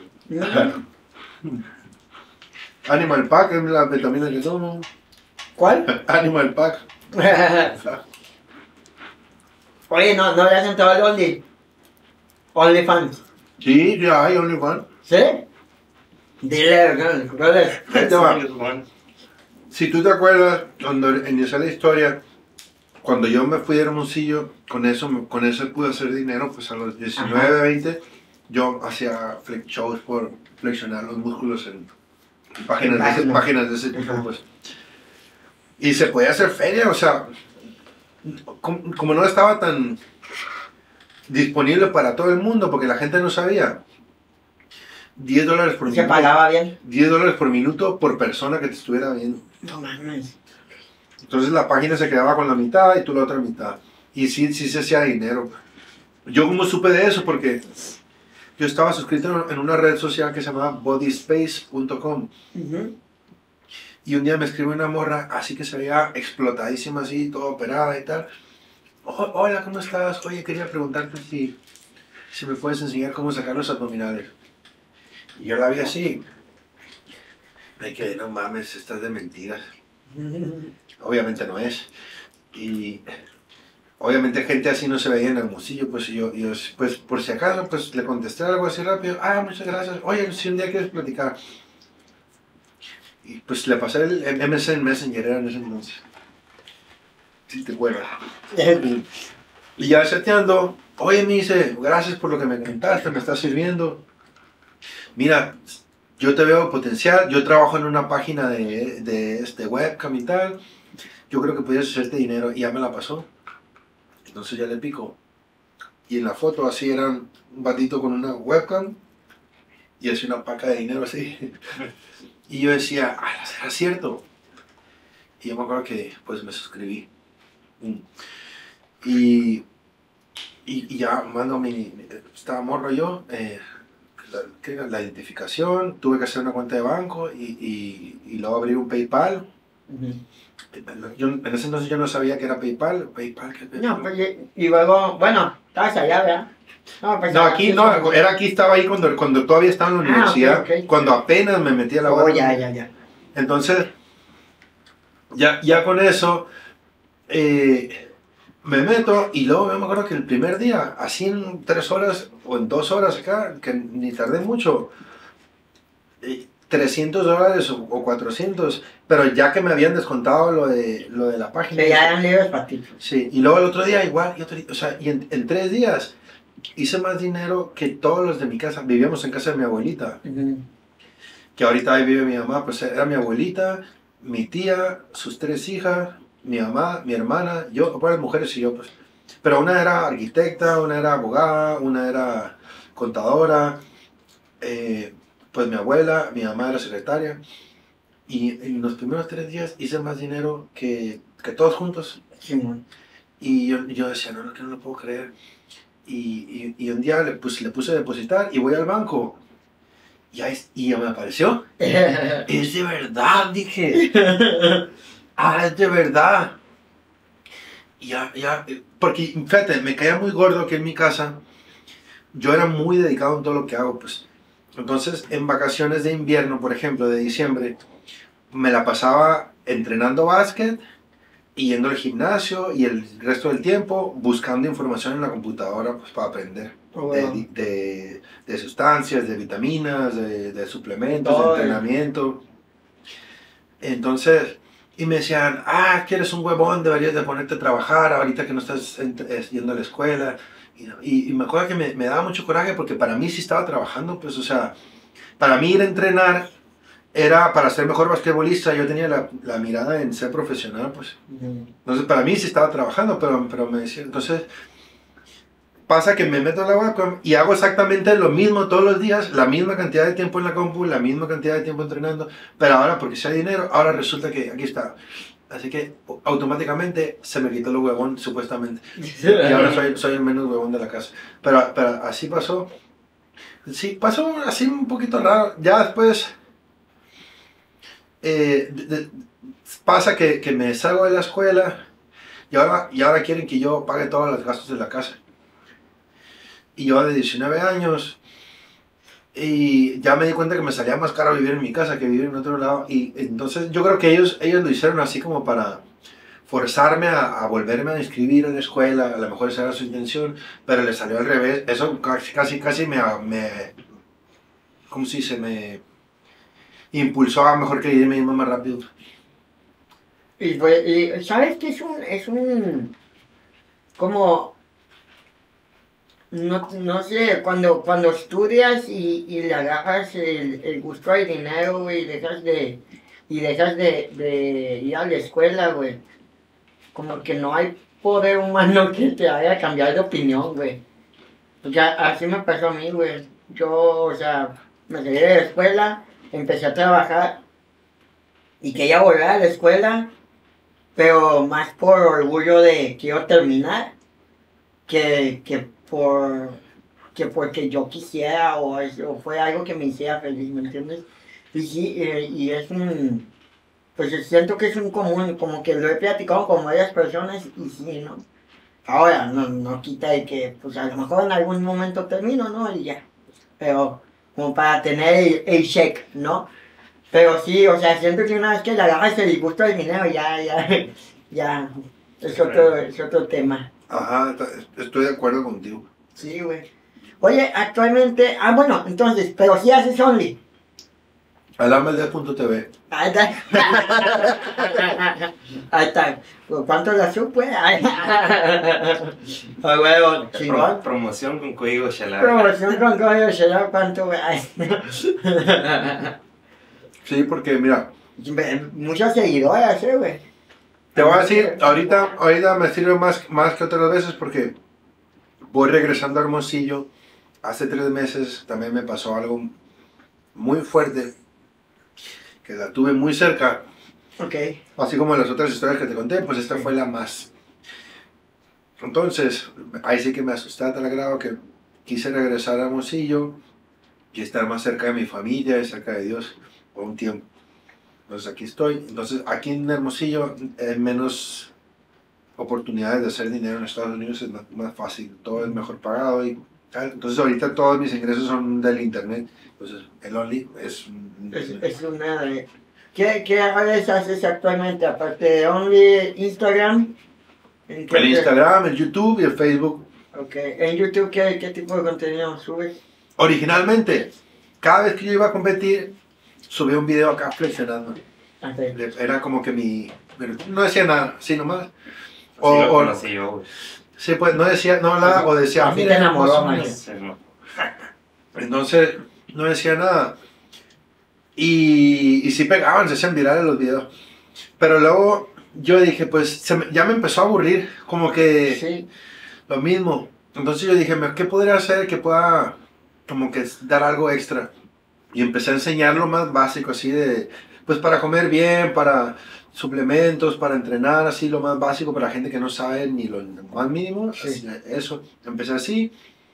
Animal Pack es la vitamina que tomo. ¿Cuál? Animal Pack. Oye, no le has entrado al OnlyFans. Sí, ya hay OnlyFans. ¿Sí? Dile, brother. Ahí te va. Si tú te acuerdas, cuando inicié la historia, cuando yo me fui de Hermosillo, con eso pude hacer dinero, pues a los 19, 20, yo hacía shows por flexionar los músculos en páginas de ese tipo, pues. Y se podía hacer feria, o sea, como no estaba tan disponible para todo el mundo, porque la gente no sabía, $10 por minuto. ¿Se pagaba bien? $10 por minuto por persona que te estuviera viendo. No mames. Entonces la página se quedaba con la mitad y tú la otra mitad. Y sí se hacía dinero. Yo como supe de eso porque yo estaba suscrito en una red social que se llamaba bodyspace.com. Y un día me escribe una morra así que se veía explotadísima así, toda operada y tal. Hola, ¿cómo estás? Oye, quería preguntarte si me puedes enseñar cómo sacar los abdominales. Y yo la vi así. Me quedé, no mames, estás de mentiras. Obviamente no es. Y obviamente gente así no se veía en Hermosillo, pues yo pues por si acaso pues le contesté algo así rápido. Muchas gracias. Oye, si un día quieres platicar. Y pues le pasé el MSN Messenger, era en ese entonces. Si te acuerdas. Y ya chateando, oye, me dice, gracias por lo que me contaste, me estás sirviendo. Mira, yo te veo potencial, yo trabajo en una página de webcam y tal. Yo creo que podías hacerte dinero, y ya me la pasó. Entonces ya le pico. Y en la foto así era un batito con una webcam y así una paca de dinero así. Y yo decía, ¿será cierto? Y yo me acuerdo que pues me suscribí. Y ya mando estaba morro yo, la identificación, tuve que hacer una cuenta de banco y luego abrir un PayPal. Yo, en ese entonces yo no sabía que era PayPal. No, pues y luego, bueno, estabas allá, ¿verdad? No, aquí no, estaba ahí cuando todavía estaba en la universidad, okay. Cuando apenas me metí a la web. Ya. Entonces, ya con eso, me meto y luego me acuerdo que el primer día, así en 3 horas o en 2 horas acá, que ni tardé mucho, $300 o 400, pero ya que me habían descontado lo de la página. Que ya eran libres para ti. Sí, y luego el otro día igual, o sea, y en 3 días hice más dinero que todos los de mi casa. Vivíamos en casa de mi abuelita, que ahorita ahí vive mi mamá, pues era mi abuelita, mi tía, sus 3 hijas, mi mamá, mi hermana, yo, varias mujeres y yo, pues. Pero una era arquitecta, una era abogada, una era contadora, pues mi abuela, mi mamá era secretaria. Y en los primeros 3 días hice más dinero que todos juntos. Y yo decía, no, que no lo puedo creer. Y un día le puse a depositar y voy al banco. Y ya me apareció. Es de verdad, dije. Es de verdad. Porque, fíjate, me caía muy gordo que en mi casa yo era muy dedicado en todo lo que hago, pues. Entonces, en vacaciones de invierno, por ejemplo, de diciembre, me la pasaba entrenando básquet y yendo al gimnasio y el resto del tiempo buscando información en la computadora, pues, para aprender de sustancias, de vitaminas, de suplementos, de entrenamiento. Entonces, y me decían, que eres un huevón, deberías de ponerte a trabajar ahorita que no estás yendo a la escuela. Y me acuerdo que me daba mucho coraje porque para mí sí estaba trabajando, pues, o sea, para mí ir a entrenar era para ser mejor basquetbolista. Yo tenía la mirada en ser profesional, pues. Entonces, para mí sí estaba trabajando, pero me decía, entonces, pasa que me meto a la webcam y hago exactamente lo mismo todos los días, la misma cantidad de tiempo en la compu, la misma cantidad de tiempo entrenando, pero ahora, porque sea dinero, ahora resulta que aquí está. Así que automáticamente se me quitó el huevón, supuestamente. Y ahora soy el menos huevón de la casa. Pero así pasó. Sí, pasó así un poquito raro. Ya después pasa que me salgo de la escuela y ahora quieren que yo pague todos los gastos de la casa. Y yo de 19 años, y ya me di cuenta que me salía más caro vivir en mi casa que vivir en otro lado. Y entonces yo creo que ellos lo hicieron así como para forzarme a volverme a inscribir en la escuela. A lo mejor esa era su intención, pero le salió al revés. Eso casi me ¿cómo se dice? Me impulsó a mejor que irme más rápido. y ¿sabes qué es un, como, no sé, cuando estudias y le agarras el gusto al dinero, güey, y dejas de ir a la escuela, güey, como que no hay poder humano que te haga cambiar de opinión, güey. Porque así me pasó a mí, güey. Yo, o sea, me salí de la escuela, empecé a trabajar y quería volver a la escuela, pero más por orgullo de quiero terminar que porque yo quisiera o fue algo que me hiciera feliz, ¿me entiendes? Y sí, y es un, pues siento que es un común, como que lo he platicado con varias personas y sí, ¿no? Ahora, no quita de que, pues a lo mejor en algún momento termino, ¿no? Y ya, pero como para tener el check, ¿no? Pero sí, o sea, siento que una vez que le agarras el gusto del dinero, ya, es otro tema. Ajá, estoy de acuerdo contigo. Sí, güey. Oye, actualmente, bueno, entonces, pero sí haces Only. Alamelde.tv. Ahí está. Ahí está. ¿Cuánto la supe? Pues huevo, chingón. Promoción con código Shalab. Promoción con código Shalab, ¿cuánto, güey? Sí, porque mira, Muchos seguidores, güey. te voy a decir, ahorita me sirve más que otras veces porque voy regresando a Hermosillo. Hace 3 meses también me pasó algo muy fuerte, que la tuve muy cerca. Ok. Así como las otras historias que te conté, pues esta fue la más. Entonces, ahí sí que me asusté a tal grado que quise regresar a Hermosillo y estar más cerca de mi familia y cerca de Dios por un tiempo. Entonces aquí estoy. Entonces aquí en Hermosillo hay menos oportunidades de hacer dinero. En Estados Unidos es más fácil, todo es mejor pagado y tal. Entonces ahorita todos mis ingresos son del internet. Entonces el Only es Es una de... ¿Qué redes haces actualmente? Aparte de Only, Instagram. el Instagram, el YouTube y el Facebook. Ok. En YouTube, ¿qué tipo de contenido subes? Originalmente, cada vez que yo iba a competir, subía un video acá flexionando. Okay. Era como que no decía nada, así nomás. Así lo conocí yo, güey. Sí, pues no decía, no hablaba, o decía, Así te mira, enamoró, más o menos. Entonces, no decía nada. Y sí pegaban, se hacían virales los videos. Pero luego yo dije, pues ya me empezó a aburrir, como que Sí. lo mismo. Entonces yo dije, ¿qué podría hacer que pueda como que dar algo extra? Y empecé a enseñar lo más básico, así de, pues para comer bien, para suplementos, para entrenar, así lo más básico para gente que no sabe ni lo más mínimo. Sí. Así, eso, empecé así.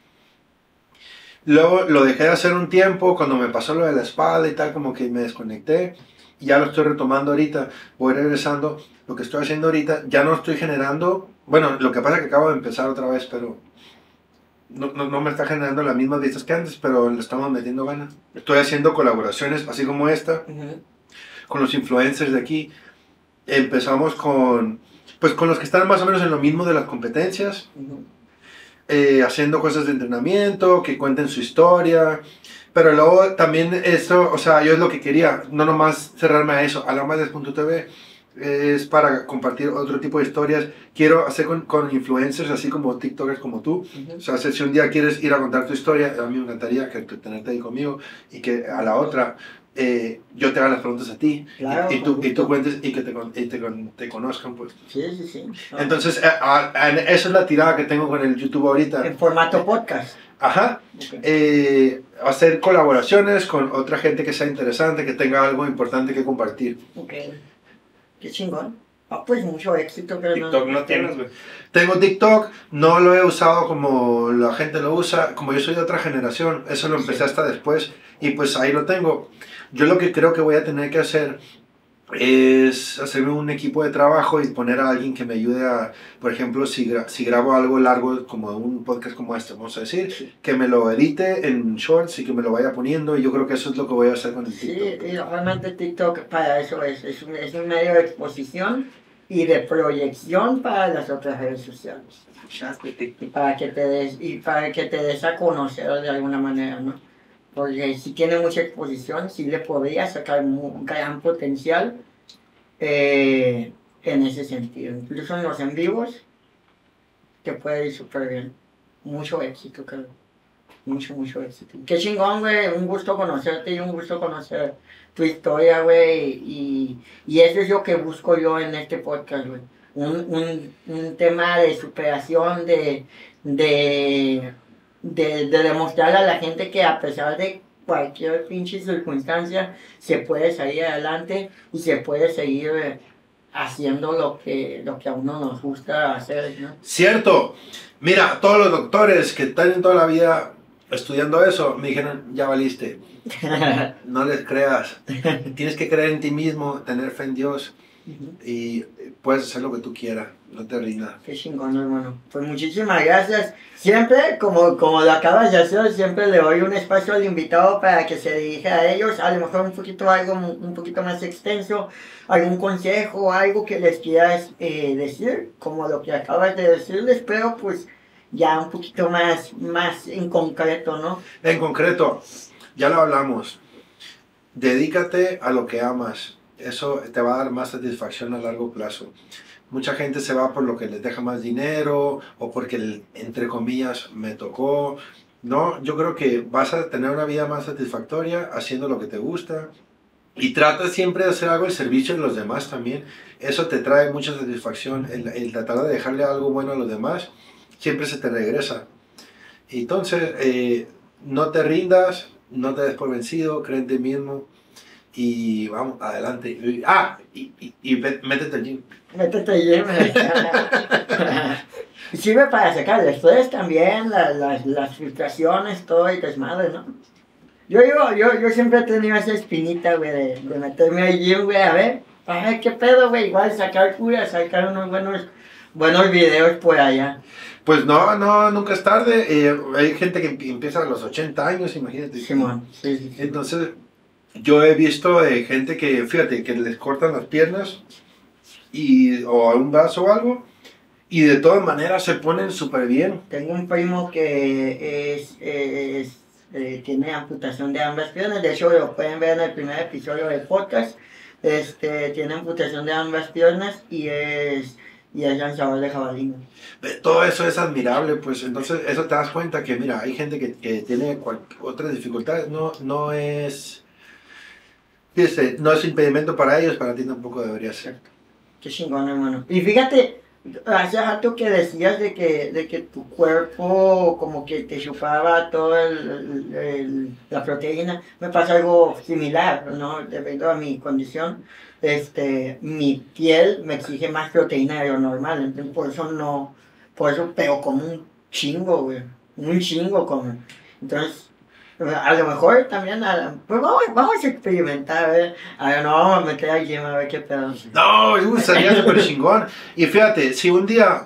Luego lo dejé de hacer un tiempo, cuando me pasó lo de la espalda y tal, como que me desconecté. Y ya lo estoy retomando ahorita, voy regresando. Lo que estoy haciendo ahorita, ya no estoy generando, bueno, lo que pasa es que acabo de empezar otra vez, pero no me está generando las mismas vistas que antes, pero le estamos metiendo ganas. Estoy haciendo colaboraciones, así como esta, con los influencers de aquí. Empezamos con los que están más o menos en lo mismo de las competencias, haciendo cosas de entrenamiento, que cuenten su historia. Pero luego también esto, o sea, yo es lo que quería, no nomás cerrarme a eso. Alamelde.tv es para compartir otro tipo de historias. Quiero hacer con influencers, así como TikTokers como tú. O sea, si un día quieres ir a contar tu historia, a mí me encantaría que tenerte ahí conmigo y que a la otra yo te haga las preguntas a ti. Claro, y tú cuentes y que te conozcan, pues. Sí. No. Entonces, esa es la tirada que tengo con el YouTube ahorita. En formato podcast. Ajá. Okay. Hacer colaboraciones con otra gente que sea interesante, que tenga algo importante que compartir. Ok. Qué chingón. Pues mucho éxito, pero TikTok no tienes, güey. Tengo TikTok, no lo he usado como la gente lo usa, como yo soy de otra generación, eso lo empecé hasta después y pues ahí lo tengo. Yo lo que creo que voy a tener que hacer es hacerme un equipo de trabajo y poner a alguien que me ayude a, por ejemplo, si grabo algo largo como un podcast como este, vamos a decir, que me lo edite en shorts y que me lo vaya poniendo, y yo creo que eso es lo que voy a hacer con el TikTok. Sí, y realmente TikTok para eso es un medio de exposición y de proyección para las otras redes sociales. Y para que te des a conocer de alguna manera, ¿no? Porque si tiene mucha exposición, sí le podría sacar un gran potencial en ese sentido. Incluso en los en vivos te puede ir súper bien. Mucho éxito, creo. Mucho éxito. Qué chingón, güey. Un gusto conocerte y un gusto conocer tu historia, güey. Y eso es lo que busco yo en este podcast, güey. Un tema de superación, de demostrar a la gente que a pesar de cualquier pinche circunstancia se puede salir adelante y se puede seguir haciendo lo que a uno nos gusta hacer, ¿no? Cierto. Mira, todos los doctores que están toda la vida estudiando eso me dijeron, ya valiste. No les creas. Tienes que creer en ti mismo, tener fe en Dios y puedes hacer lo que tú quieras. No te rindas. Qué chingón, hermano. Pues muchísimas gracias. Siempre, como lo acabas de hacer, siempre le doy un espacio al invitado para que se dirija a ellos. A lo mejor algo un poquito más extenso, algún consejo, algo que les quieras decir, como lo que acabas de decirles, pero pues ya un poquito más en concreto, ¿no? En concreto, ya lo hablamos. Dedícate a lo que amas. Eso te va a dar más satisfacción a largo plazo. Mucha gente se va por lo que les deja más dinero o porque, entre comillas, me tocó. No, yo creo que vas a tener una vida más satisfactoria haciendo lo que te gusta. Y trata siempre de hacer algo al servicio de los demás también. Eso te trae mucha satisfacción. El tratar de dejarle algo bueno a los demás, siempre se te regresa. Entonces, no te rindas, no te des por vencido, cree en ti mismo. Y vamos, adelante. Métete al gym. Métete al gym. Y sirve para sacar el estrés también, las frustraciones, todo el desmadre, ¿no? Yo siempre he tenido esa espinita, güey, de meterme al gym, güey, a ver qué pedo, güey, igual sacar curas, sacar unos buenos videos por allá. Pues no, nunca es tarde. Hay gente que empieza a los 80 años, imagínate. Simón, sí. Entonces, yo he visto gente que, fíjate, que les cortan las piernas o un brazo o algo, y de todas maneras se ponen súper bien. Tengo un primo que tiene amputación de ambas piernas, de hecho lo pueden ver en el primer episodio del podcast. Tiene amputación de ambas piernas y es lanzador de jabalina. Todo eso es admirable, pues entonces eso te das cuenta que, mira, hay gente que tiene otras dificultades, no es impedimento para ellos, para ti tampoco debería ser. Qué chingón, hermano. Y fíjate, hace rato que decías de que tu cuerpo como que te chupaba toda la proteína. Me pasa algo similar, ¿no? Debido a mi condición, mi piel me exige más proteína de lo normal. Entonces por eso pego como un chingo, güey. Un chingo como. Entonces, a lo mejor también, pues vamos a experimentar, a ver, no vamos a meter al gym a ver qué pedo. No, sería súper chingón. Y fíjate, si un día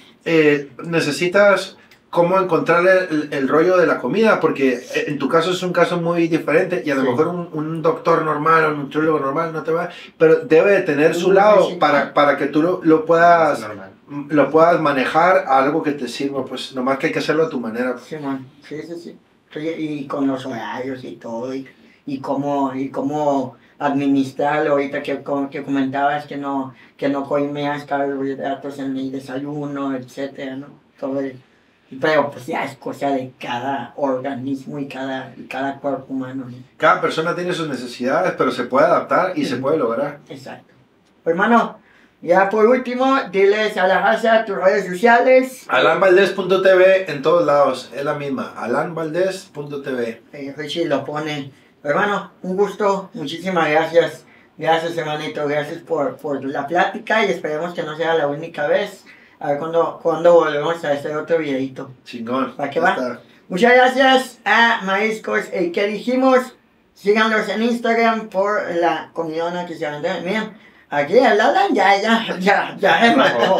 necesitas cómo encontrar el rollo de la comida, porque en tu caso es un caso muy diferente y a lo mejor un doctor normal o un nutriólogo normal no te va, pero debe de tener su lado para que tú lo puedas manejar a algo que te sirva, pues nomás que hay que hacerlo a tu manera. Sí, man, sí. Y con los horarios y todo, y cómo administrarlo, ahorita que comentabas que no comías carbohidratos en el desayuno, etcétera, ¿no? Todo pero pues ya es cosa de cada organismo y cada cuerpo humano, ¿no? Cada persona tiene sus necesidades, pero se puede adaptar y se puede lograr. Exacto. Hermano, ya por último, diles a la raza tus redes sociales. AlanValdez.tv en todos lados, es la misma, AlanValdez.tv. Richie lo pone. Hermano, un gusto, muchísimas gracias. Gracias, hermanito, gracias por la plática y esperemos que no sea la única vez. A ver cuando volvemos a hacer otro videito. Chingón. ¿Para qué va? Está. Muchas gracias a Mariscos que dijimos. Síganlos en Instagram por la comidona que se vende. Miren. Aquí el Alan ya me mató,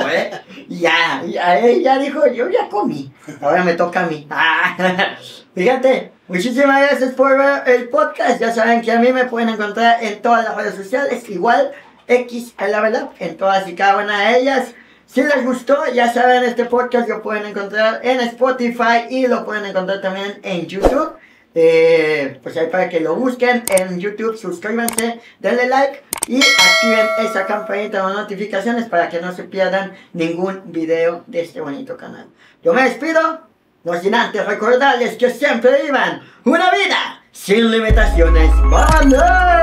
Ya dijo, yo ya comí. Ahora me toca a mí. Fíjate, muchísimas gracias por ver el podcast. Ya saben que a mí me pueden encontrar en todas las redes sociales. Igual, X a la verdad, en todas y cada una de ellas. Si les gustó, ya saben, este podcast lo pueden encontrar en Spotify y lo pueden encontrar también en YouTube. Pues ahí para que lo busquen en YouTube, suscríbanse, denle like y activen esa campanita de notificaciones para que no se pierdan ningún video de este bonito canal. Yo me despido, no sin antes recordarles que siempre vivan una vida sin limitaciones. ¡Bye!